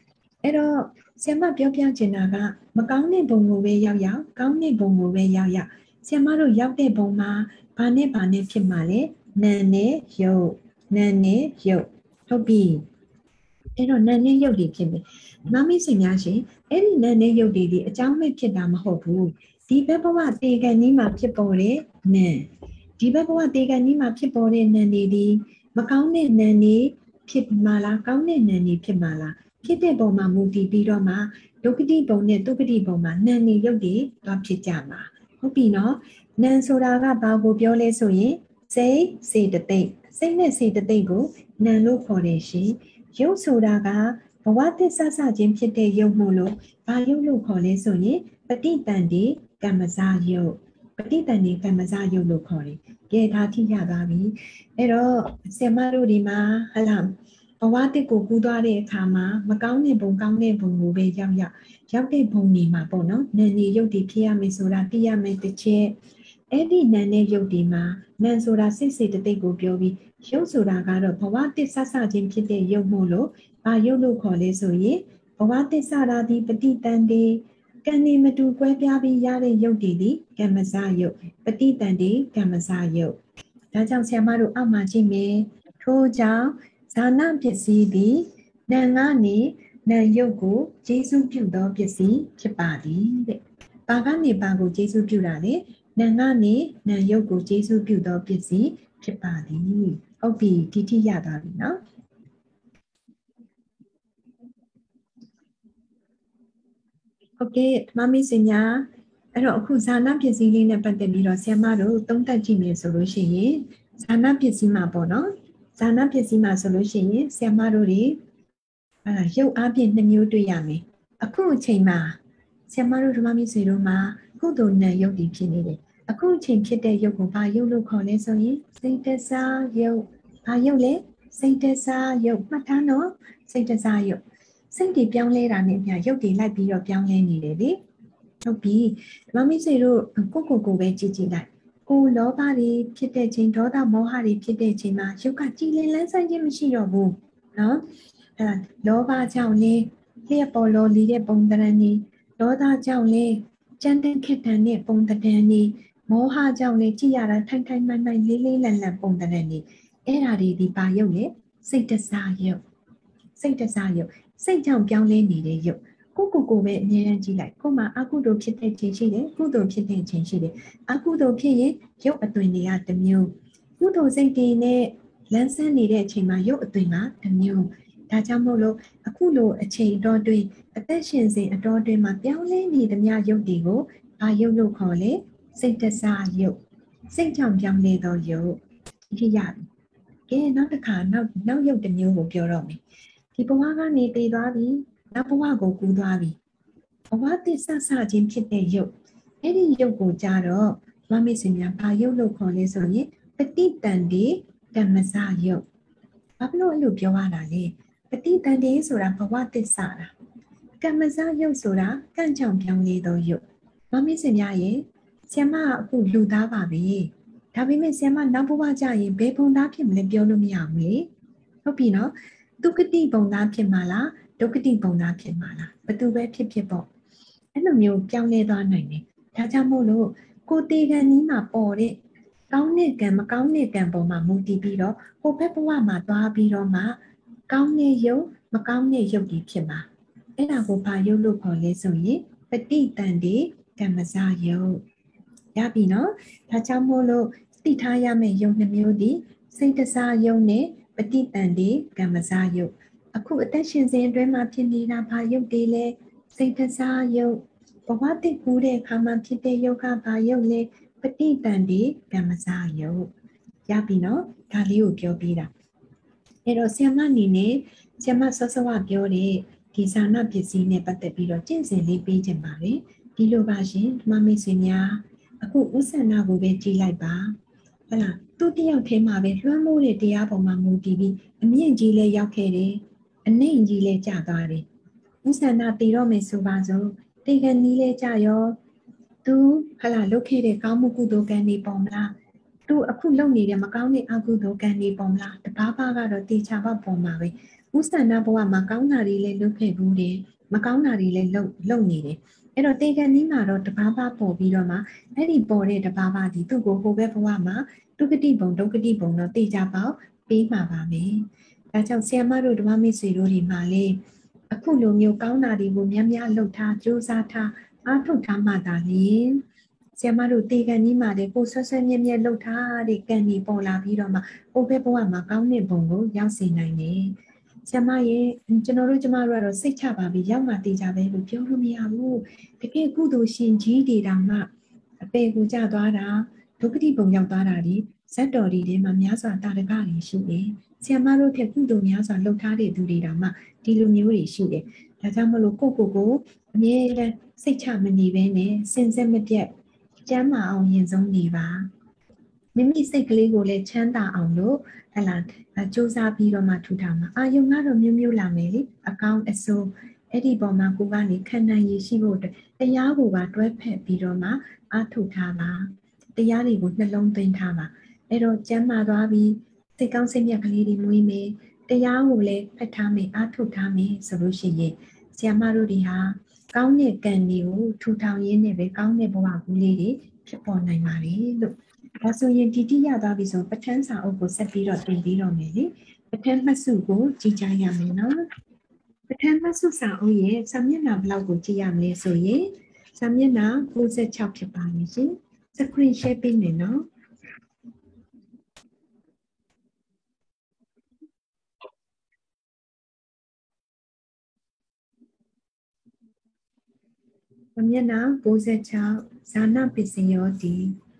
S1: အဲ့တော့ဆရာမပြောပြချင်တာကမကောင်းတဲ့ဘုံကိုပဲရောက်ရောက်ကောင်းတဲ့ဘုံကိုပဲရောက်ရောက်ဆရာမတို့ရောက်တဲ့ဘုံမှာဘာနဲ့ဘာနဲ့ဖြစ်မှာလဲနာနဲ့ရုပ်နာနဲ့ရုပ်ဟုတ်ပြီအဲ့တော့နာနဲ့ရုပ်တွေဖြစ်မယ်မမင်းစင်များရှင်အဲ့ဒီနာနဲ့ရုပ်တွေဒီအကြောင်းမဲ့ဖြစ်တာမဟုတ်ဘူးဒီဘက်ဘဝတေကန်ကြီးမှာဖြစ်ပေါ်တဲ့နာဒီဘက်ဘဝတေကန်ကြီးမှာဖြစ်ပေါ်တဲ့နာတွေဒီမကောင်းတဲ့နာတွေဖြစ်မှာလားကောင်းတဲ့နာတွေဖြစ်မှာလားဖြစ်တဲ့ပုံမှာမူတည်ပြီးတော့မှဒုက္ခတိပုံနဲ့ဒုက္ခတိပုံမှာနာနေရုပ်တွေတော့ဖြစ်ကြမှာဟုတ်ပြီနော်နာဆိုတာကဘာကိုပြောလဲဆိုရင်စိတ်စေတသိက်စိတ်နဲ့စေတသိက်ကိုနာလို့ခေါ်တယ်ရှင်ရုပ်ဆိုတာကဘဝသစ္စာစခြင်းဖြစ်တဲ့ရုပ်မို့လို့ဘာရုပ်လို့ခေါ်လဲဆိုရင်ပဋိတန်ဒီကမ္မဇရုပ်ပဋိတန်ဒီကမ္မဇရုပ်လို့ခေါ်တယ်ကဲဒါထိရသွားပြီအဲ့တော့ဆရာမတို့ဒီမှာဟလာဘဝတစ်ကိုကူးသွားတဲ့အခါမှာမကောင်းတဲ့ဘုံကောင်းတဲ့ဘုံကိုပဲရောက်ရောက်ရောက်တဲ့ဘုံနေမှာပေါ့နော်နာနေရုပ်တွေဖြစ်ရမယ်ဆိုတာသိရမယ်တစ်ချက်အဲ့ဒီနာနဲ့ရုပ်ဒီမှာနာဆိုတာစိတ်စေတသိက်ကိုပြောပြီးရုပ်ဆိုတာကတော့ဘဝတစ္ဆဆချင်းဖြစ်တဲ့ရုပ်မို့လို့ဘာရုပ်လို့ခေါ်လဲဆိုရင်ဘဝတစ္ဆရာဒီပဋိတန်ဒီကံနေမတူကွဲပြားပြီးရတဲ့ရုပ်တွေဒီကမ္မဇရုပ်ပဋိတန်ဒီကမ္မဇရုပ်ဒါကြောင့်ဆရာမတို့အောက်မှာကြည့်မယ်ထို့ကြောင့်ဇာနာပစ္စည်းသည်နာကနေနာရုပ်ကိုကျေစုပြုသောပစ္စည်းဖြစ်ပါသည်တဲ့။ဘာကနေဘာကိုကျေစုပြုတာလဲ။နာကနေနာရုပ်ကိုကျေစုပြုသောပစ္စည်းဖြစ်ပါသည်။ဟုတ်ပြီဒီထိရသွားပြီနော်။ဟုတ်ကဲ့မမီးစင်ညာအဲ့တော့အခုဇာနာပစ္စည်းလေးနဲ့ပတ်သက်ပြီးတော့ဆရာမတို့သုံးသပ်ကြည့်မယ်ဆိုလို့ရှိရင်ဇာနာပစ္စည်းမှာပေါ့နော်။ဇာနာပစ္စည်းမှာဆိုလို့ရှိရင်ဆရာမတို့တွေအဲ့ဒါရုပ်အပြင်နှစ်မျိုးတွေ့ရမယ်အခုအချိန်မှာဆရာမတို့ဓမ္မမိတ်ဆွေတို့မှာကုသိုလ်နဲ့ရုပ်တည်ဖြစ်နေတယ်အခုအချိန်ဖြစ်တဲ့ရုပ်ကိုဘာရုပ်လို့ခေါ်လဲဆိုရင်စိတ်တစားရုပ်ဘာရုပ်လဲစိတ်တစားရုပ်မှတ်ထားနော်စိတ်တစားရုပ်စိတ်တွေပြောင်းလဲတာနဲ့အမျှရုပ်တွေလိုက်ပြီးတော့ပြောင်းလဲနေတယ်လေဟုတ်ပြီဓမ္မမိတ်ဆွေတို့ကိုကိုကိုပဲကြည့်ကြည့်လိုက်ကိုလောဘတွေဖြစ်တဲ့ချိန်ဒေါသမောဟတွေဖြစ်တဲ့ချိန်မှာရုပ်ကကြည်လင်လန်းဆိုင်ခြင်းမရှိတော့ဘူးနော်အဲလောဘကြောင့်လေလျှက်ပေါ်လောလီတဲ့ပုံတရံနေဒေါသကြောင့်လေကြမ်းတမ်းခက်တန်တဲ့ပုံတရံနေမောဟကြောင့်လေကြည်ရတာထိုင်ထိုင်မှန်မှန်လေးလေးလန်လန်ပုံတရံနေအဲ့ဓာတွေဒီပါရုပ်လေစိတ်တစားရုပ်စိတ်တစားရုပ်စိတ်ကြောင့်ပြောင်းလဲနေတဲ့ရုပ်ကိုကိုကိုပဲအမြဲတမ်းကြည့်လိုက်ကိုမှအကုသိုလ်ဖြစ်တဲ့ခြင်းရှိတယ်ကုသိုလ်ဖြစ်တဲ့ခြင်းရှိတယ်အကုသိုလ်ဖြစ်ရင်ရုပ်အသွင်တွေကတစ်မျိုးကုသိုလ်စိတ်တွေနဲ့လန်းဆန်းနေတဲ့အချိန်မှာရုပ်အသွင်ကတစ်မျိုးဒါကြောင့်မို့လို့အခုလိုအချိန်တော်တွင်အသက်ရှင်စဉ်အတော်တွင်မှာပြောင်းလဲနေသမျှရုပ်တွေကိုဘာရုပ်လို့ခေါ်လဲစိတ်တစားရုပ်စိတ်ကြောင့်ပြောင်းလဲသောရုပ်ဒီရပြီကဲနောက်တစ်ခါနောက်နောက်ရုပ်တစ်မျိုးကိုပြောတော့မယ်ဒီဘဝကနေတည်သွားပြီနောက်ဘဝကိုကူးသွားပြီဘဝတည်ဆဆခြင်းဖြစ်တဲ့ရုပ်အဲ့ဒီရုပ်ကိုကြတော့မမေ့စင်များဘာရုပ်လို့ခေါ်လဲဆိုရင်ပฏิတန်ဒီကမ္မစရုပ်ဘာဖြစ်လို့အဲ့လိုပြောရတာလဲပฏิတန်ဒီဆိုတာဘဝတစ္ဆာတာကမ္မဇရုပ်ဆိုတာကန့်ကြောင်ပြောင်းလဲသောရုပ်မမေ့စင်များရဲ့ဆရာမအခုလူသားပါပဲဒါပေမဲ့ဆရာမနောက်ဘဝကျရင်ဘယ်ပုံသားဖြစ်မလဲပြောလို့မရဘူးလေဟုတ်ပြီနော်ဒုက္ခတိပုံသားဖြစ်မှာလားဒုက္ခတိပုံသားဖြစ်မှာလားဘယ်သူပဲဖြစ်ဖြစ်ပေါ့အဲ့လိုမျိုးပြောင်းလဲသွားနိုင်တယ်ဒါကြောင့်မို့လို့ကိုတေကံနီးမှာပေါ်တဲ့ကောင်းတဲ့ကံမကောင်းတဲ့ကံပေါ်မှာမူတည်ပြီးတော့ဟိုဘက်ဘဝမှာသွားပြီးတော့မှကောင်းတဲ့ရုပ်မကောင်းတဲ့ရုပ်တွေဖြစ်မှာအဲ့ဒါကိုဘာရုပ်လို့ခေါ်လဲဆိုရင်ပฏิတန်ဒီကမ္မဇရုပ်ရပြီနော်ဒါကြောင့်မို့လို့သိထားရမယ့်ရုပ်နှမျိုးဒီစိတ်တစားရုပ်နဲ့ပฏิတန်ဒီကမ္မဇရုပ်အခုအသက်ရှင်စဉ်အတွင်းမှာဖြစ်နေတာဘာရုပ်တွေလဲစိတ်တစားရုပ်ဘဝတည်ကူးတဲ့အခါမှာဖြစ်တဲ့ရုပ်ကဘာရုပ်လဲပฏิတန်ဒီကမ္မဇရုပ်ရပြီနော်ဒါလေးကိုပြောပြတာအဲ့တော့ဆရာမအနေနဲ့ဆရာမစောစောကပြောတဲ့ဒီဇာနာပစ္စည်းနဲ့ပတ်သက်ပြီးတော့ကျင့်စဉ်လေးပေးခြင်းပါတယ်ဒီလိုပါရှင်ဓမ္မမိတ်ဆွေများအခုဥစ္စာနာကိုပဲကြည့်လိုက်ပါဟုတ်လားသူတယောက်ထဲမှာပဲလွှမ်းမိုးတဲ့တရားပေါ်မှာမူတည်ပြီးအမြင့်ကြီးလဲရောက်ခဲ့တယ်အနှိမ့်ကြီးလဲကျသွားတယ်ဥစ္စာနာတည်တော့မယ်ဆိုပါစို့တေကနီးလဲကြရောသူဟလာလုတ်ခဲ့တဲ့ကောင်းမှုကုသိုလ်ကံတွေပေါ်မလားသူသူအခုလုံနေတဲ့မကောင်းတဲ့အကုသိုလ်ကံတွေပုံလားတဘာဘာကတော့တေချာပေါက်ပုံမှာပဲဥစ္စာနာဘဝမှာကောင်းတာတွေလည်းလုပ်ခဲ့ဘူးတယ်မကောင်းတာတွေလည်းလုပ်လုပ်နေတယ်အဲ့တော့တေကံนี้မှာတော့တဘာဘာပေါ်ပြီးတော့မှအဲ့ဒီပေါ်တဲ့တဘာဘာဒီသူ့ကိုဟိုဘက်ဘဝမှာဒုက္ခတိဘုံဒုက္ခတိဘုံတော့တေချာပေါက်ပေးမှာပါပဲဒါကြောင့်ဆရာမတို့ဓမ္မမိတ်ဆွေတို့ဒီမှာလေအခုလိုမျိုးကောင်းတာတွေကိုများများလုပ်ထားကြိုးစားထားအားထုတ်ထားမှသာလေဆရာမတို့တေကံนี้မှာလေကိုဆွဆွမြဲမြဲလှုပ်ထားတဲ့ကံဒီပေါ်လာပြီးတော့မှဟိုဘက်ဘဝမှာကောင်းတဲ့ဘုံကိုရောက်စေနိုင်တယ်ဆရာမရဲ့ကျွန်တော်တို့ကျမတို့ကတော့စိတ်ချပါပြီရောက်မှတေချာပဲလို့ပြောလို့မရဘူးတကယ်ကုသိုလ်ရှင်ကြီးတွေတောင်မှအပေကိုကြသွားတာဒုက္ခတိဘုံရောက်သွားတာဒီဇတ်တော်ဒီထဲမှာများစွာတာရကတွေရှိတယ်ဆရာမတို့ထက်ကုသိုလ်များစွာလှုပ်ထားတဲ့သူတွေတောင်မှဒီလိုမျိုးတွေရှိတယ်ဒါကြောင့်မလို့ကိုကိုကိုအမြဲတမ်းစိတ်ချမနေဘဲနဲ့စင်စစ်မပြတ်ကျမ်းမာအောင်ရင်ဆုံးနေပါမိမိစိတ်ကလေးကိုလည်းချမ်းသာအောင်လို့ဟလာစူးစမ်းပြီးတော့မှထူထောင်မှာအာယုံကတော့မျိုးမျိုးလာမယ်လေအကောင်းအဆိုးအဲ့ဒီပေါ်မှာကိုကနေခံနိုင်ရရှိဖို့တရားကိုပါတွဲဖက်ပြီးတော့မှအားထုတ်ထားပါတရားတွေကိုနှလုံးသွင်းထားပါအဲ့တော့ကျမ်းမာသွားပြီးစိတ်ကောင်းစိတ်မြတ်ကလေးတွေမွေးမယ်တရားကိုလည်းဖက်ထားမယ်အားထုတ်ထားမယ်ဆိုလို့ရှိရင်ဆရာမတို့တွေဟာကောင်းတဲ့ကံတွေကိုထူထောင်ရင်းနဲ့ပဲကောင်းတဲ့ဘဝကူးလေးတွေဖြစ်ပေါ်နိုင်ပါလေလို့ဒါဆိုရင်ဒီတိရသွားပြီဆိုပဋ္ဌာန်းစာအုပ်ကိုဆက်ပြီးတော့သင်ပြီးတော့မယ်လေပဋ္ဌာန်းမှတ်စုကိုကြည့်ကြရမယ်နော်ပဋ္ဌာန်းမှတ်စုစာအုပ်ရဲ့စာမျက်နှာဘယ်လောက်ကိုကြည့်ရမလဲဆိုရင်စာမျက်နှာကိုးဆယ်ခြောက်ဖြစ်ပါလိမ့်ရှင် screen share ပေးမယ်နော်မျက်နှာကိုးဆယ်ခြောက်ဇာနာပစ္စယောတိ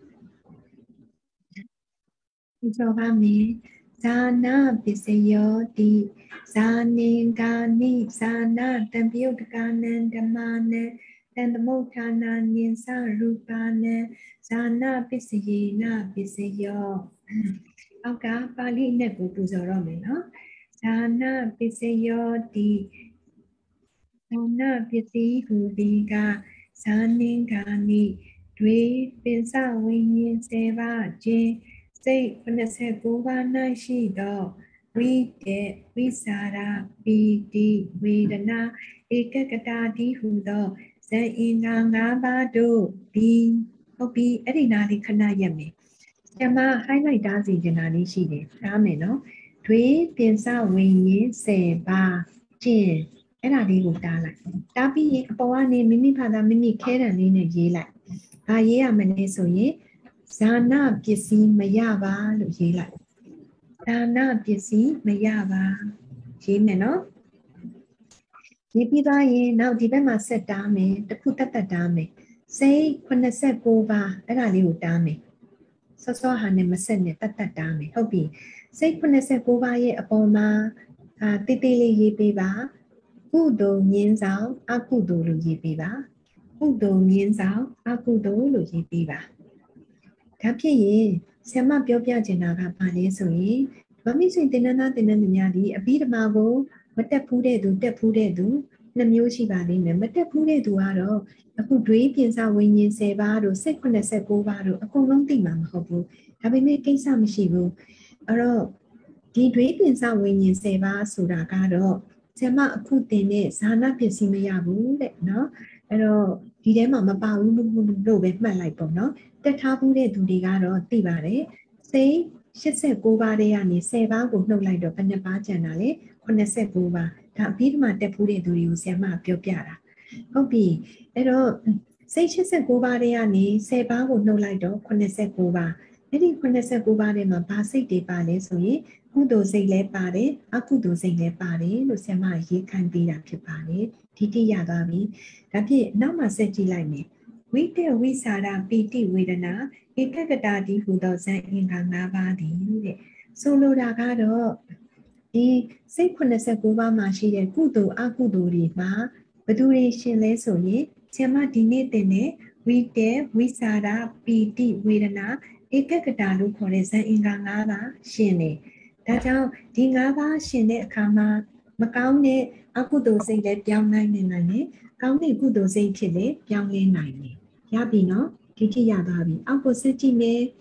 S1: ပြောပါမယ်ဇာနာပစ္စယောတိဇာနေကာနိဇာနာတံပြုတ်ကာနံဓမ္မနံတံသမုဋ္ဌာနာဉ္စရူပါနံဇာနာပစ္စယေနပစ္စယောအောက်ကပါဠိနဲ့ကိုပူဇော်တော့မယ်နော်ဇာနာပစ္စယောတိဇာနာပစ္စည်းဟူသည်ကဇာနေကာနိတွေပင်စဝိညာဉ်စေပါခြင်းစိတ်ခုနှစ်ဆယ်ကိုးပါး၌ရှိသောဝိတေဝိစာရပီတိဝေဒနာဧကကတာတိဟူသောဇန်အင်္ဂါ၅ပါးတို့သည်ဟုတ်ပြီအဲ့ဒီနားလေးခဏရက်မယ်ဆရာမ highlight တားစီချင်တာလေးရှိတယ်ထားမယ်နော်တွေပင်စဝိညာဉ်ဆယ်ပါးခြင်းအဲ့ဒါလေးကိုတားလိုက်တားပြီးရင်အပေါ်ကနေမိမိဖာသာမိမိခဲတံလေးနဲ့ရေးလိုက်ဘာရေးရမလဲဆိုရင်ဇာနာပစ္စည်းမရပါလို့ရေးလိုက်ဇာနာပစ္စည်းမရပါရေးမယ်နော်ရေးပြီးသားရင်နောက်ဒီဘက်မှာဆက်တားမယ်တစ်ခုတက်တက်တားမယ်စိတ်ခုနှစ်ဆယ်ကိုးပါအဲ့ဒါလေးကိုတားမယ်စောစောဟာနဲ့မဆက်နဲ့တက်တက်တားမယ်ဟုတ်ပြီစိတ်ခုနှစ်ဆယ်ကိုးပါရဲ့အပေါ်မှာအာတေးသေးလေးရေးပေးပါကုသိုလ်မြင်းဆောင်အကုသိုလ်လို့ရေးပေးပါကုသိုလ်မြင်းဆောင်အကုသိုလ်လို့ရေးပေးပါဒါဖြစ်ရင်ဆရာမပြောပြချင်တာကဘာလဲဆိုရင်ဗမိတ်ဆွေတင်နန်းသားတင်နန်းသူများဒီအဘိဓမ္မာကိုမတက်ဖူးတဲ့သူတက်ဖူးတဲ့သူနှစ်မျိုးရှိပါလိမ့်မယ်မတက်ဖူးတဲ့သူကတော့အခုဒွေးပြင်စာဝိညာဉ်ဆယ်ပါးတို့စိတ်ခုနှစ်ဆယ်ကိုးပါးတို့အကုန်လုံးသိမှာမဟုတ်ဘူးဒါပေမဲ့ကိစ္စမရှိဘူးအဲ့တော့ဒီဒွေးပြင်စာဝိညာဉ်ဆယ်ပါးဆိုတာကတော့ဆရာမအခုတင်တဲ့ဇာနာပစ္စည်းမရဘူးတဲ့နော်အဲ့တော့ဒီထဲမှာမပါဘူးလို့ပဲမှတ်လိုက်ပေါ့နော်တက်ထားဘူးတဲ့သူတွေကတော့သိပါတယ်စိတ်ရှစ်ဆယ်ကိုးပါးတည်းကနေဆယ်ပါးကိုနှုတ်လိုက်တော့ဘယ်နှပါးကျန်တာလဲခုနှစ်ဆယ်ကိုးပါးဒါအပြီးမှတက်ဘူးတဲ့သူတွေကိုဆရာမပြောပြတာဟုတ်ပြီအဲ့တော့စိတ်ရှစ်ဆယ်ကိုးပါးတည်းကနေဆယ်ပါးကိုနှုတ်လိုက်တော့ခုနှစ်ဆယ်ကိုးပါးအဲ့ဒီခုနှစ်ဆယ်ကိုးပါးထဲမှာဘာစိတ်တွေပါလဲဆိုရင်ကုသိုလ်စိတ်လည်းပါတယ်အကုသိုလ်စိတ်လည်းပါတယ်လို့ဆရာမရေးခိုင်းပေးတာဖြစ်ပါတယ်ဒီတိရသွားပြီဒါဖြင့်နောက်မှဆက်ကြည့်လိုက်မယ်ဝိတေဝိစာရပီတိဝေဒနာဧကကတာတိဟူသောဇန်အင်္ဂါ၅ပါးသည်တဲ့ဆိုလိုတာကတော့ဒီစိတ်ခုနှစ်ဆယ်ကိုးပါးမှာရှိတဲ့ကုသိုလ်အကုသိုလ်တွေမှာဘယ်သူတွေရှင်လဲဆိုရင်ဆရာမဒီနေ့တင်တဲ့ဝိတေဝိစာရပီတိဝေဒနာဧကကတာလို့ခေါ်တဲ့ဇန်အင်္ဂါ၅ပါးရှင်တယ်ဒါကြောင့်ဒီ၅ပါးရှင်တဲ့အခါမှာမကောင်းတဲ့အကုသိုလ်စိတ်လည်းပြောင်းနိုင်နေနိုင်တယ်ကောင်းတဲ့ကုသိုလ်စိတ်ဖြစ်လည်းပြောင်းလဲနိုင်တယ်ရပြီနော်ဒီထိရသွားပြီအောက်ကိုဆက်ကြည့်မယ်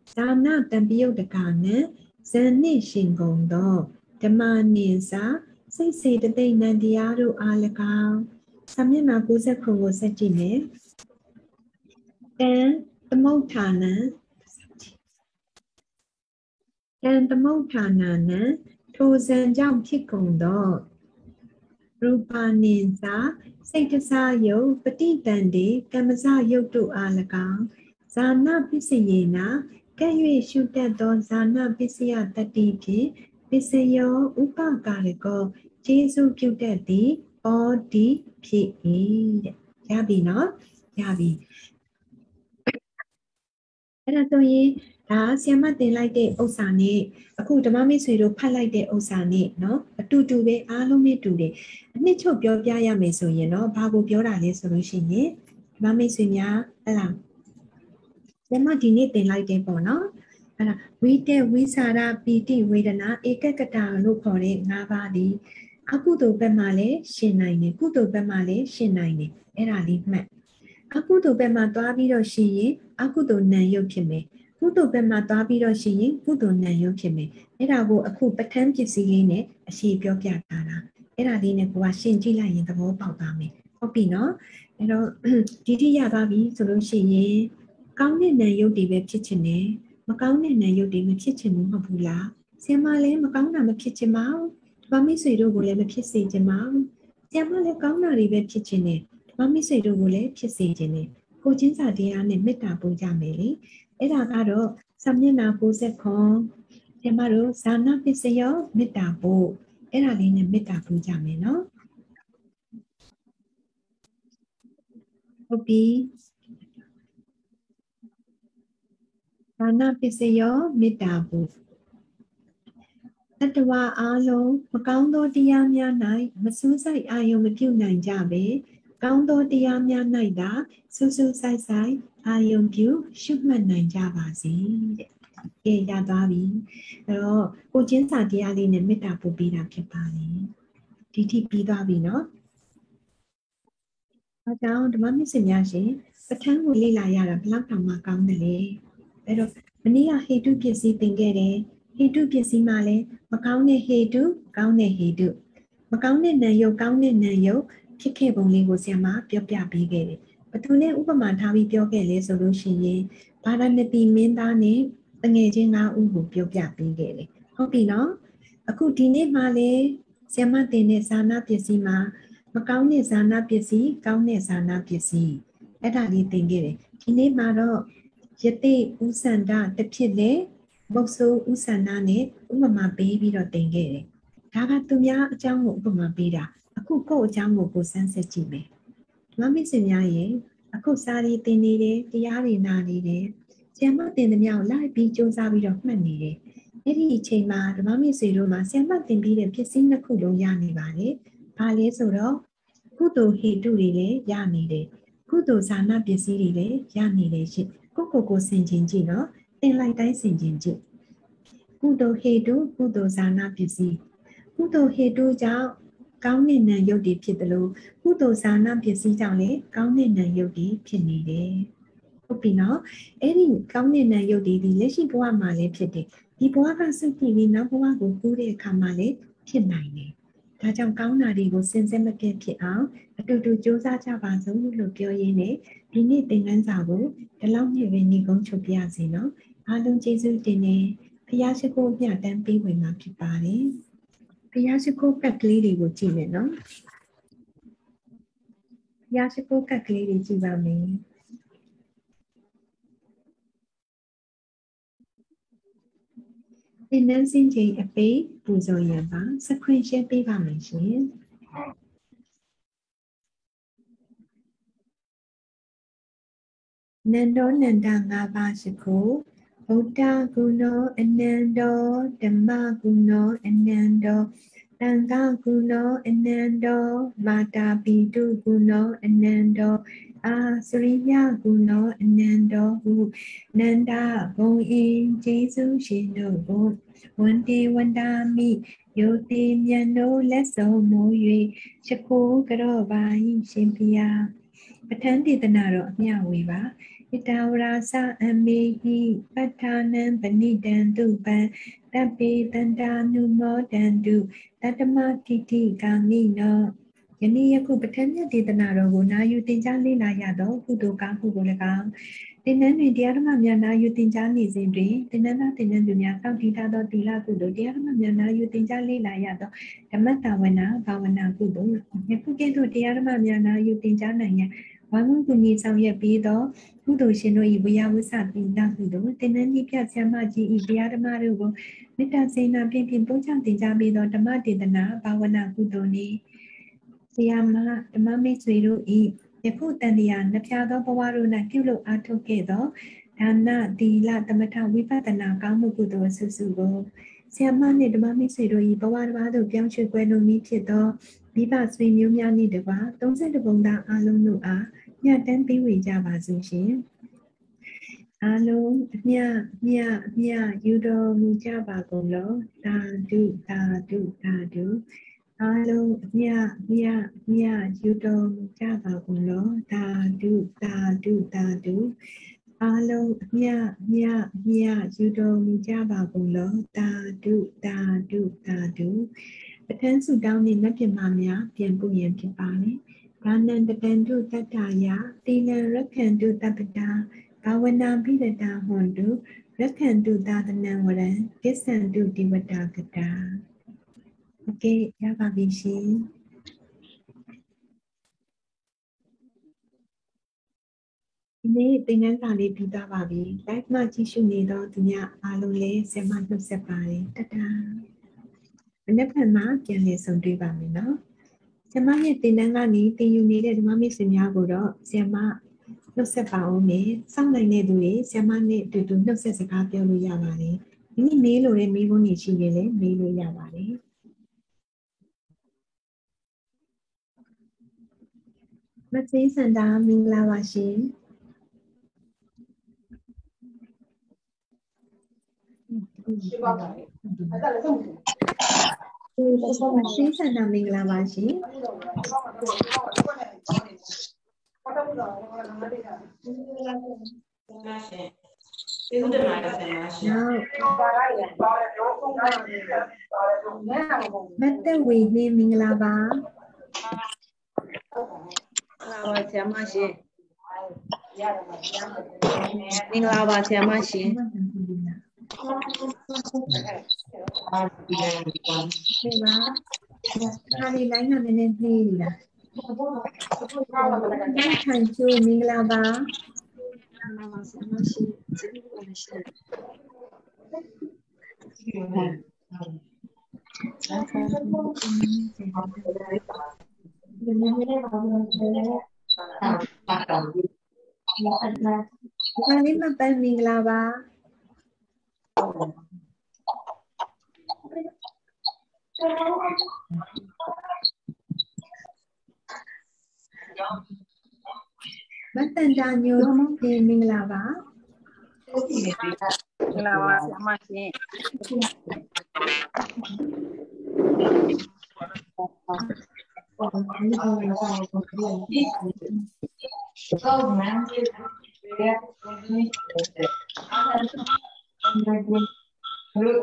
S1: ဇာနာတံပယုတ်တကနံဇန်နိရှင်ကုန်သောဓမ္မနိစာစိတ်စေတသိက်နံတရားတို့အား၎င်းစာမျက်နှာ၉၀ခုကိုဆက်ကြည့်မယ်တံသမုဋ္ဌာနံတံသမုဋ္ဌာနာနံထိုဇံကြောင့်ဖြစ်ကုန်သောရူပနိစာစိတ်တစားယုတ်ပဋိတန်တိကမ္မစယုတ်တို့အား၎င်းဇာနာပစ္စယေနာကဲ့၍ရှုတတ်သောဇာနာပစ္စယတတ္တိဖြင့်ပစ္စယောဥပကာရကောကျေစုပြုတတ်သည်ဩဒီဖြစ်၏တဲ့ရပြီနော်ရပြီအဲ့ဒါဆိုရင်ဒါဆရာမတင်လိုက်တဲ့ဥစ္စာနဲ့အခုဓမ္မမိတ်ဆွေတို့ဖတ်လိုက်တဲ့ဥစ္စာနဲ့နော်အတူတူပဲအားလုံးနဲ့တူတယ်အနှစ်ချုပ်ပြောပြရမယ်ဆိုရင်တော့ဘာကိုပြောတာလဲဆိုလို့ရှိရင်ဓမ္မမိတ်ဆွေများဟဲ့လားဆရာမဒီနေ့တင်လိုက်တယ်ပေါ့နော်အဲ့ဒါဝိတေဝိစာရပီတိဝေဒနာဧကကတလို့ခေါ်တဲ့၅ပါးဒီအကုသိုလ်ဘက်မှာလည်းရှင်းနိုင်တယ်ကုသိုလ်ဘက်မှာလည်းရှင်းနိုင်တယ်အဲ့ဒါလေးမှတ်အကုသိုလ်ဘက်မှာသွားပြီးတော့ရှင်းရင်အကုသိုလ်နံရုပ်ဖြစ်မယ်ကုသိုလ်ဘက်မှာသွားပြီးတော့ရှင်းရင်ကုသိုလ်နံရုပ်ဖြစ်မယ်အဲ့ဒါကိုအခုပဋ္ဌာန်းပစ္စည်းလေးနဲ့အရှိပြောပြထားတာအဲ့ဒါလေးနဲ့ကိုကရှင်းကြည့်လိုက်ရင်သဘောပေါက်သွားမယ်ဟုတ်ပြီနော်အဲ့တော့ဒီတိရသွားပြီဆိုလို့ရှိရင်ကောင်းတဲ့နံရုပ်တွေပဲဖြစ်ချင်တယ်မကောင်းတဲ့နံရုပ်တွေမဖြစ်ချင်ဘူးမဟုတ်ဘူးလားဆရာမလည်းမကောင်းတာမဖြစ်ချင်ပါဘူးဓမ္မမိတ်ဆွေတို့ကိုလည်းမဖြစ်စေချင်ပါဘူးဆရာမလည်းကောင်းတာတွေပဲဖြစ်ချင်တယ်ဓမ္မမိတ်ဆွေတို့ကိုလည်းဖြစ်စေချင်တယ်ကိုချင်းစာတရားနဲ့မေတ္တာပို့ကြမယ်လေအဲ့ဒါကတော့စာမျက်နှာ၉၀ခွန်ဆရာမတို့ဇာနာပစ္စယောမေတ္တာပို့အဲ့ဒါလေးနဲ့မေတ္တာပို့ကြမယ်နော်ဟုတ်ပြီဇာနာပစ္စယောမေတ္တာပို့တတဝအားလုံးမကောင်းသောတရားများ၌မစူးစိုက်အာယုံမပြုနိုင်ကြပေကောင်းသောတရားများ၌သာစူးစူးစိုက်စိုက်အာယုံပြုရှုမှတ်နိုင်ကြပါစေတဲ့။ကဲရသွားပြီ။အဲ့တော့ကိုချင်းစာတရားလေးနဲ့မေတ္တာပို့ပေးတာဖြစ်ပါတယ်။ဒီထိပြီးသွားပြီနော်။အဲကြောင့်ဓမ္မမစ္စများရှင်ပဋ္ဌာန်းကိုလေ့လာရတာဘယ်လောက်တောင်မှကောင်းတယ်လေ။အဲ့တော့မနေ့ကဟေတုပစ္စည်းသင်ခဲ့တယ်။ဟေတုပစ္စည်းမှလည်းမကောင်းတဲ့ဟေတုကောင်းတဲ့ဟေတုမကောင်းတဲ့နံယုတ်ကောင်းတဲ့နံယုတ်ဖြစ်ခဲ့ပုံလေးကိုဆရာမပြောပြပေးခဲ့တယ်။ဘသူနဲ့ဥပမာထားပြီးပြောခဲ့လဲဆိုလို့ရှိရင်ဘာဒနတိမင်းသားနဲ့တငယ်ချင်း၅ဦးကိုပြောပြပေးခဲ့တယ်။ဟုတ်ပြီနော်။အခုဒီနေ့မှလည်းဆရာမတင်တဲ့ဇာနာပစ္စည်းမှာမကောင်းတဲ့ဇာနာပစ္စည်းကောင်းတဲ့ဇာနာပစ္စည်းအဲ့ဒါလေးသင်ခဲ့တယ်။ဒီနေ့မှာတော့ယတိဥစန္ဒတစ်ဖြစ်လေမုတ်ဆိုးဥစန္ဒနဲ့ဥပမာပေးပြီးတော့သင်ခဲ့တယ်။ဒါကသူများအကြောင်းကိုဥပမာပေးတာအခုကိုယ့်အကြောင်းကိုကိုစမ်းစစ်ကြည့်မယ်။ဓမ္မမိတ်ဆွေများရဲ့အခုစာရီသင်နေတယ်တရားတွေနာနေတယ်။ဆရာမသင်သမျှကိုလိုက်ပြီးစူးစမ်းပြီးတော့မှတ်နေတယ်။အဲ့ဒီအချိန်မှာဓမ္မမိတ်ဆွေတို့မှာဆရာမသင်ပြီးတဲ့ပစ္စည်းနှစ်ခုလုံးရနေပါတယ်။ဘာလဲဆိုတော့ကုသိုလ်ဟေတုတွေလည်းရနေတယ်။ကုသိုလ်ဇာနာပစ္စည်းတွေလည်းရနေတယ်ရှင်။ကိုကိုကိုဆင်ခြင်ကြည့်နော်။သင်လိုက်တိုင်းဆင်ခြင်ကြည့်။ကုသိုလ်ဟေတုကုသိုလ်ဇာနာပစ္စည်းကုသိုလ်ဟေတုကြောင့်ကောင်းတဲ့နံရုပ်တွေဖြစ်တယ်လို့ကုသိုလ်ဇာနာပစ္စည်းကြောင့်လည်းကောင်းတဲ့နံရုပ်တွေဖြစ်နေတယ်။ဟုတ်ပြီနော်။အဲ့ဒီကောင်းတဲ့နံရုပ်တွေဒီလက်ရှိဘဝမှာလည်းဖြစ်တယ်။ဒီဘဝကစွန့်ပြီးပြီးနောက်ဘဝကိုကူးတဲ့အခါမှာလည်းဖြစ်နိုင်တယ်။ဒါကြောင့်ကောင်းတာတွေကိုစင်စစ်မပြတ်ဖြစ်အောင်အတူတူကြိုးစားကြပါစို့လို့ပြောရင်းနဲ့ဒီနေ့သင်ခန်းစာကိုဒီလောက်နဲ့ပဲညီကုန်းချုပ်ပြရစီနော်။အားလုံးကျေးဇူးတင်နေဖျားရှိခိုးမြတ်တမ်းပေးဝင်မှာဖြစ်ပါတယ်။ဘုရားရှိခိုးကတ်ကလေးတွေကိုကြည့်မယ်နော်ဘုရားရှိခိုးကတ်ကလေးတွေကြည့်ပါမယ်သင်္นานစင်ချိန်အပေးပူဇော်ရပါစခွင့်ရှင်းပေးပါမယ်ရှင်နန္ဒောနန္ဒငါးပါးရှိခိုးဗုဒ္ဓဂုဏောအနန္တောဓမ္မဂုဏောအနန္တောသံဃာဂုဏောအနန္တောမာတာပိတုဂုဏောအနန္တောအာစရိယဂုဏောအနန္တောဟုနန္ဒဘုံအင်းကျေးဇူးရှင်တို့ကိုဝန္တေဝန္တာမိယုတိမြတ်တို့လက်ဆုံးမိုး၍ချခိုးကြောပါ၏ရှင်ဘုရားပဋ္ဌာန်းဒေသနာတော်အမျှဝေပါอิตาวราสะอเมหิปัฏฐานังปณิดันตุปันตัปเปตันตานุโมดันตุตัตมะทิฏฐิกามิโนယနေ့ယခုပဋ္ဌာန်းမြတ်ဒေသနာတော်ကိုနာယူသင်ကြားလေ့လာရသောကုသိုလ်ကောင်းမှုကို၎င်းသင်္นานတွင်တရားဓမ္မများနာယူသင်ကြားနေစဉ်တွင်သင်္นานသားသင်္นานသူများစောင့်တည်ထားသောသီလကုသိုလ်တရားဓမ္မများနာယူသင်ကြားလေ့လာရသောဓမ္မတာဝနာဘာဝနာကုသိုလ်ယခုကဲ့သို့တရားဓမ္မများနာယူသင်ကြားနိုင်ရန်ဝါမုကူညီဆောင်ရွက်ပြီးသောကုသိုလ်ရှင်တို့၏ဝိယဝိသပိဏကုသိုလ်သင်္นานကြီးပြဆရာမကြီး၏တရားဓမ္မတို့ကိုမေတ္တာစေနာဖြင့်ဖြင့်ပို့ချသင်ကြားပြီးသောဓမ္မဒေသနာဘာဝနာကုသိုလ်နှင့်ဆရာမဓမ္မမိတ်ဆွေတို့၏ယခုတန်တရားနှဖျားသောဘဝတို့၌ပြုလုပ်အားထုတ်ခဲ့သောဒါနသီလသမထဝိပဿနာကောင်းမှုကုသိုလ်အစုစုကိုဆရာမနှင့်ဓမ္မမိတ်ဆွေတို့၏ဘဝတစ်ပါးသို့ပြောင်းရွှေ့ကွယ်လွန်ပြီးဖြစ်သောမိဘဆွေမျိုးများနှင့်တပါသုံးဆယ့်တစ်ပုံသားအားလုံးတို့အားမြတ်တမ်းပေးဝေကြပါစို့ရှင်အားလုံးအမြတ်မြတ်မြတ်ယူတော်မူကြပါကုန်လောသာဓုသာဓုသာဓုအားလုံးအမြတ်မြတ်မြတ်ယူတော်မူကြပါကုန်လောသာဓုသာဓုသာဓုအားလုံးအမြတ်မြတ်မြတ်ယူတော်မူကြပါကုန်လောသာဓုသာဓုသာဓုပဋ္ဌာန်းစုတောင်းနှင့်နတ်ပြမများပြန်ပို့ရန်ဖြစ်ပါလေဘာနန္တတန္တုတတ္တယတိနံရက္ခန္တုတပ္ပတာဘာဝနာပိရတာဟွန်တုရက္ခန္တုသာသနံဝရံကိစ္ဆန္တုတိဝတ္တာကတာโอเคရပါပြီရှင်ဒီနေ့သင်ခန်းစာလေးပြီးသွားပါပြီ live မှာကြည့်ရှုနေတော့သူများအားလုံးလည်းဆင်မနှုတ်ဆက်ပါတယ်တတမနေ့ကမှပြန်လည်ဆုံတွေ့ပါမယ်နော်ဆင်မရဲ့သင်တန်းကနေသင်ယူနေတဲ့ဓမ္မမိတ်ဆွေများကိုတော့ဆင်မနှုတ်ဆက်ပါဦးမယ်စောင့်နိုင်တဲ့သူတွေဆင်မနဲ့အတူတူနှုတ်ဆက်စကားပြောလို့ရပါတယ်ဒီနေ့မေးလို့တဲ့မေးခွန်းတွေရှိရင်လည်းမေးလို့ရပါတယ်မသိစန္ဒာမင်္ဂလာပါရှင်ရှိပါပါအဲ့ဒါလည်းဆုံးသိစန္ဒာမင်္ဂလာပါရှင်မတ်တဝေနှင်းမင်္ဂလာပါ
S3: မင်္ဂလာပါဆရာမရှင်မင်္ဂလာပါဆရာမရှင်
S1: ဒီမှာခါလေးလိုင်းကနည်းနည်းနှေးနေတာထိုင်ကျိုးမင်္ဂလာပါမင်္ဂလာပါဆရာမရှိကျေးဇူးပါရှင်ဒီနေ့လည်းပါလို့ရတယ်။ပါတော့ဒီနေ့မှပန်းမင်္ဂလာပါမတန်တာညိုဒီမင်္ဂလာပါ
S3: မင်္ဂလာပါဆရာမရှင်ဟုတ်မှန်တယ်ဟုတ်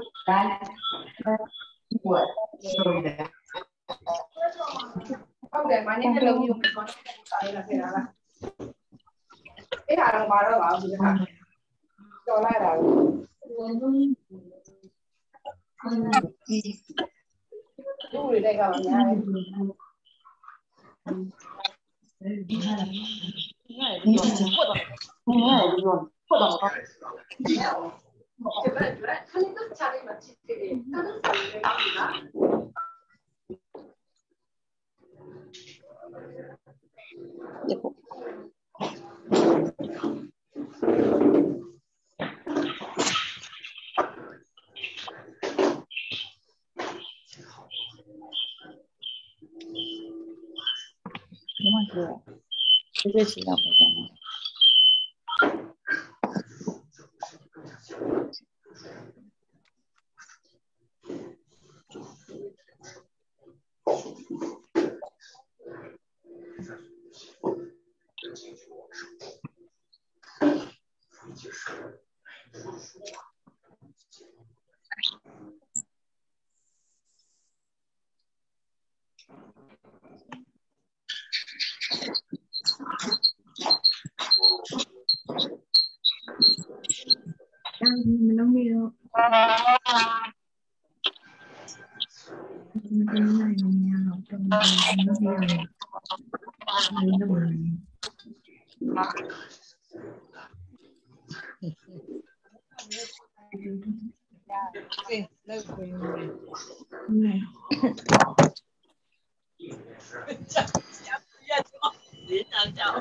S3: တယ်မနေ့ကလုံးယူမှာတာရခဲ့တာလားအဲ့ဒါတော့မတော့ပါဘူးဒီခါကြော်လိုက်တာလူတွေတိုက်ကပါများတယ်ဒီဟာလားဒီဟာဒီဟာဒီဟာဟုတ်တော့ဟုတ်တယ်ဒါကလည်းခဏချာလေးမှချစ်တယ်ဒါလည်းဆက်နေပါदेखो 이게 지나 보잖아.
S1: đang mình đang đi đâu mình cái này mình nhà học trong mình nó đi rồi mình đâu rồi
S2: Okay, lâu rồi.
S1: này
S2: Đến nào cháu?